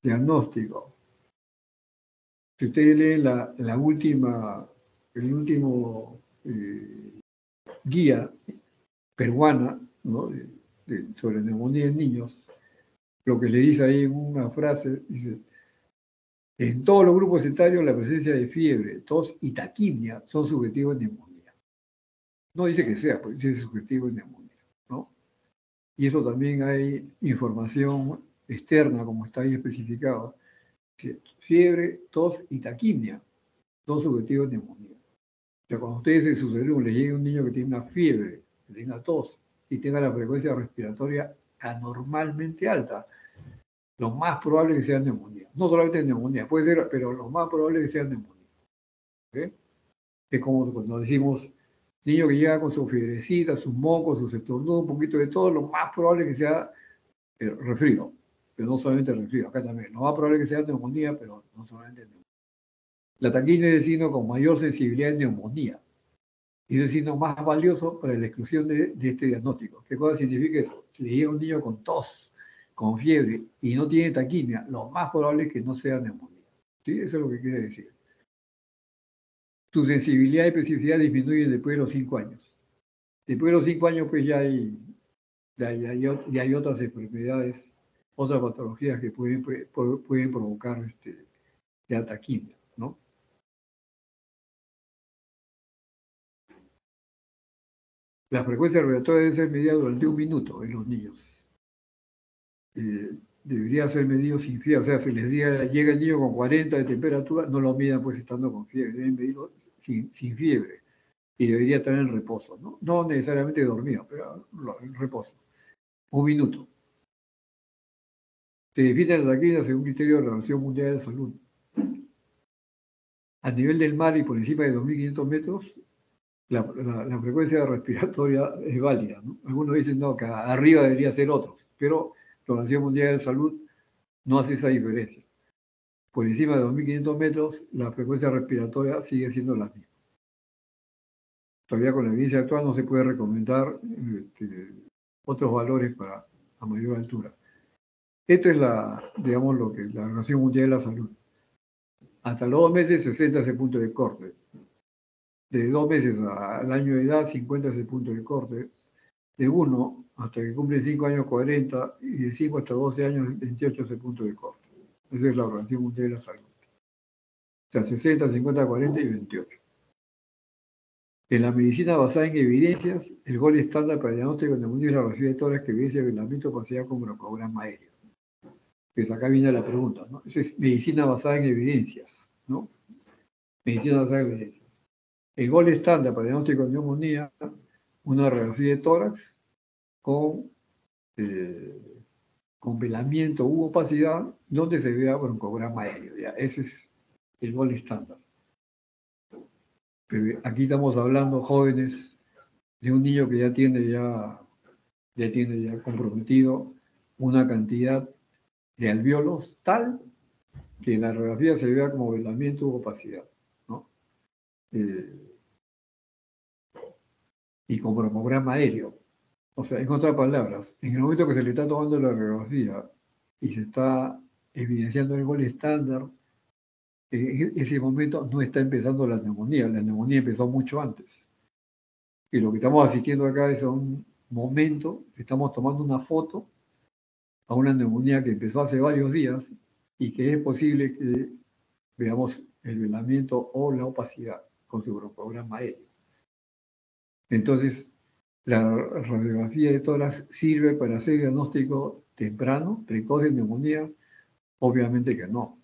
diagnóstico. Si ustedes leen la, la última, el último eh, guía peruana, ¿no? de, de, sobre neumonía en niños, lo que le dice ahí en una frase, dice, en todos los grupos etarios la presencia de fiebre, tos y taquimia son subjetivos de neumonía. No dice que sea, pues dice subjetivo de neumonía, ¿no? Y eso también hay información externa, como está ahí especificado. Fiebre, tos y taquimia son subjetivos de neumonía. O sea, cuando ustedes en su cerebro le llegue un niño que tiene una fiebre, que tenga tos y tenga la frecuencia respiratoria anormalmente alta, lo más probable es que sea neumonía. No solamente neumonía, puede ser, pero lo más probable es que sea neumonía. ¿Okay? Es como cuando decimos, niño que llega con su fiebrecita, sus mocos, sus estornudos, un poquito de todo, lo más probable es que sea eh, resfrío, pero no solamente resfrío, acá también. Lo más probable es que sea neumonía, pero no solamente neumonía. La taquimia es el signo con mayor sensibilidad en neumonía. Y es el signo más valioso para la exclusión de, de este diagnóstico. ¿Qué cosa significa eso? Si le llega un niño con tos, con fiebre y no tiene taquimia, lo más probable es que no sea neumonía. ¿Sí? Eso es lo que quiere decir. Tu sensibilidad y especificidad disminuyen después de los cinco años. Después de los cinco años, pues ya hay, ya hay, ya hay otras enfermedades, otras patologías que pueden, pueden provocar este, ya taquimia, ¿no? La frecuencia respiratoria debe ser medida durante un minuto en los niños. Eh, debería ser medido sin fiebre. O sea, si les diga, llega el niño con cuarenta de temperatura, no lo midan pues estando con fiebre, deben medirlo sin, sin fiebre. Y debería estar en reposo, ¿no? No necesariamente dormido, pero en reposo. Un minuto. Se define la taquimia según criterio de la Organización Mundial de la Salud. A nivel del mar y por encima de dos mil quinientos metros, la, la, la frecuencia respiratoria es válida, ¿no? Algunos dicen no, que arriba debería ser otros, pero la Organización Mundial de la Salud no hace esa diferencia. Por encima de dos mil quinientos metros, la frecuencia respiratoria sigue siendo la misma. Todavía con la evidencia actual no se puede recomendar este, otros valores para a mayor altura. Esto es la, digamos, lo que la Organización Mundial de la Salud. Hasta los dos meses, sesenta es el punto de corte. De dos meses al año de edad, cincuenta es el punto de corte. De uno hasta que cumple cinco años, cuarenta, y de cinco hasta doce años, veintiocho es el punto de corte. Esa es la Organización Mundial de la Salud. O sea, sesenta, cincuenta, cuarenta y veintiocho. En la medicina basada en evidencias, el gol estándar para el diagnóstico de neumonía es la radiografía de tórax que evidencia el velamiento paseado con broncograma aéreo. Pues acá viene la pregunta, ¿no? Eso es medicina basada en evidencias, ¿no? Medicina basada en evidencias. El gol estándar para el diagnóstico de neumonía, una radiografía de tórax con, eh, con velamiento u opacidad, donde se vea broncograma aéreo. ¿Ya? Ese es el gol estándar. Pero aquí estamos hablando, jóvenes, de un niño que ya tiene ya, ya tiene ya comprometido una cantidad de alvéolos tal que en la radiografía se vea como velamiento u opacidad, ¿no? Eh, y con broncograma aéreo. O sea, en otras palabras, en el momento que se le está tomando la radiografía y se está evidenciando el gol estándar, en ese momento no está empezando la neumonía, la neumonía empezó mucho antes. Y lo que estamos asistiendo acá es a un momento, estamos tomando una foto a una neumonía que empezó hace varios días y que es posible que veamos el velamiento o la opacidad con su broncograma aéreo. Entonces, la radiografía de tórax sirve para hacer diagnóstico temprano, precoz de neumonía. Obviamente que no.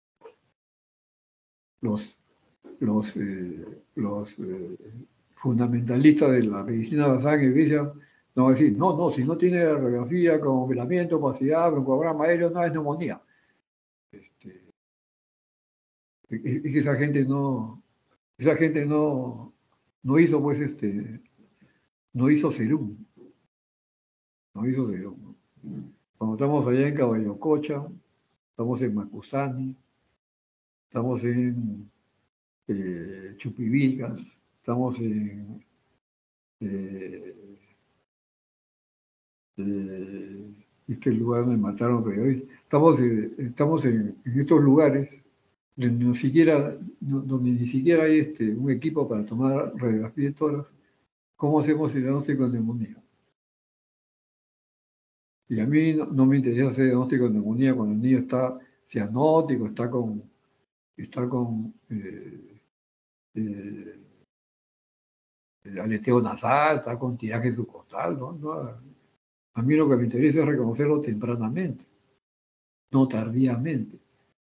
Los, los, eh, los eh, fundamentalistas de la medicina basada en evidencia no van a decir, no, no, si no tiene radiografía con velamiento, opacidad, broncograma aéreo, no es neumonía. Este, es que esa gente no, esa gente no, no hizo pues este, no hizo serum, no hizo serum. Cuando estamos allá en Caballococha, estamos en Macusani, estamos en eh, Chupivicas, estamos en eh, eh, este lugar donde mataron periodistas, estamos, eh, estamos en, en estos lugares donde, no siquiera, no- donde ni siquiera hay este, un equipo para tomar radiografía de tórax. ¿Cómo hacemos el diagnóstico de neumonía? Y a mí no, no me interesa hacer diagnóstico de neumonía cuando el niño está cianótico, está con, está con eh, eh, aleteo nasal, está con tiraje subcostal, ¿no? No, a mí lo que me interesa es reconocerlo tempranamente, no tardíamente.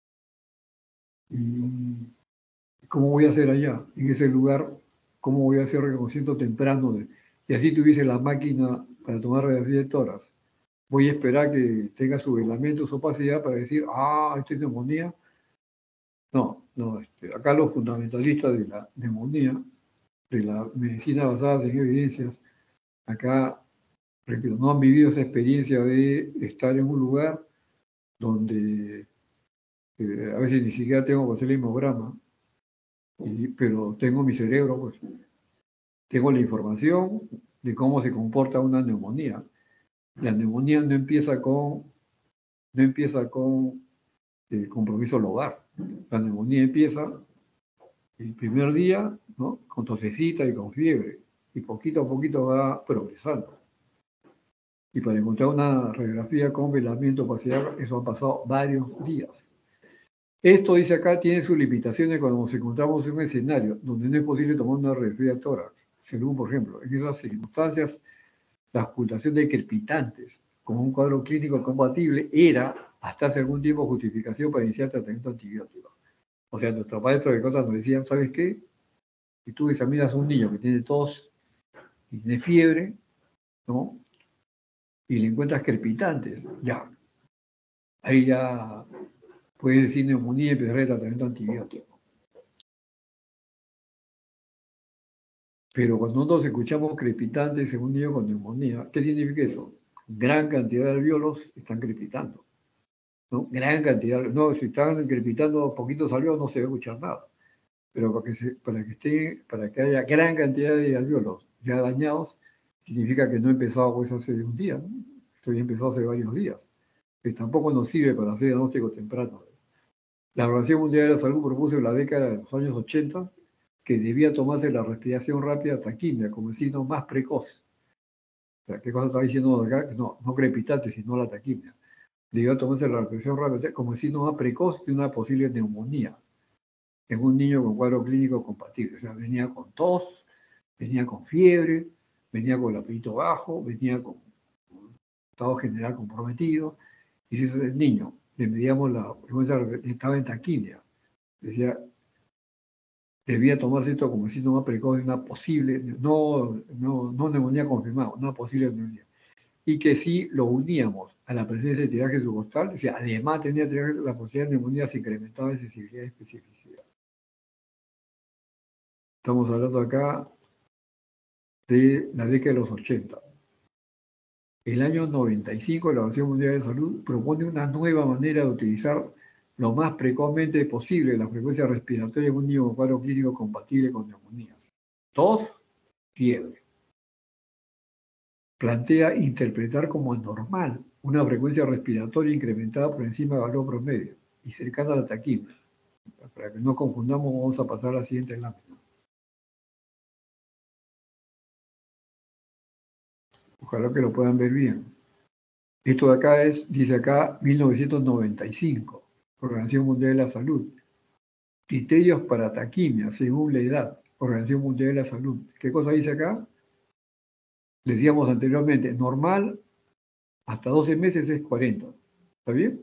¿Y cómo voy a hacer allá, en ese lugar? ¿Cómo voy a hacer reconocimiento temprano? De, y así tuviese la máquina para tomar radiografía de tórax. Voy a esperar que tenga su velamiento, su opacidad para decir, ah, esto es neumonía. No, no, este, acá los fundamentalistas de la neumonía, de la medicina basada en evidencias, acá, repito, no han vivido esa experiencia de estar en un lugar donde eh, a veces ni siquiera tengo que hacer el hemograma, y- pero tengo mi cerebro, pues, tengo la información de cómo se comporta una neumonía. La neumonía no empieza con, no empieza con eh, compromiso al hogar. La neumonía empieza el primer día, ¿no? Con tosecita y con fiebre, y poquito a poquito va progresando. Y para encontrar una radiografía con velamiento facial, eso han pasado varios días. Esto, dice acá, tiene sus limitaciones cuando nos encontramos en un escenario donde no es posible tomar una radiografía de tórax. Según, por ejemplo, en esas circunstancias, la ocultación de crepitantes como un cuadro clínico compatible era, hasta hace algún tiempo, justificación para iniciar tratamiento antibiótico. O sea, nuestros maestros de cosas nos decían, ¿sabes qué? Si tú examinas a un niño que tiene tos y tiene fiebre, ¿no? Y le encuentras crepitantes, ya, ahí ya puedes decir neumonía y empezar el tratamiento antibiótico. Pero cuando nosotros escuchamos crepitantes en un niño con neumonía, ¿qué significa eso? Gran cantidad de alvéolos están crepitando, ¿no? Gran cantidad, no, si están crepitando poquitos alvéolos no se va a escuchar nada. Pero para que, se, para que, esté, para que haya gran cantidad de alvéolos ya dañados, significa que no he empezado pues hace un día, ¿no? Esto ya empezó hace varios días. Que tampoco nos sirve para hacer diagnóstico temprano. La Organización Mundial de la Salud propuso en la década de los años ochenta que debía tomarse la respiración rápida taquimia como el signo más precoz. O sea, ¿qué cosa está diciendo acá? No, no crepitante, sino la taquimia. Debía tomarse la respiración rápida como el signo más precoz de una posible neumonía en un niño con cuadro clínico compatible. O sea, venía con tos, venía con fiebre, venía con el apetito bajo, venía con estado general comprometido. Y si es el niño, le medíamos la frecuencia, estaba en taquimia. Decía, debía tomarse esto como síntoma precoz de una posible, no, no, no neumonía confirmada, una posible neumonía. Y que si lo uníamos a la presencia de tiraje subcostal, o sea, además tenía tiraje, la posibilidad de neumonía se incrementaba en sensibilidad y especificidad. Estamos hablando acá de la década de los ochenta. El año noventa y cinco, la Organización Mundial de Salud propone una nueva manera de utilizar lo más precozmente posible la frecuencia respiratoria en un niño con cuadro clínico compatible con neumonías. Tos, fiebre. Plantea interpretar como anormal una frecuencia respiratoria incrementada por encima del valor promedio y cercana a la taquimia. Para que no confundamos, vamos a pasar a la siguiente lámina. Ojalá que lo puedan ver bien. Esto de acá es, dice acá, mil novecientos noventa y cinco, Organización Mundial de la Salud. Criterios para taquimia según la edad, Organización Mundial de la Salud. ¿Qué cosa dice acá? Decíamos anteriormente, normal hasta doce meses es cuarenta. ¿Está bien?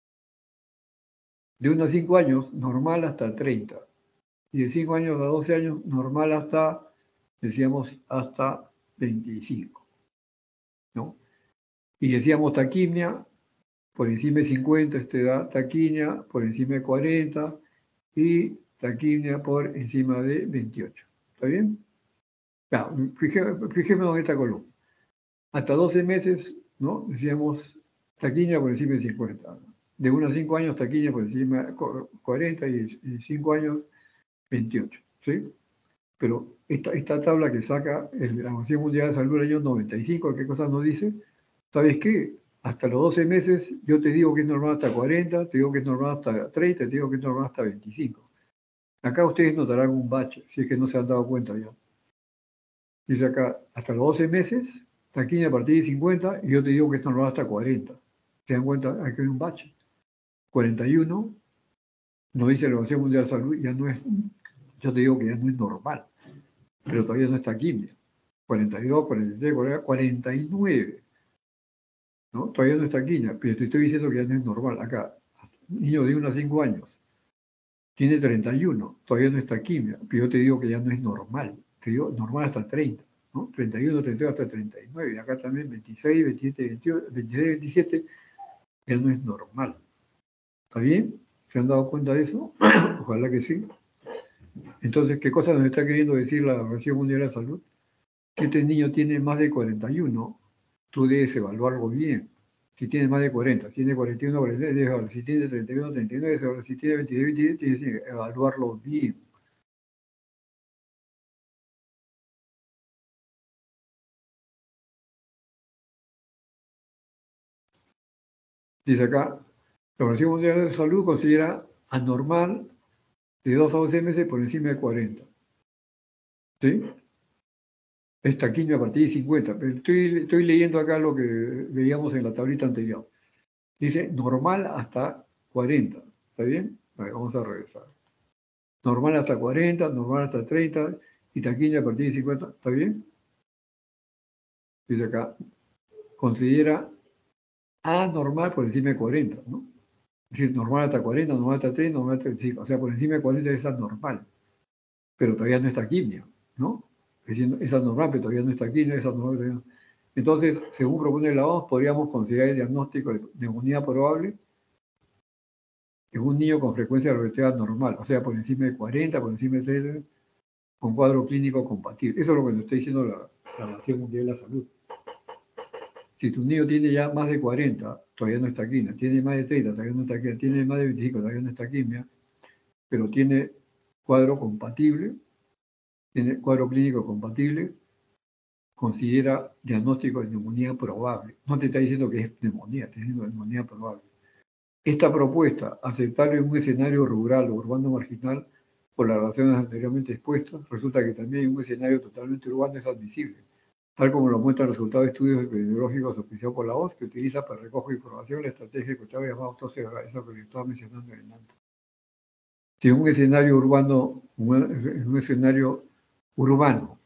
De uno a cinco años, normal hasta treinta. Y de cinco años a doce años, normal hasta, decíamos, hasta veinticinco. ¿No? Y decíamos taquimia por encima de cincuenta, esta edad, taquimia por encima de cuarenta y taquimia por encima de veintiocho. ¿Está bien? Claro, fíjeme, fíjeme en esta columna. Hasta doce meses, ¿no? Decíamos taquimia por encima de cincuenta. De uno a cinco años, taquimia por encima de cuarenta y de cinco años, veintiocho. ¿Sí? Pero esta, esta tabla que saca el, la Organización Mundial de Salud del año noventa y cinco, ¿qué cosa nos dice? ¿Sabes qué? hasta los doce meses, yo te digo que es normal hasta cuarenta, te digo que es normal hasta treinta, te digo que es normal hasta veinticinco. Acá ustedes notarán un bache, si es que no se han dado cuenta ya. Dice acá, hasta los doce meses, taquilla a partir de cincuenta, y yo te digo que es normal hasta cuarenta. ¿Se dan cuenta? Aquí hay un bache. cuarenta y uno, nos dice la Organización Mundial de Salud, ya no es, yo te digo que ya no es normal, pero todavía no está taquimia. cuarenta y dos, cuarenta y tres, cuarenta y nueve. ¿No? Todavía no está taquimia, pero te estoy diciendo que ya no es normal. Acá, niño de uno a cinco años, tiene treinta y uno, todavía no está taquimia, pero yo te digo que ya no es normal. Te digo normal hasta treinta, ¿no? treinta y uno, treinta y dos hasta treinta y nueve, y acá también veintiséis, veintisiete, veintiocho, veintiséis, veintisiete, ya no es normal. ¿Está bien? ¿Se han dado cuenta de eso? Ojalá que sí. Entonces, ¿qué cosa nos está queriendo decir la Organización Mundial de la Salud? Si este niño tiene más de cuarenta y uno, tú debes evaluarlo bien. Si tiene más de cuarenta, si tiene cuarenta y uno, cuarenta y dos, debes evaluarlo. Si tiene treinta y uno, treinta y nueve, debes evaluarlo. Si tiene veintiséis, veintisiete, tienes que evaluarlo bien. Dice acá, la Organización Mundial de la Salud considera anormal de dos a once meses por encima de cuarenta. ¿Sí? Es taquimia a partir de cincuenta. Pero estoy, estoy leyendo acá lo que veíamos en la tablita anterior. Dice normal hasta cuarenta. ¿Está bien? A ver, vamos a regresar. Normal hasta cuarenta, normal hasta treinta y taquimia a partir de cincuenta. ¿Está bien? Dice acá, considera anormal por encima de cuarenta, ¿no? Es decir, normal hasta cuarenta, normal hasta treinta, normal hasta veinticinco. O sea, por encima de cuarenta es anormal. Pero todavía no es taquimia, ¿no? Es decir, es anormal, pero todavía no es taquimia, es anormal, todavía no. Entonces, según propone la O M S, podríamos considerar el diagnóstico de neumonía probable en un niño con frecuencia respiratoria normal, o sea, por encima de cuarenta, por encima de treinta, con cuadro clínico compatible. Eso es lo que nos está diciendo la, la Organización Mundial de la Salud. Si tu niño tiene ya más de cuarenta, todavía no es taquimia, tiene más de treinta, todavía no es taquimia, tiene más de veinticinco, todavía no es taquimia, pero tiene cuadro compatible, tiene cuadro clínico compatible, considera diagnóstico de neumonía probable. No te está diciendo que es neumonía, te está diciendo neumonía probable. Esta propuesta, aceptable en un escenario rural o urbano marginal, por las razones anteriormente expuestas, resulta que también en un escenario totalmente urbano es admisible, tal como lo muestran los resultados de estudios epidemiológicos oficiados por la O M S, que utiliza para recoger información la estrategia que estaba llamada autocebra, eso que les estaba mencionando adelante. Si en un escenario urbano, en un escenario urbano,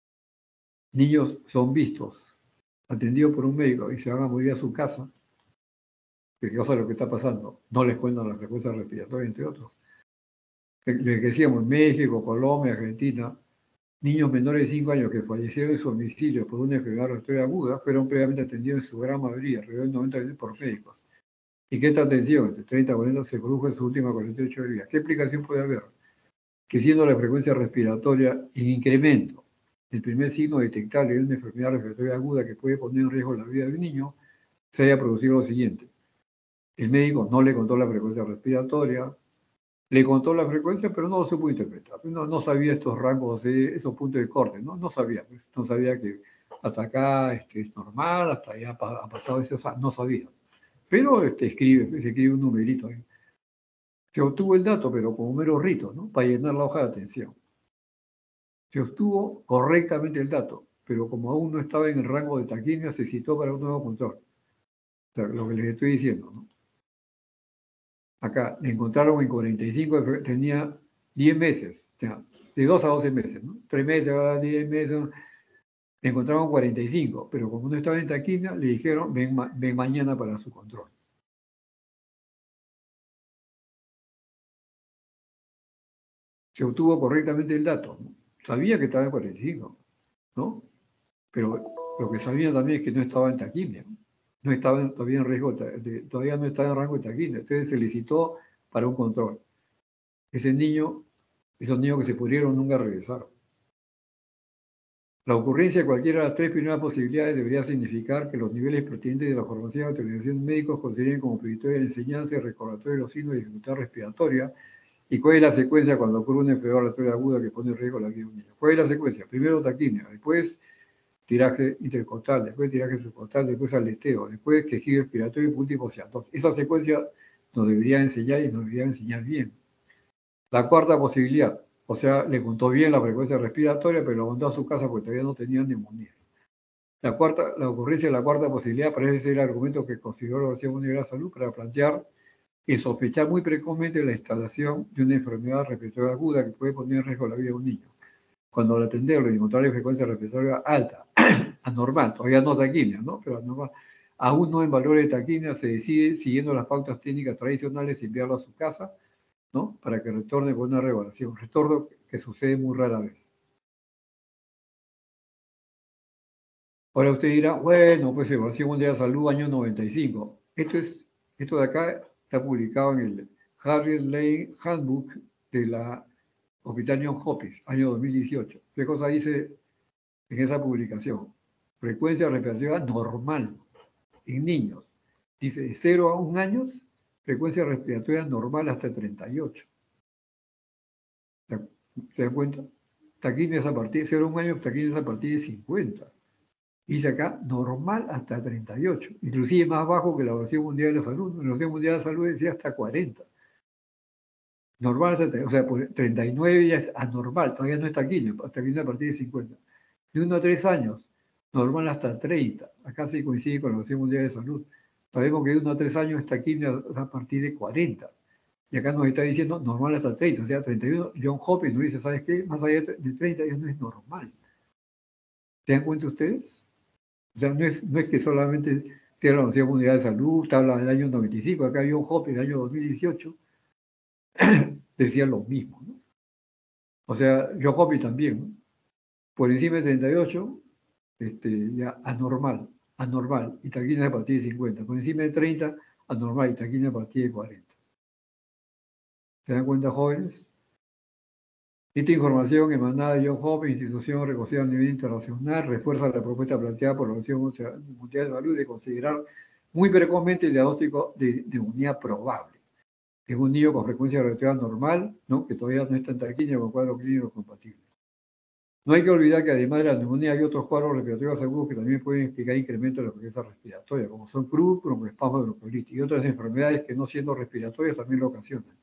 niños son vistos, atendidos por un médico y se van a morir a su casa, que cosa lo que está pasando, no les cuentan la frecuencia respiratoria, entre otros. Les decíamos, en México, Colombia, Argentina, niños menores de cinco años que fallecieron en su domicilio por una enfermedad respiratoria aguda fueron previamente atendidos en su gran mayoría, alrededor del noventa por ciento por médicos. Y que esta atención, entre treinta y cuarenta, se produjo en sus últimas cuarenta y ocho días. ¿Qué explicación puede haber? Que siendo la frecuencia respiratoria en incremento, el primer signo detectable de una enfermedad respiratoria aguda que puede poner en riesgo la vida de un niño, se haya producido lo siguiente. El médico no le contó la frecuencia respiratoria, le contó la frecuencia, pero no lo supo interpretar. No, no sabía estos rangos, de, esos puntos de corte, ¿no? No sabía, pues. No sabía que hasta acá este, es normal, hasta allá ha pasado eso, o sea, no sabía. Pero este, escribe, se escribe un numerito ahí. Se obtuvo el dato, pero como mero rito, ¿no? Para llenar la hoja de atención. Se obtuvo correctamente el dato, pero como aún no estaba en el rango de taquimia, se citó para un nuevo control. O sea, lo que les estoy diciendo, ¿no? Acá le encontraron en cuarenta y cinco, tenía diez meses, o sea, de dos a doce meses, ¿no? tres meses, diez meses, le encontraron cuarenta y cinco, pero como no estaba en taquimia, le dijeron, ven, ven mañana para su control. Se obtuvo correctamente el dato, ¿no? Sabía que estaba en cuarenta y cinco, ¿no? Pero lo que sabía también es que no estaba en taquimia, ¿no? No estaba todavía en riesgo, de, todavía no estaba en rango de taquimia, entonces se licitó para un control. Ese niño, esos niños que se pudieron nunca regresaron. La ocurrencia de cualquiera de las tres primeras posibilidades debería significar que los niveles pertinentes de la formación de autorización médicos consideren como prioritaria la enseñanza y recordatorio de los signos de dificultad respiratoria. ¿Y cuál es la secuencia cuando ocurre una enfermedad respiratoria aguda que pone en riesgo la vida de un niño? ¿Cuál es la secuencia? Primero taquimia, después tiraje intercostal, después tiraje subcostal, después aleteo, después quejido expiratorio y punto ciatosis. Esa secuencia nos debería enseñar y nos debería enseñar bien. La cuarta posibilidad, o sea, le contó bien la frecuencia respiratoria, pero lo mandó a su casa porque todavía no tenía neumonía. La, cuarta, la ocurrencia de la cuarta posibilidad parece ser el argumento que consideró la Organización Mundial de la Salud para plantear y sospechar muy precozmente la instalación de una enfermedad respiratoria aguda que puede poner en riesgo la vida de un niño. Cuando al atenderlo y encontrar la frecuencia respiratoria alta, anormal, todavía no taquimia, ¿no? Pero anormal, aún no en valores de taquimia, se decide, siguiendo las pautas técnicas tradicionales, enviarlo a su casa, ¿no? Para que retorne con una reevaluación. Retorno que sucede muy rara vez. Ahora usted dirá, bueno, pues Evaluación Mundial de Salud, año noventa y cinco. Esto, es, esto de acá está publicado en el Harriet Lane Handbook de la Hospital Johns Hopkins, año dos mil dieciocho. ¿Qué cosa dice en esa publicación? Frecuencia respiratoria normal en niños. Dice de cero a un años, frecuencia respiratoria normal hasta treinta y ocho. ¿Se dan cuenta? Taquimia es a partir de cero a un año, taquimia es a partir de cincuenta. Dice acá, normal hasta treinta y ocho, inclusive más bajo que la Organización Mundial de la Salud. La Organización Mundial de la Salud decía hasta cuarenta. Normal hasta treinta, o sea, por treinta y nueve ya es anormal, todavía no es taquimia, taquimia a partir de cincuenta. De uno a tres años, normal hasta treinta. Acá se coincide con la Organización Mundial de Salud. Sabemos que de uno a tres años es taquimia a partir de cuarenta. Y acá nos está diciendo normal hasta treinta, o sea, treinta y uno. John Hopkins nos dice, ¿sabes qué? Más allá de treinta ya no es normal. ¿Se dan cuenta ustedes? O sea, no es, no es que solamente sea la Organización Mundial de Salud, habla del año noventa y cinco, acá John Hopkins, el año dos mil dieciocho, decía lo mismo, ¿no? O sea, John Hopkins también, ¿no? Por encima de treinta y ocho, este, ya anormal, anormal, y taquina a partir de cincuenta. Por encima de treinta, anormal, y taquina a partir de cuarenta. ¿Se dan cuenta, jóvenes? Esta información emanada de John Hopkins, institución reconocida a nivel internacional, refuerza la propuesta planteada por la Organización Mundial de Salud de considerar muy precozmente el diagnóstico de neumonía probable en un niño con frecuencia respiratoria normal, ¿no? Que todavía no está en taquimia con cuadros clínicos compatibles. No hay que olvidar que además de la neumonía hay otros cuadros respiratorios agudos que también pueden explicar incremento de la frecuencia respiratoria, como son cruz, broncoespasmo, bronquiolitis y otras enfermedades que no siendo respiratorias también lo ocasionan.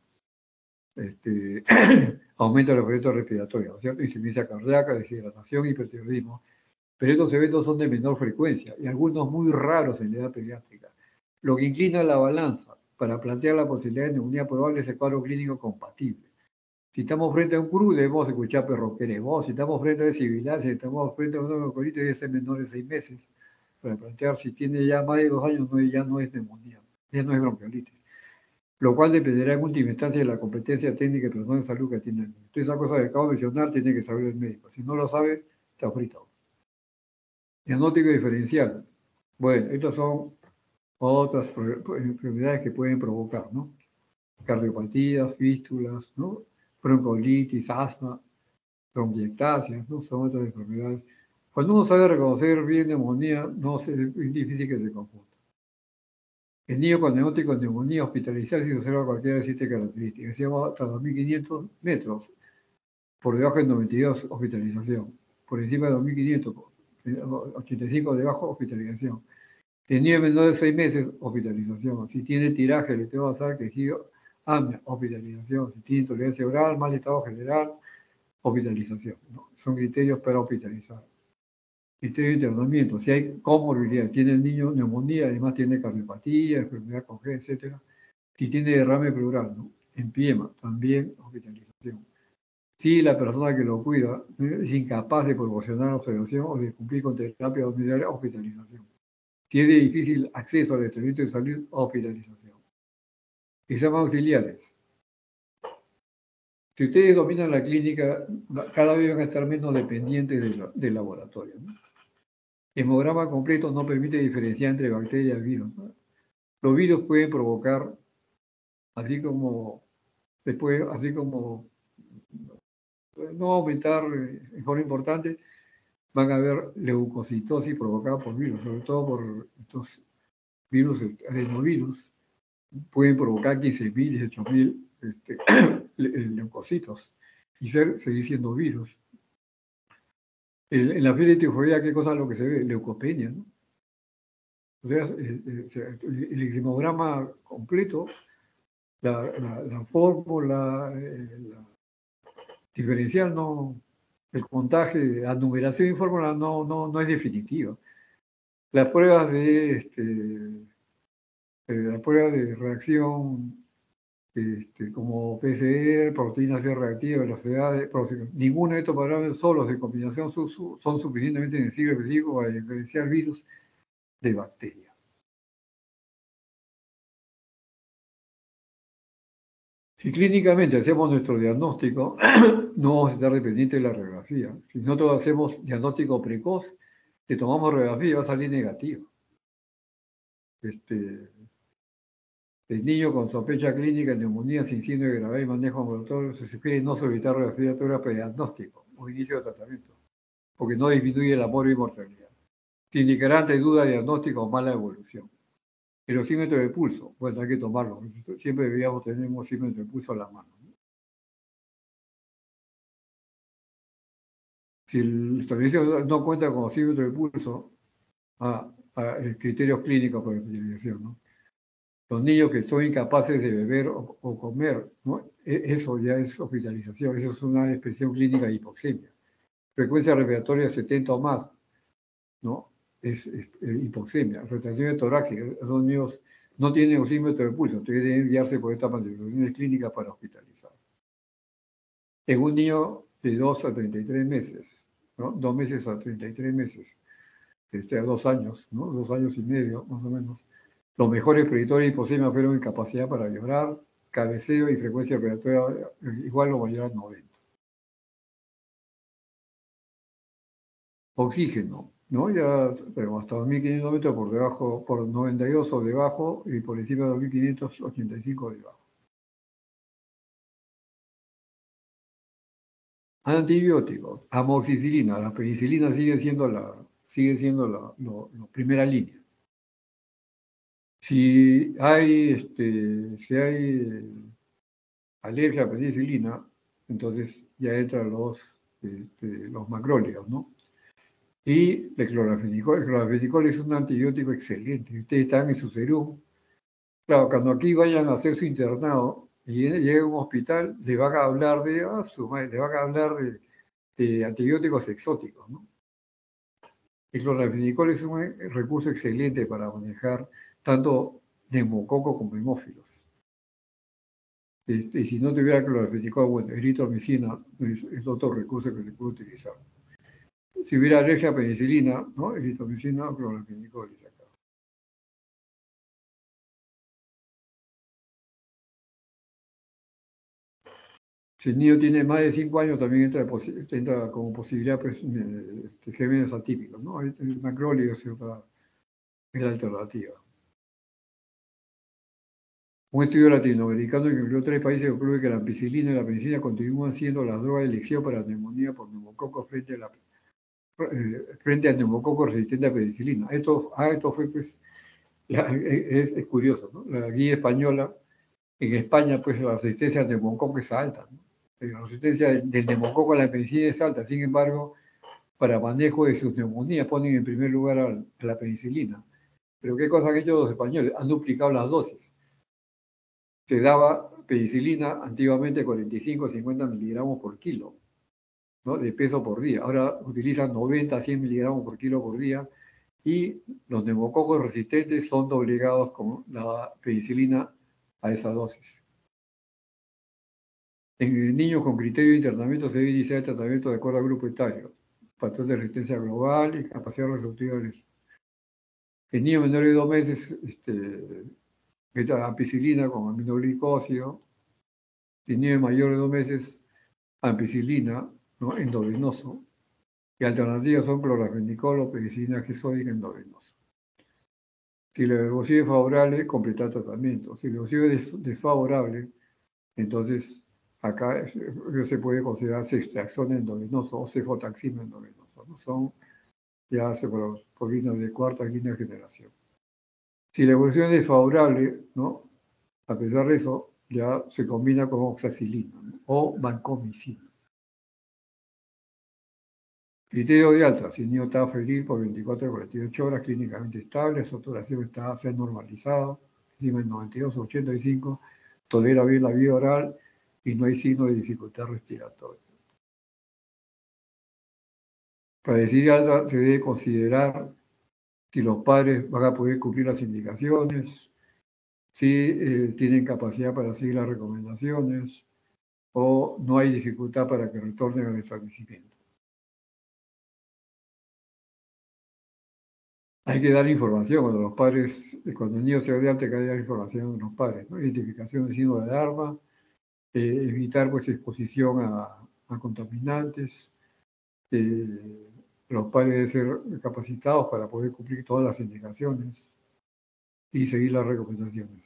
Este, aumento de la frecuencia respiratoria, ¿no es cierto? Insuficiencia cardíaca, deshidratación, hipertiroidismo. Pero estos eventos son de menor frecuencia y algunos muy raros en la edad pediátrica. Lo que inclina la balanza para plantear la posibilidad de neumonía probable es el cuadro clínico compatible. Si estamos frente a un C R U, debemos escuchar perroqueremos. Si estamos frente a sibilancia, si estamos frente a una bronquiolitis, debe ser menor de seis meses. Para plantear si tiene ya más de dos años, no, ya no es neumonía, ya no es bronquiolitis. Lo cual dependerá en última instancia de la competencia técnica y personal de salud que atienda. Entonces, esa cosa que acabo de mencionar tiene que saber el médico. Si no lo sabe, está frito. Diagnóstico diferencial. Bueno, estas son otras enfermedades que pueden provocar, ¿no? Cardiopatías, fístulas, ¿no? Broncolitis, asma, bronquiectasias, ¿no? Son otras enfermedades. Cuando uno sabe reconocer bien neumonía, no es difícil que se confunda. El niño con diagnóstico de neumonía hospitalizado si se observa cualquiera de siete características. Decíamos hasta dos mil quinientos metros. Por debajo de noventa y dos, hospitalización. Por encima de dos mil quinientos, ochenta y cinco debajo, hospitalización. El niño menor de seis meses, hospitalización. Si tiene tiraje, le tengo que hacer quejido, amnia, hospitalización. Si tiene intolerancia oral, mal estado general, hospitalización, ¿no? Son criterios para hospitalizar. Criterio de internamiento. Si hay comorbilidad, tiene el niño neumonía, además tiene cardiopatía, enfermedad congénita, etcétera. Si tiene derrame pleural, ¿no? Empiema, también hospitalización. Si la persona que lo cuida es incapaz de proporcionar observación o de cumplir con terapia domiciliaria, hospitalización. Si es de difícil acceso al tratamiento de salud, hospitalización. Exámenes auxiliares. Si ustedes dominan la clínica, cada vez van a estar menos dependientes del, del laboratorio, ¿no? Hemograma completo no permite diferenciar entre bacterias y virus, ¿no? Los virus pueden provocar, así como, después, así como no aumentar en forma importante, van a haber leucocitosis provocada por virus, sobre todo por estos virus, adenovirus, pueden provocar quince mil, dieciocho mil este, leucocitos y ser, seguir siendo virus. En, en la fiebre tifoidea, ¿qué cosa es lo que se ve? Leucopenia, ¿no? O sea, el, el, el hemograma completo, la, la, la fórmula, eh, la diferencial, no, el contagio, la numeración de fórmula no, no, no es definitiva. Las pruebas de, este, eh, la prueba de reacción este, como P C R, proteína C reactiva, velocidad de ninguno de estos parámetros solos de combinación son, son suficientemente sensibles específicos para diferenciar virus de bacterias. Si clínicamente hacemos nuestro diagnóstico, no vamos a estar dependientes de la radiografía. Si nosotros hacemos diagnóstico precoz, le tomamos radiografía y va a salir negativo. Este, el niño con sospecha clínica de neumonía sin signo de gravedad y manejo ambulatorio se sugiere no solicitar radiografía para diagnóstico o inicio de tratamiento, porque no disminuye el amor y mortalidad. Se indicará ante duda diagnóstico o mala evolución. El oxímetro de pulso, bueno, hay que tomarlo. Siempre deberíamos tener un oxímetro de pulso a la mano. Si el establecimiento no cuenta con oxímetro de pulso, a, a criterios clínicos para la utilización, ¿no? Los niños que son incapaces de beber o, o comer, ¿no? Eso ya es hospitalización, eso es una expresión clínica de hipoxemia. Frecuencia respiratoria setenta o más, ¿no? Es, es, es hipoxemia. Retracción torácica, los niños no tienen oxímetro de pulso, entonces deben guiarse por estas manifestaciones clínicas para hospitalizar. En un niño de dos a treinta y tres meses, ¿no? dos meses a treinta y tres meses, este, a dos años, ¿no? Dos años y medio, más o menos. Los mejores predictores de hipoxemia fueron incapacidad para llorar, cabeceo y frecuencia respiratoria igual o mayor a noventa. Oxígeno, ¿no? Ya tenemos hasta dos mil quinientos metros por debajo, por noventa y dos o debajo, y por encima de dos mil quinientos ochenta y cinco debajo. Antibióticos, amoxicilina, la penicilina sigue siendo la, sigue siendo la, la, la primera línea. Si hay, este, si hay alergia a penicilina, entonces ya entran los, este, los macrólidos, ¿no? Y el clorafenicol. El clorafenicol es un antibiótico excelente. Ustedes están en su serum. Claro, cuando aquí vayan a hacer su internado y lleguen a un hospital, le van a hablar de, ah, su madre, le van a hablar de, de antibióticos exóticos, ¿no? El clorafenicol es un recurso excelente para manejar tanto neumococo como hemófilos. Este, y si no tuviera clorafenicol, bueno, eritromicina es, es otro recurso que se puede utilizar. Si hubiera alergia a penicilina, ¿no? Eritromicina o clorafenicol. Si el niño tiene más de cinco años, también entra, entra como posibilidad pues, este, gérmenes atípicos, ¿no? El macrólido es la alternativa. Un estudio latinoamericano que incluyó tres países concluye que la ampicilina y la penicilina continúan siendo las drogas de elección para la neumonía por neumococo frente a la eh, frente al neumococo resistente a penicilina. Esto, ah, esto fue, pues, la, es, es, curioso, ¿no? La guía española, en España, pues, la resistencia al neumococo es alta, ¿no? La resistencia del neumococo a la penicilina es alta, sin embargo, para manejo de sus neumonías ponen en primer lugar a, a la penicilina. Pero ¿qué cosa han hecho los españoles? Han duplicado las dosis. Se daba penicilina antiguamente cuarenta y cinco a cincuenta miligramos por kilo, ¿no? De peso por día. Ahora utilizan noventa a cien miligramos por kilo por día y los neumococos resistentes son doblegados con la penicilina a esa dosis. En niños con criterio de internamiento se debe iniciar el tratamiento de acuerdo al grupo etario, patrón de resistencia global y capacidad resolutiva. En niños menores de dos meses, este, ampicilina con aminoglicósido. En niños mayores de dos meses, ampicilina, ¿no? Endovenoso. Y alternativas son clorafenicol o penicilina gesódica endovenosa. Si la evolución es favorable, completar tratamiento. Si la evolución es desfavorable, entonces acá se puede considerar ceftriaxona endovenoso o cefotaxima endovenoso, ¿no? Son ya cefalosporina de cuarta y quinta generación. Si la evolución es desfavorable, ¿no? A pesar de eso, ya se combina con oxacilina, ¿no? O vancomicina. Criterio de alta, si el niño está febril por veinticuatro a cuarenta y ocho horas, clínicamente estable, saturación está se ha normalizado, encima del noventa y dos a ochenta y cinco, tolera bien la vía oral y no hay signo de dificultad respiratoria. Para decir alta se debe considerar si los padres van a poder cumplir las indicaciones, si eh, tienen capacidad para seguir las recomendaciones o no hay dificultad para que retornen al establecimiento. Hay que dar información cuando los padres, cuando el niño se va de alta, hay que dar información a los padres, ¿no? Identificación de signos de alarma, eh, evitar pues exposición a, a contaminantes. Eh, los padres deben ser capacitados para poder cumplir todas las indicaciones y seguir las recomendaciones.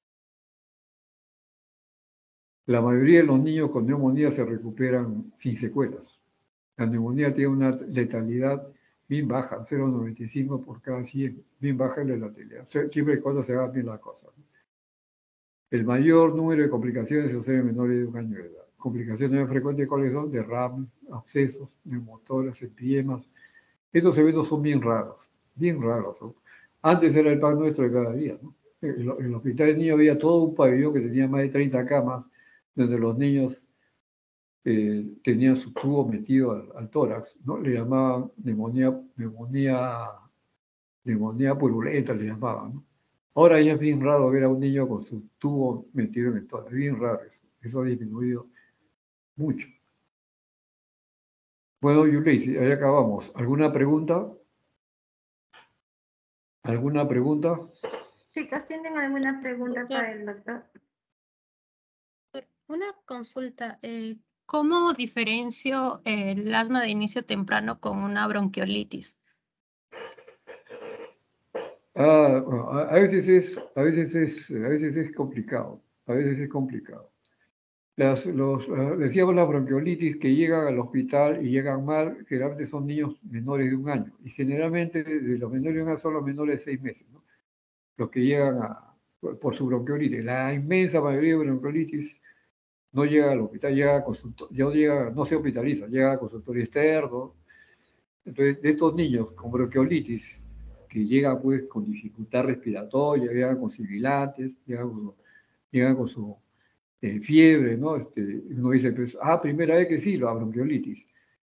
La mayoría de los niños con neumonía se recuperan sin secuelas. La neumonía tiene una letalidad bien baja, cero coma noventa y cinco por cada cien, bien baja la letalidad, siempre y cuando se hagan bien las cosas. El mayor número de complicaciones sucede en menores de un año de edad. Complicaciones más frecuentes, ¿cuáles son? Derrames, abscesos, neumotoras, empiemas. Estos eventos son bien raros, bien raros, ¿no? Antes era el pan nuestro de cada día, ¿no? En el hospital de niños había todo un pabellón que tenía más de treinta camas, donde los niños eh, tenían su tubo metido al, al tórax, ¿no? Le llamaban neumonía, neumonía, neumonía purulenta, le llamaban, ¿no? Ahora ya es bien raro ver a un niño con su tubo metido en el tórax, es bien raro eso, eso ha disminuido mucho. Bueno, Yuleisi, ahí acabamos. ¿Alguna pregunta? ¿Alguna pregunta? Chicos, ¿tienen alguna pregunta para el doctor? Una consulta. Eh, ¿cómo diferencio el asma de inicio temprano con una bronquiolitis? Ah, bueno, a, a veces es, a veces es, a veces es complicado, a veces es complicado. Las, los, uh, decíamos la bronquiolitis que llegan al hospital y llegan mal, generalmente son niños menores de un año. Y generalmente de los menores de un año son los menores de seis meses, ¿no? Los que llegan a, por, por su bronquiolitis. La inmensa mayoría de bronquiolitis no llega al hospital, llega a consultorio, ya llega, no se hospitaliza, llega a consultorio externo. Entonces, de estos niños con bronquiolitis, que llegan pues con dificultad respiratoria, llegan con sibilantes, llegan con, llegan con su eh, fiebre, ¿no? Este, uno dice, pues, ah, primera vez que sí, la bronquiolitis.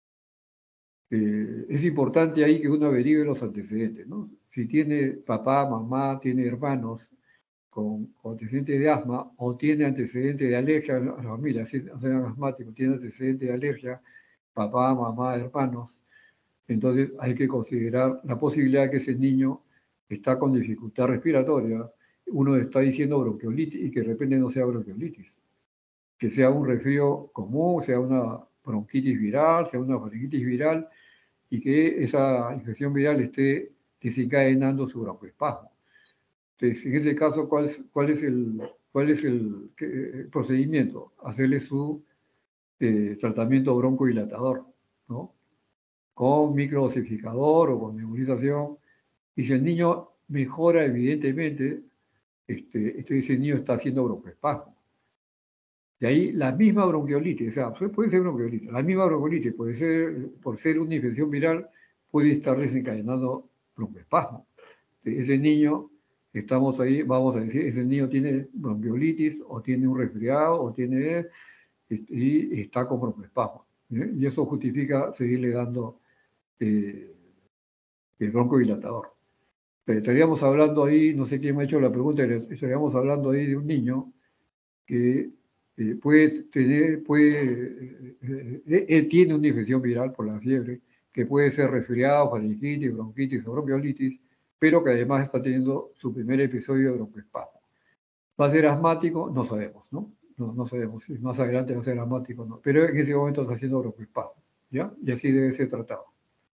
Eh, es importante ahí que uno averigüe los antecedentes, ¿no? Si tiene papá, mamá, tiene hermanos con, con antecedentes de asma o tiene antecedentes de alergia a la familia, si no sean asmáticos, tiene antecedentes de alergia, papá, mamá, hermanos, entonces hay que considerar la posibilidad de que ese niño está con dificultad respiratoria, uno está diciendo bronquiolitis y que de repente no sea bronquiolitis, que sea un resfrío común, sea una bronquitis viral, sea una faringitis viral y que esa infección viral esté desencadenando su broncoespasmo. Entonces, en ese caso, ¿cuál es, cuál es el, cuál es el, qué, el procedimiento? Hacerle su eh, tratamiento broncodilatador, ¿no? Con microdosificador o con nebulización. Y si el niño mejora, evidentemente, este, este, ese niño está haciendo broncoespasmo. De ahí la misma bronquiolitis, o sea, puede ser bronquiolitis, la misma bronquiolitis, puede ser, por ser una infección viral, puede estar desencadenando broncoespasmo. Ese niño, estamos ahí, vamos a decir, ese niño tiene bronquiolitis o tiene un resfriado o tiene, y está con broncoespasmo. ¿eh? Y eso justifica seguirle dando eh, el broncodilatador. Pero estaríamos hablando ahí, no sé quién me ha hecho la pregunta, estaríamos hablando ahí de un niño que eh, puede tener, puede, eh, eh, él tiene una infección viral por la fiebre, que puede ser resfriado, faringitis, bronquitis o bronquiolitis, pero que además está teniendo su primer episodio de broncoespasmo. ¿Va a ser asmático? No sabemos, ¿no? No, no sabemos si más adelante va a ser asmático o no, pero en ese momento está haciendo broncoespasmo, ¿ya? Y así debe ser tratado.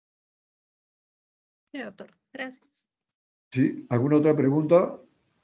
Sí, doctor. Gracias. ¿Sí? ¿Alguna otra pregunta?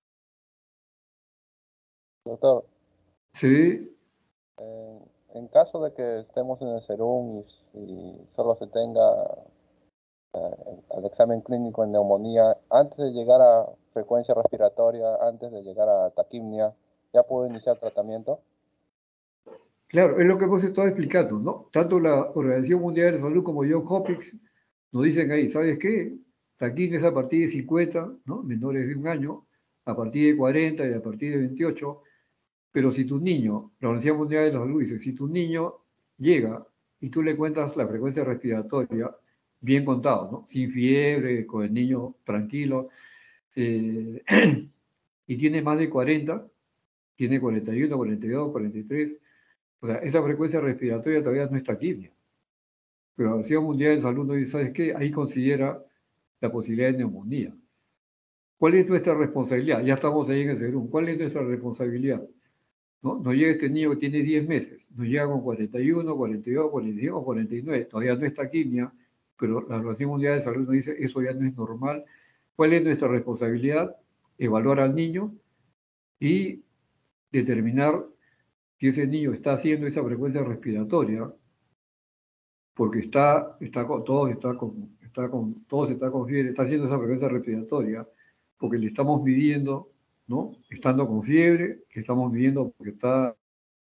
Doctor, Sí. eh, en caso de que estemos en el SERUM y, y solo se tenga eh, el examen clínico en neumonía, antes de llegar a frecuencia respiratoria, antes de llegar a taquimnia, ¿ya puedo iniciar tratamiento? Claro, es lo que hemos estado explicando, ¿no? Tanto la Organización Mundial de la Salud como John Hopkins nos dicen ahí, ¿sabes qué? Taquín es a partir de cincuenta, ¿no? Menores de un año, a partir de cuarenta y a partir de veintiocho, pero si tu niño, la Organización Mundial de la Salud dice, si tu niño llega y tú le cuentas la frecuencia respiratoria, bien contado, ¿no? Sin fiebre, con el niño tranquilo, eh, y tiene más de cuarenta, tiene cuarenta y uno, cuarenta y dos, cuarenta y tres, o sea, esa frecuencia respiratoria todavía no está taquimia. Pero la Organización Mundial de Salud nos dice, ¿sabes qué? Ahí considera la posibilidad de neumonía. ¿Cuál es nuestra responsabilidad? Ya estamos ahí en el segundo. ¿Cuál es nuestra responsabilidad? ¿No? Nos llega este niño que tiene diez meses, nos llega con cuarenta y uno, cuarenta y dos, cuarenta y cinco, cuarenta y nueve, todavía no está quimia, pero la Organización Mundial de Salud nos dice eso ya no es normal. ¿Cuál es nuestra responsabilidad? Evaluar al niño y determinar si ese niño está haciendo esa frecuencia respiratoria, porque está, está con, todos está con, está con, todos está con fiebre, está haciendo esa frecuencia respiratoria, porque le estamos midiendo, ¿no? Estando con fiebre, que estamos midiendo porque está.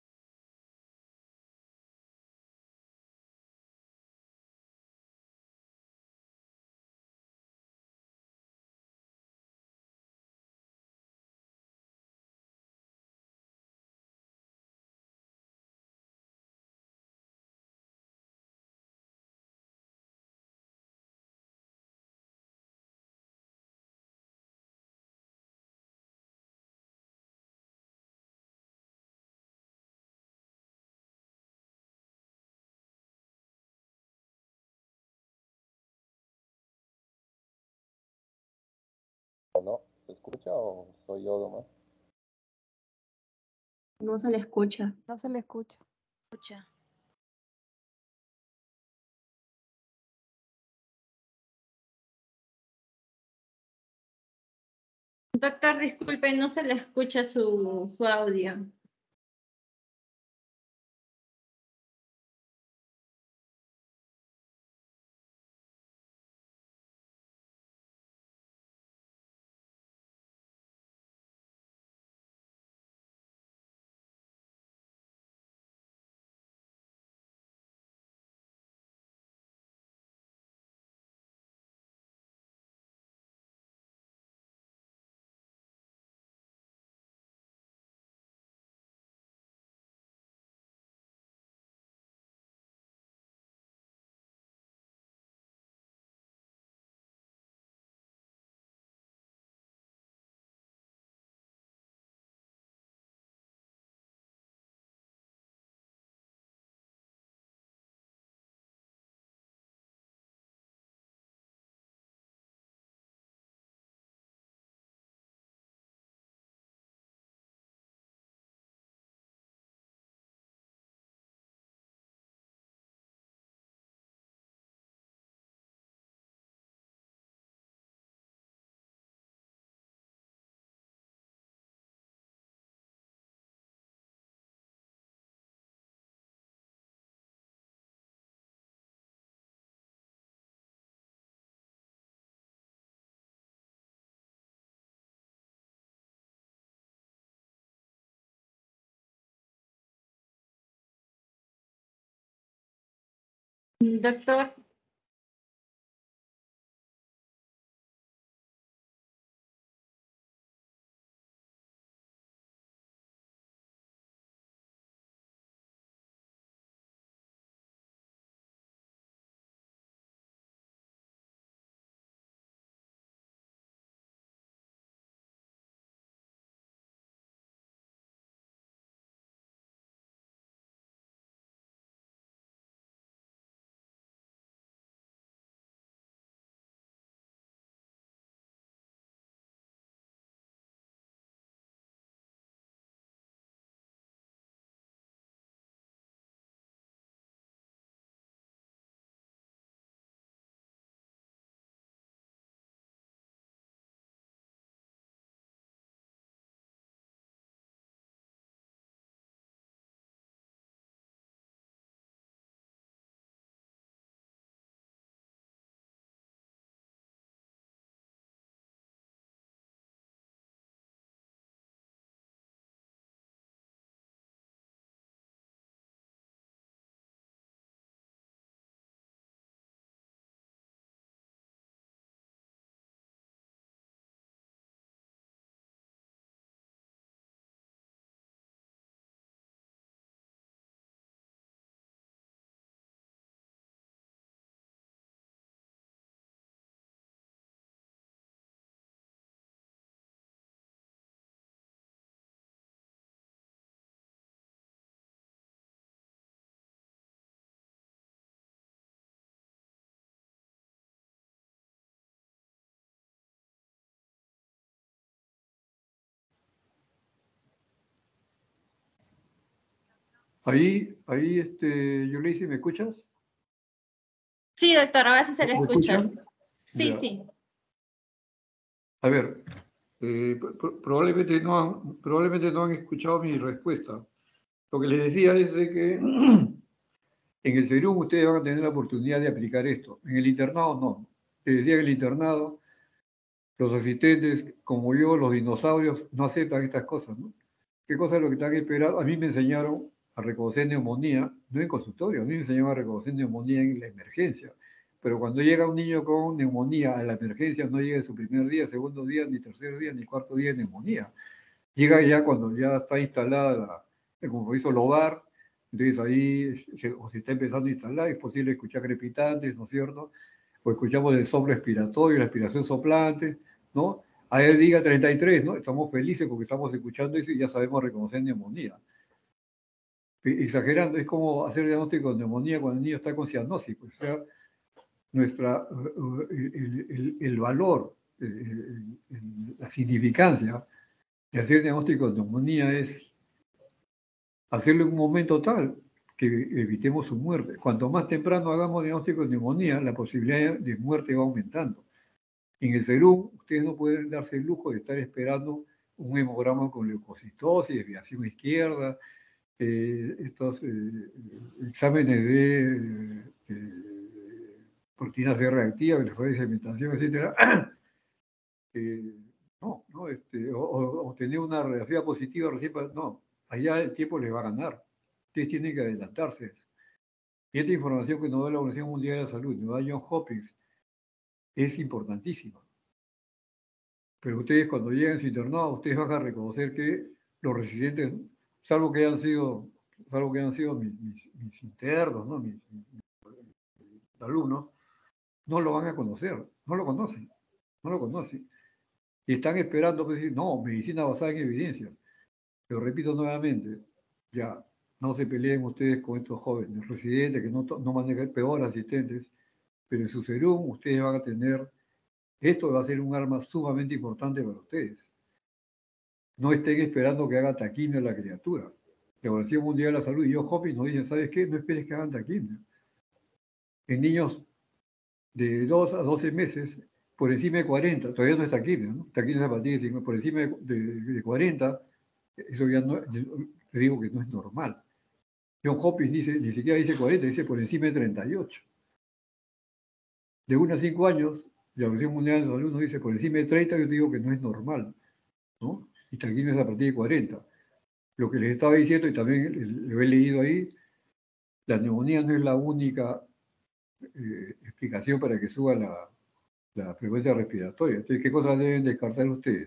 ¿O no? ¿Se escucha o soy yo nomás? No se le escucha. No se le escucha. Escucha. Doctor, disculpe, no se le escucha su, su audio. Doctor, Ahí, ahí, este, Yulisi, ¿me escuchas? Sí, doctor, ahora sí se le ¿Me escucha. escuchan? Sí, Ya. sí. A ver, eh, pro- probablemente, no han, probablemente no han escuchado mi respuesta. Lo que les decía es de que en el Serum ustedes van a tener la oportunidad de aplicar esto. En el internado no. Les decía que en el internado los asistentes, como yo, los dinosaurios, no aceptan estas cosas, ¿no? ¿Qué cosa es lo que están esperando? A mí me enseñaron a reconocer neumonía, no en consultorio, a mí me enseñaron a reconocer neumonía en la emergencia. Pero cuando llega un niño con neumonía a la emergencia, no llega en su primer día, segundo día, ni tercer día, ni cuarto día de neumonía. Llega ya cuando ya está instalada la, el compromiso lobar, entonces ahí se, o se está empezando a instalar, es posible escuchar crepitantes, ¿no es cierto? O escuchamos el soplo respiratorio, la respiración soplante, ¿no? A él diga treinta y tres, ¿no? Estamos felices porque estamos escuchando eso y ya sabemos reconocer neumonía. Exagerando, es como hacer diagnóstico de neumonía cuando el niño está con cianosis, pues, o sea, nuestra, el, el, el valor, el, el, la significancia de hacer diagnóstico de neumonía es hacerlo en un momento tal que evitemos su muerte. Cuanto más temprano hagamos diagnóstico de neumonía, la posibilidad de muerte va aumentando. En el Serum, ustedes no pueden darse el lujo de estar esperando un hemograma con leucocitosis, desviación izquierda, eh, estos eh, exámenes de eh, proteínas C reactivas, velocidad de segmentación, etcétera. Eh, no, no, este, o, o, tener una radiografía positiva recién, no, allá el tiempo les va a ganar. Ustedes tienen que adelantarse. Y esta información que nos da la Organización Mundial de la Salud, nos da John Hopkins, es importantísima. Pero ustedes cuando lleguen a su internado, ustedes van a reconocer que los residentes, salvo que hayan sido, salvo que hayan sido mis, mis, mis internos, ¿no? mis, mis, mis alumnos, no lo van a conocer, no lo conocen, no lo conocen. Y están esperando que decir, no, medicina basada en evidencia. Pero repito nuevamente, ya, no se peleen ustedes con estos jóvenes residentes que no, no manejan peor asistentes, pero en su Serum ustedes van a tener, esto va a ser un arma sumamente importante para ustedes. No estén esperando que haga taquimia la criatura. La Organización Mundial de la Salud y yo, Hopkins, nos dicen, ¿sabes qué? No esperes que hagan taquimia. En niños de dos a doce meses, por encima de cuarenta, todavía no es taquimia, ¿no? Taquimia es a partir de por encima de, de, de cuarenta, eso ya no, les digo que no es normal. John Hopkins dice, ni siquiera dice cuarenta, dice por encima de treinta y ocho. De uno a cinco años, la Organización Mundial de la Salud nos dice por encima de treinta, yo digo que no es normal, ¿no? Y taquimia es a partir de cuarenta. Lo que les estaba diciendo, y también lo he leído ahí, la neumonía no es la única eh, explicación para que suba la, la frecuencia respiratoria. Entonces, ¿qué cosas deben descartar ustedes?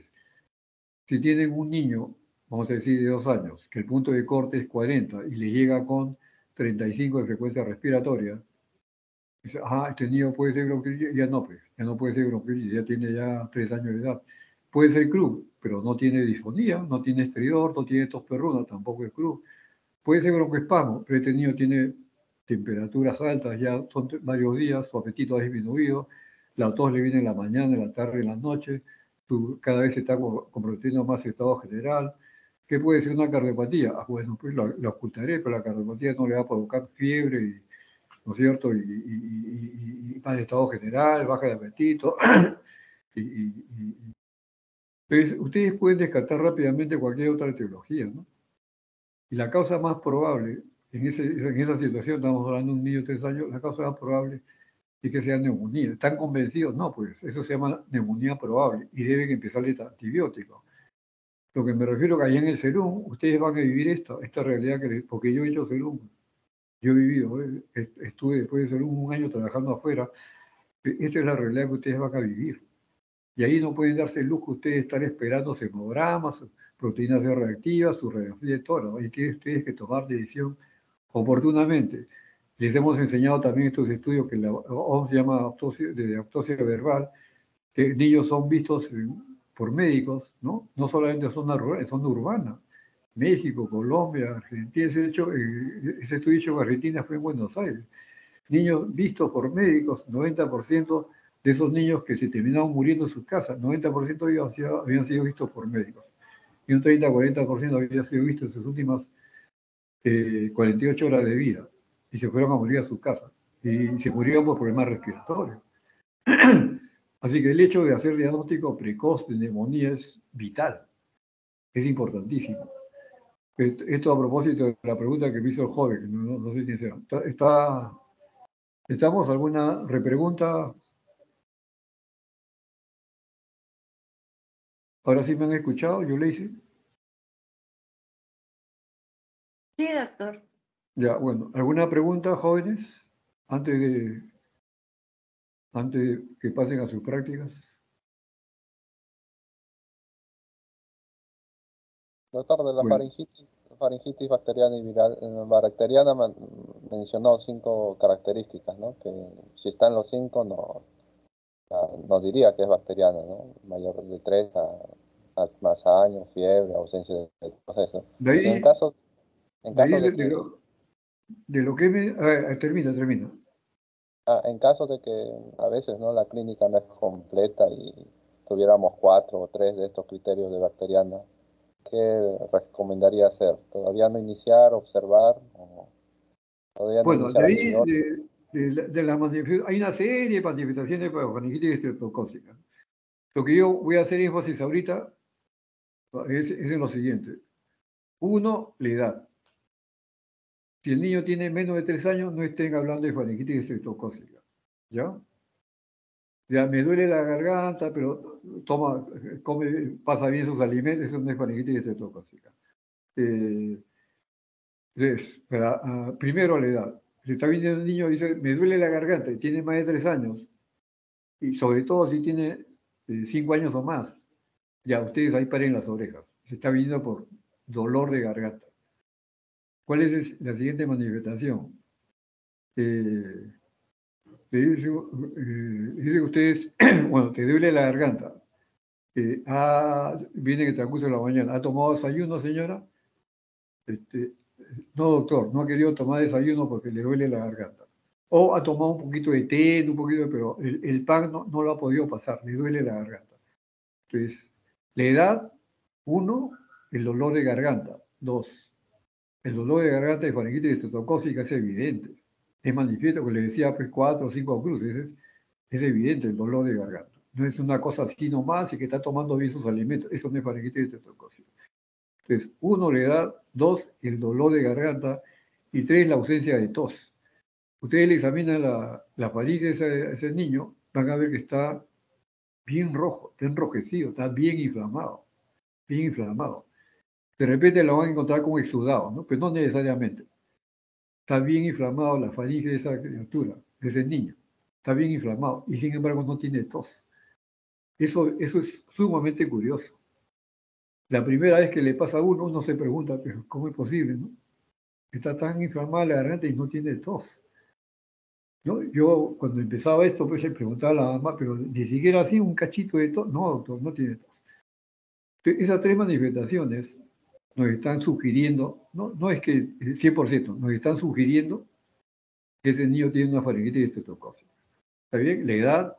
Si tienen un niño, vamos a decir de dos años, que el punto de corte es cuarenta y le llega con treinta y cinco de frecuencia respiratoria, dice, ah, este niño puede ser bronquiolitis, ya no, pues, ya no puede ser bronquiolitis, ya tiene ya tres años de edad. Puede ser cruz, pero no tiene disfonía, no tiene estridor, no tiene tos perruna, tampoco es cruz. Puede ser broncoespasmo, pero este niño tiene temperaturas altas, ya son varios días, su apetito ha disminuido, la tos le viene en la mañana, en la tarde, en la noche, su, cada vez se está comprometiendo más el estado general. ¿Qué puede ser una cardiopatía? Ah, bueno, pues lo, lo ocultaré, pero la cardiopatía no le va a provocar fiebre, y, ¿no es cierto? Y, y, y, y más estado general, baja de apetito. y, y, Entonces, ustedes pueden descartar rápidamente cualquier otra etiología, ¿no? Y la causa más probable, en, ese, en esa situación, estamos hablando de un niño de tres años, la causa más probable es que sea neumonía. ¿Están convencidos? No, pues eso se llama neumonía probable y deben empezarle antibióticos. Lo que me refiero que allá en el Serum, ustedes van a vivir esta, esta realidad, que, porque yo he hecho Serum, yo he vivido, ¿eh? Estuve después de Serum un año trabajando afuera, esta es la realidad que ustedes van a vivir. Y ahí no pueden darse el lujo ustedes de estar esperando semogramas, proteínas C reactivas, su radiografía y todo, ¿no? Ahí tienen ustedes que tomar decisión oportunamente. Les hemos enseñado también estos estudios que la O M S llama autopsia, de autopsia verbal, que niños son vistos por médicos, ¿no? No solamente en zona rural, en zona urbana. México, Colombia, Argentina, ese, hecho, ese estudio hecho en Argentina fue en Buenos Aires. Niños vistos por médicos, noventa por ciento de esos niños que se terminaron muriendo en sus casas, noventa por ciento habían sido, habían sido vistos por médicos. Y un treinta a cuarenta por ciento había sido visto en sus últimas eh, cuarenta y ocho horas de vida y se fueron a morir a su casa. Y se murieron por problemas respiratorios. Así que el hecho de hacer diagnóstico precoz de neumonía es vital, es importantísimo. Esto a propósito de la pregunta que me hizo el joven, no, no, no sé quién sea. Está, está, ¿Estamos alguna repregunta? ¿Ahora sí me han escuchado? ¿Yo le hice? Sí, doctor. Ya, bueno. ¿Alguna pregunta, jóvenes? Antes de, antes de que pasen a sus prácticas. Doctor, de la Bueno. faringitis, faringitis bacteriana y viral, eh, bacteriana man- mencionó cinco características, ¿no? Que si están los cinco, no, ah, nos diría que es bacteriana, ¿no? Mayor de tres a, a más años, fiebre, ausencia de proceso. De Y en ahí, caso, en de, ahí caso de, de de que, lo, de lo que me... A ver, termina, termina. ah, en caso de que a veces, ¿no? La clínica no es completa y tuviéramos cuatro o tres de estos criterios de bacteriana, ¿qué recomendaría hacer? ¿Todavía no iniciar, observar? ¿O todavía no Bueno, de iniciar ahí, antibióticos? de, de, la- de las manifestaciones, hay una serie de manifestaciones para faringitis estreptocócica. Lo que yo voy a hacer énfasis ahorita es, es en lo siguiente. Uno, la edad. Si el niño tiene menos de tres años, no estén hablando de faringitis estreptocócica. ¿Ya? Ya me duele la garganta, pero toma, come, pasa bien sus alimentos, eso no es faringitis estreptocócica. Eh, entonces, para, uh, primero la edad. Si está viendo un niño y dice, me duele la garganta y tiene más de tres años, y sobre todo si tiene eh, cinco años o más, ya ustedes ahí paren las orejas. Se está viniendo por dolor de garganta. ¿Cuál es la siguiente manifestación? Eh, dice, eh, dice ustedes, bueno, te duele la garganta. Eh, ah, viene en el transcurso de la mañana. ¿Ha tomado desayuno, señora? Este, no, doctor, no ha querido tomar desayuno porque le duele la garganta. O ha tomado un poquito de té, un poquito, pero el, el pan no, no lo ha podido pasar, le duele la garganta. Entonces, la edad, uno, el dolor de garganta. Dos, el dolor de garganta de faringitis estreptocócica es evidente. Es manifiesto, que le decía, pues cuatro o cinco cruces, es, es evidente el dolor de garganta. No es una cosa así nomás y que está tomando bien sus alimentos. Eso no es faringitis estreptocócica. Entonces, uno, la edad. Dos, el dolor de garganta. Y tres, la ausencia de tos. Ustedes le examinan la, la faringe de ese, ese niño, van a ver que está bien rojo, está enrojecido, está bien inflamado, bien inflamado. De repente lo van a encontrar como exudado, ¿no? Pero no necesariamente. Está bien inflamado la faringe de esa criatura, de ese niño. Está bien inflamado y sin embargo no tiene tos. Eso, eso es sumamente curioso. La primera vez que le pasa a uno, uno se pregunta, pero ¿cómo es posible, no? Está tan inflamada la garganta y no tiene tos. ¿No? Yo cuando empezaba esto, pues le preguntaba a la mamá, pero ni siquiera así un cachito de tos. No, doctor, no tiene tos. Entonces, esas tres manifestaciones nos están sugiriendo, no, no es que cien por ciento, nos están sugiriendo que ese niño tiene una faringitis estreptocócica. ¿Está bien? La edad,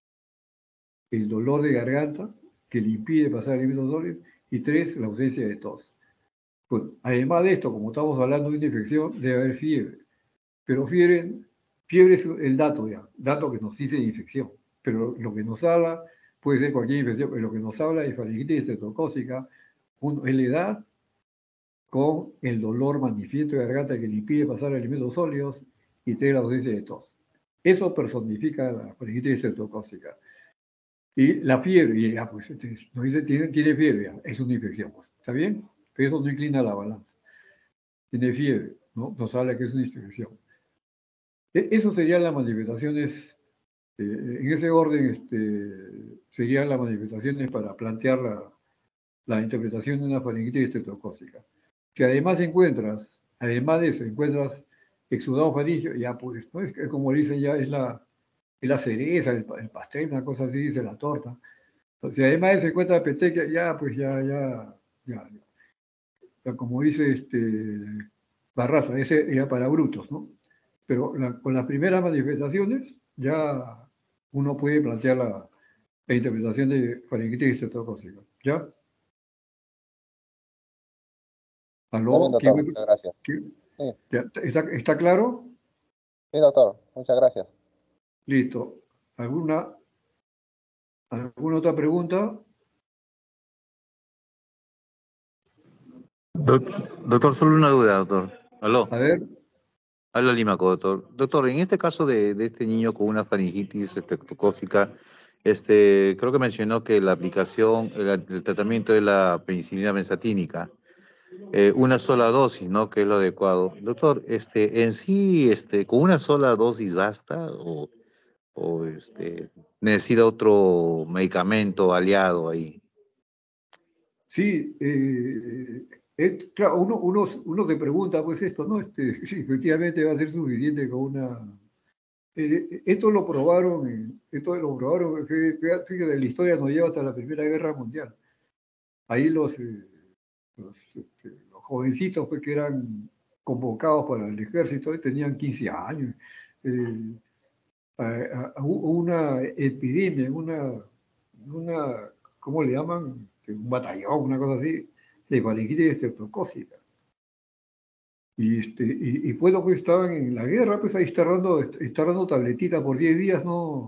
el dolor de garganta, que le impide pasar alimentos sólidos, y tres, la ausencia de tos. Bueno, además de esto, como estamos hablando de una infección, debe haber fiebre. Pero fiebre, fiebre es el dato ya, dato que nos dice de infección. Pero lo que nos habla puede ser cualquier infección, pero lo que nos habla es faringitis estreptocócica, uno, es la edad, con el dolor manifiesto de garganta que le impide pasar alimentos sólidos y tres, la ausencia de tos. Eso personifica la faringitis estreptocócica. Y la fiebre, y ya, pues, nos dice, tiene, tiene fiebre, ya, es una infección, pues, ¿está bien? Pero eso no inclina la balanza. Tiene fiebre, ¿no? Nos habla que es una infección. E- Eso serían las manifestaciones, eh, en ese orden, este, serían las manifestaciones para plantear la, la interpretación de una faringitis estreptocócica. Si además encuentras, además de eso, encuentras exudado faríngeo, ya pues, ¿no? Es que, como dicen, ya es la, es la cereza, el, el pastel, una cosa así, dice la torta. Si además de eso encuentras petequia, ya pues ya, ya, ya, ya, como dice este, Barraza, ese ya para brutos, ¿no? Pero la, con las primeras manifestaciones ya uno puede plantear la, la interpretación de faringitis estreptocócica, ¿ya? Está bien, ¿Aló? doctor, ¿Quién me- muchas gracias. quién- Sí, ya- ¿Está, está claro? sí, doctor, muchas gracias. Listo. ¿Alguna, alguna otra pregunta? Doc- Doctor, solo una duda, doctor. Aló, A ver, habla Limaco, doctor. Doctor, en este caso de, de este niño con una faringitis estreptocócica, este, creo que mencionó que la aplicación, el, el tratamiento de la penicilina benzatínica, eh, una sola dosis, ¿no? Que es lo adecuado. Doctor, este, en sí, este, ¿con una sola dosis basta o, o este, necesita otro medicamento aliado ahí? sí, eh, eh, claro, uno, uno, uno se pregunta, pues esto, ¿no? Este, sí, efectivamente va a ser suficiente con una... eh, esto lo probaron, en- esto lo probaron, fí- fí- fíjate, la historia nos lleva hasta la Primera Guerra Mundial. Ahí los, eh, los, este, los jovencitos pues, que eran convocados para el ejército eh, tenían quince años. Eh, a- a- hubo una epidemia, una, una, ¿cómo le llaman? Un batallón, una cosa así, de faringitis estreptocócica. Y, este, y, y pues los que estaban en la guerra, pues ahí está dando, está dando tabletita por diez días, ¿no?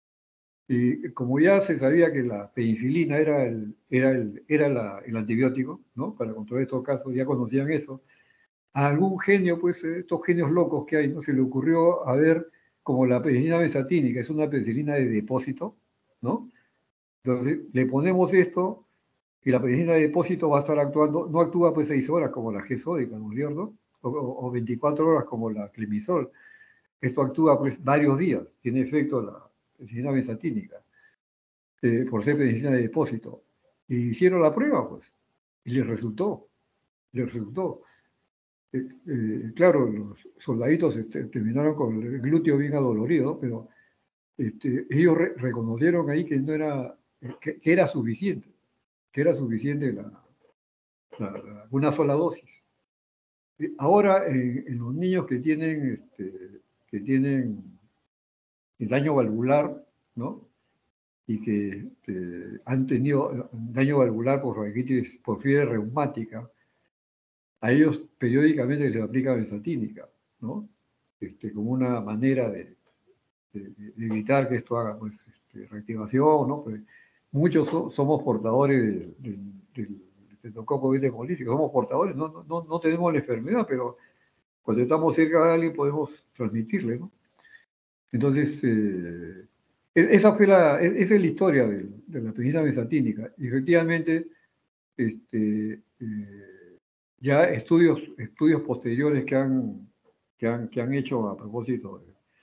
Y como ya se sabía que la penicilina era el, era el, era la- el antibiótico, ¿no? Para controlar estos casos, ya conocían eso. A algún genio, pues, eh, estos genios locos que hay, ¿no? Se le ocurrió a ver como la penicilina benzatínica, es una penicilina de depósito, ¿no? Entonces, le ponemos esto y la penicilina de depósito va a estar actuando, no actúa pues seis horas como la G-sódica, ¿no es cierto? O, o- o veinticuatro horas como la clemisol. Esto actúa pues varios días, tiene efecto la penicilina benzatínica, eh, por ser penicilina de depósito. Y hicieron la prueba, pues, y les resultó, les resultó. Eh, eh, claro, los soldaditos este, terminaron con el glúteo bien adolorido, pero este, ellos re- reconocieron ahí que no era, que, que era suficiente, que era suficiente la, la- la- una sola dosis. Eh, Ahora, en, en los niños que tienen, este, que tienen el daño valvular, ¿no? Y que este, han tenido daño valvular por faringitis, por fiebre reumática, a ellos periódicamente les aplica benzatínica, ¿no? Este, como una manera de, de- de evitar que esto haga pues, este, reactivación, ¿no? Pues, muchos so- somos portadores del, del, del estreptococo beta hemolítico, somos portadores, no, no, no no tenemos la enfermedad, pero cuando estamos cerca de alguien podemos transmitirle, ¿no? Entonces, eh, e- esa fue la, e- esa es la historia de, de la penicilina benzatínica. Y efectivamente, este, eh, ya estudios, estudios posteriores que han, que han, que han hecho a propósito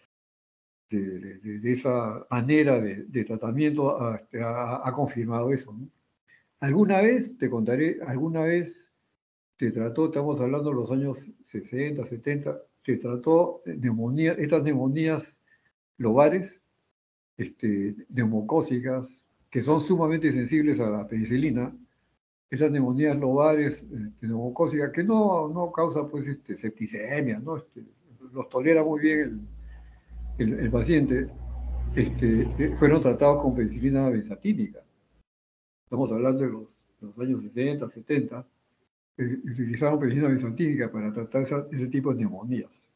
de, de- de- de esa manera de, de tratamiento ha, ha- ha confirmado eso, ¿no? Alguna vez, te contaré, alguna vez se trató, estamos hablando de los años sesenta, setenta, se trató de neumonía, estas neumonías lobares, este, neumocócicas, que son sumamente sensibles a la penicilina, esas neumonías lobares, este, neumocócicas, que no, no causa pues este, septicemia, ¿no? Este, los tolera muy bien el, el- el paciente, este, eh, fueron tratados con penicilina benzatínica. Estamos hablando de los, de los años sesenta, setenta, eh, utilizaron penicilina benzatínica para tratar esa- ese tipo de neumonías.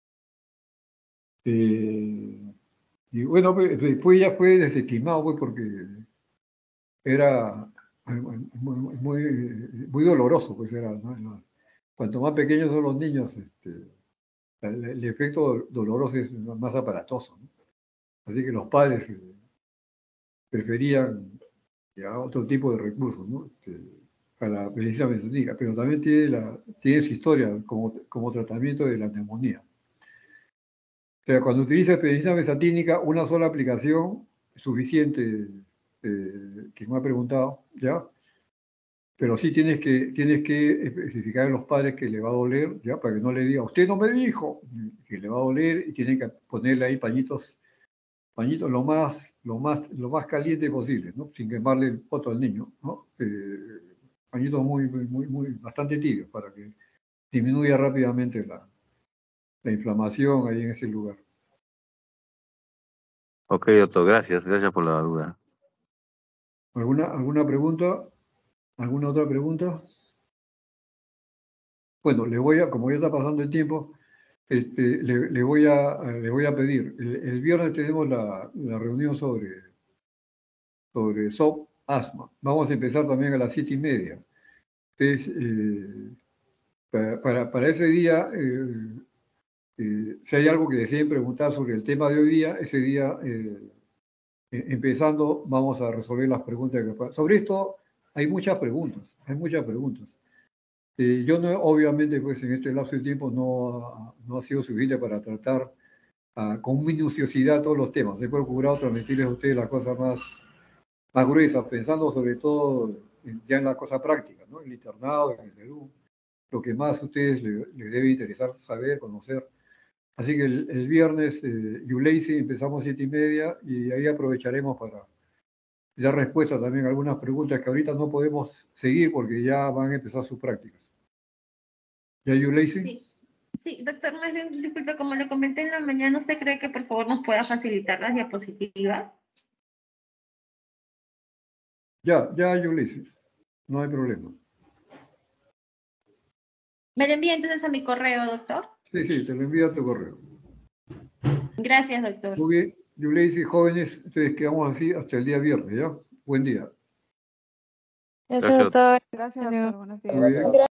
Eh, y bueno, pues, después ya fue desestimado, pues, porque era muy, muy, muy doloroso, pues era, ¿no? Cuanto más pequeños son los niños, este, el, el efecto doloroso es más aparatoso, ¿no? Así que los padres eh, preferían ya, otro tipo de recursos, ¿no? Este, para la medicina benzatínica, pero también tiene, la, tiene su historia como, como tratamiento de la neumonía. O sea, cuando utilizas medicina benzatínica, una sola aplicación es suficiente, eh, quien me ha preguntado, ¿ya? Pero sí tienes que, tienes que especificar a los padres que le va a doler, ¿ya? Para que no le diga, usted no me dijo, que le va a doler y tienen que ponerle ahí pañitos, pañitos lo más, lo más, lo más caliente posible, ¿no? Sin quemarle el poto al niño, ¿no? Eh, pañitos muy, muy, muy, muy, bastante tibios para que disminuya rápidamente la, la inflamación ahí en ese lugar. Ok, doctor, gracias, gracias por la duda. ¿Alguna, alguna pregunta? ¿Alguna otra pregunta? bueno, le voy a, como ya está pasando el tiempo, este, le, le voy a, le voy a pedir, el, el viernes tenemos la, la reunión sobre, sobre S O P asma. Vamos a empezar también a las siete y media. Entonces, eh, para, para, para ese día, eh, eh, si hay algo que deseen preguntar sobre el tema de hoy día, ese día, eh, empezando, vamos a resolver las preguntas que puedan. Sobre esto hay muchas preguntas, hay muchas preguntas. Eh, yo no, obviamente, pues en este lapso de tiempo no, no ha sido suficiente para tratar uh, con minuciosidad todos los temas. He procurado transmitirles a ustedes las cosas más, más gruesas, pensando sobre todo en, ya en la cosa práctica, ¿no? El internado, en el Perú, lo que más a ustedes les, les debe interesar saber, conocer. Así que el, el viernes, eh, Yuleisi, empezamos siete y media y ahí aprovecharemos para dar respuesta también a algunas preguntas que ahorita no podemos seguir porque ya van a empezar sus prácticas. ¿Ya, Yuleisi? Sí. Sí, doctor, más bien, disculpe, como le comenté en la mañana, ¿usted cree que por favor nos pueda facilitar las diapositivas? Ya, ya, Yuleisi. No hay problema. ¿Me lo envía entonces a mi correo, doctor? Sí, sí, te lo envío a tu correo. Gracias, doctor. Muy bien, Yuleisi, jóvenes, entonces quedamos así hasta el día viernes, ¿ya? Buen día. Gracias, Gracias. doctor. Gracias, Hasta luego. doctor. Buenos días. Muy bien.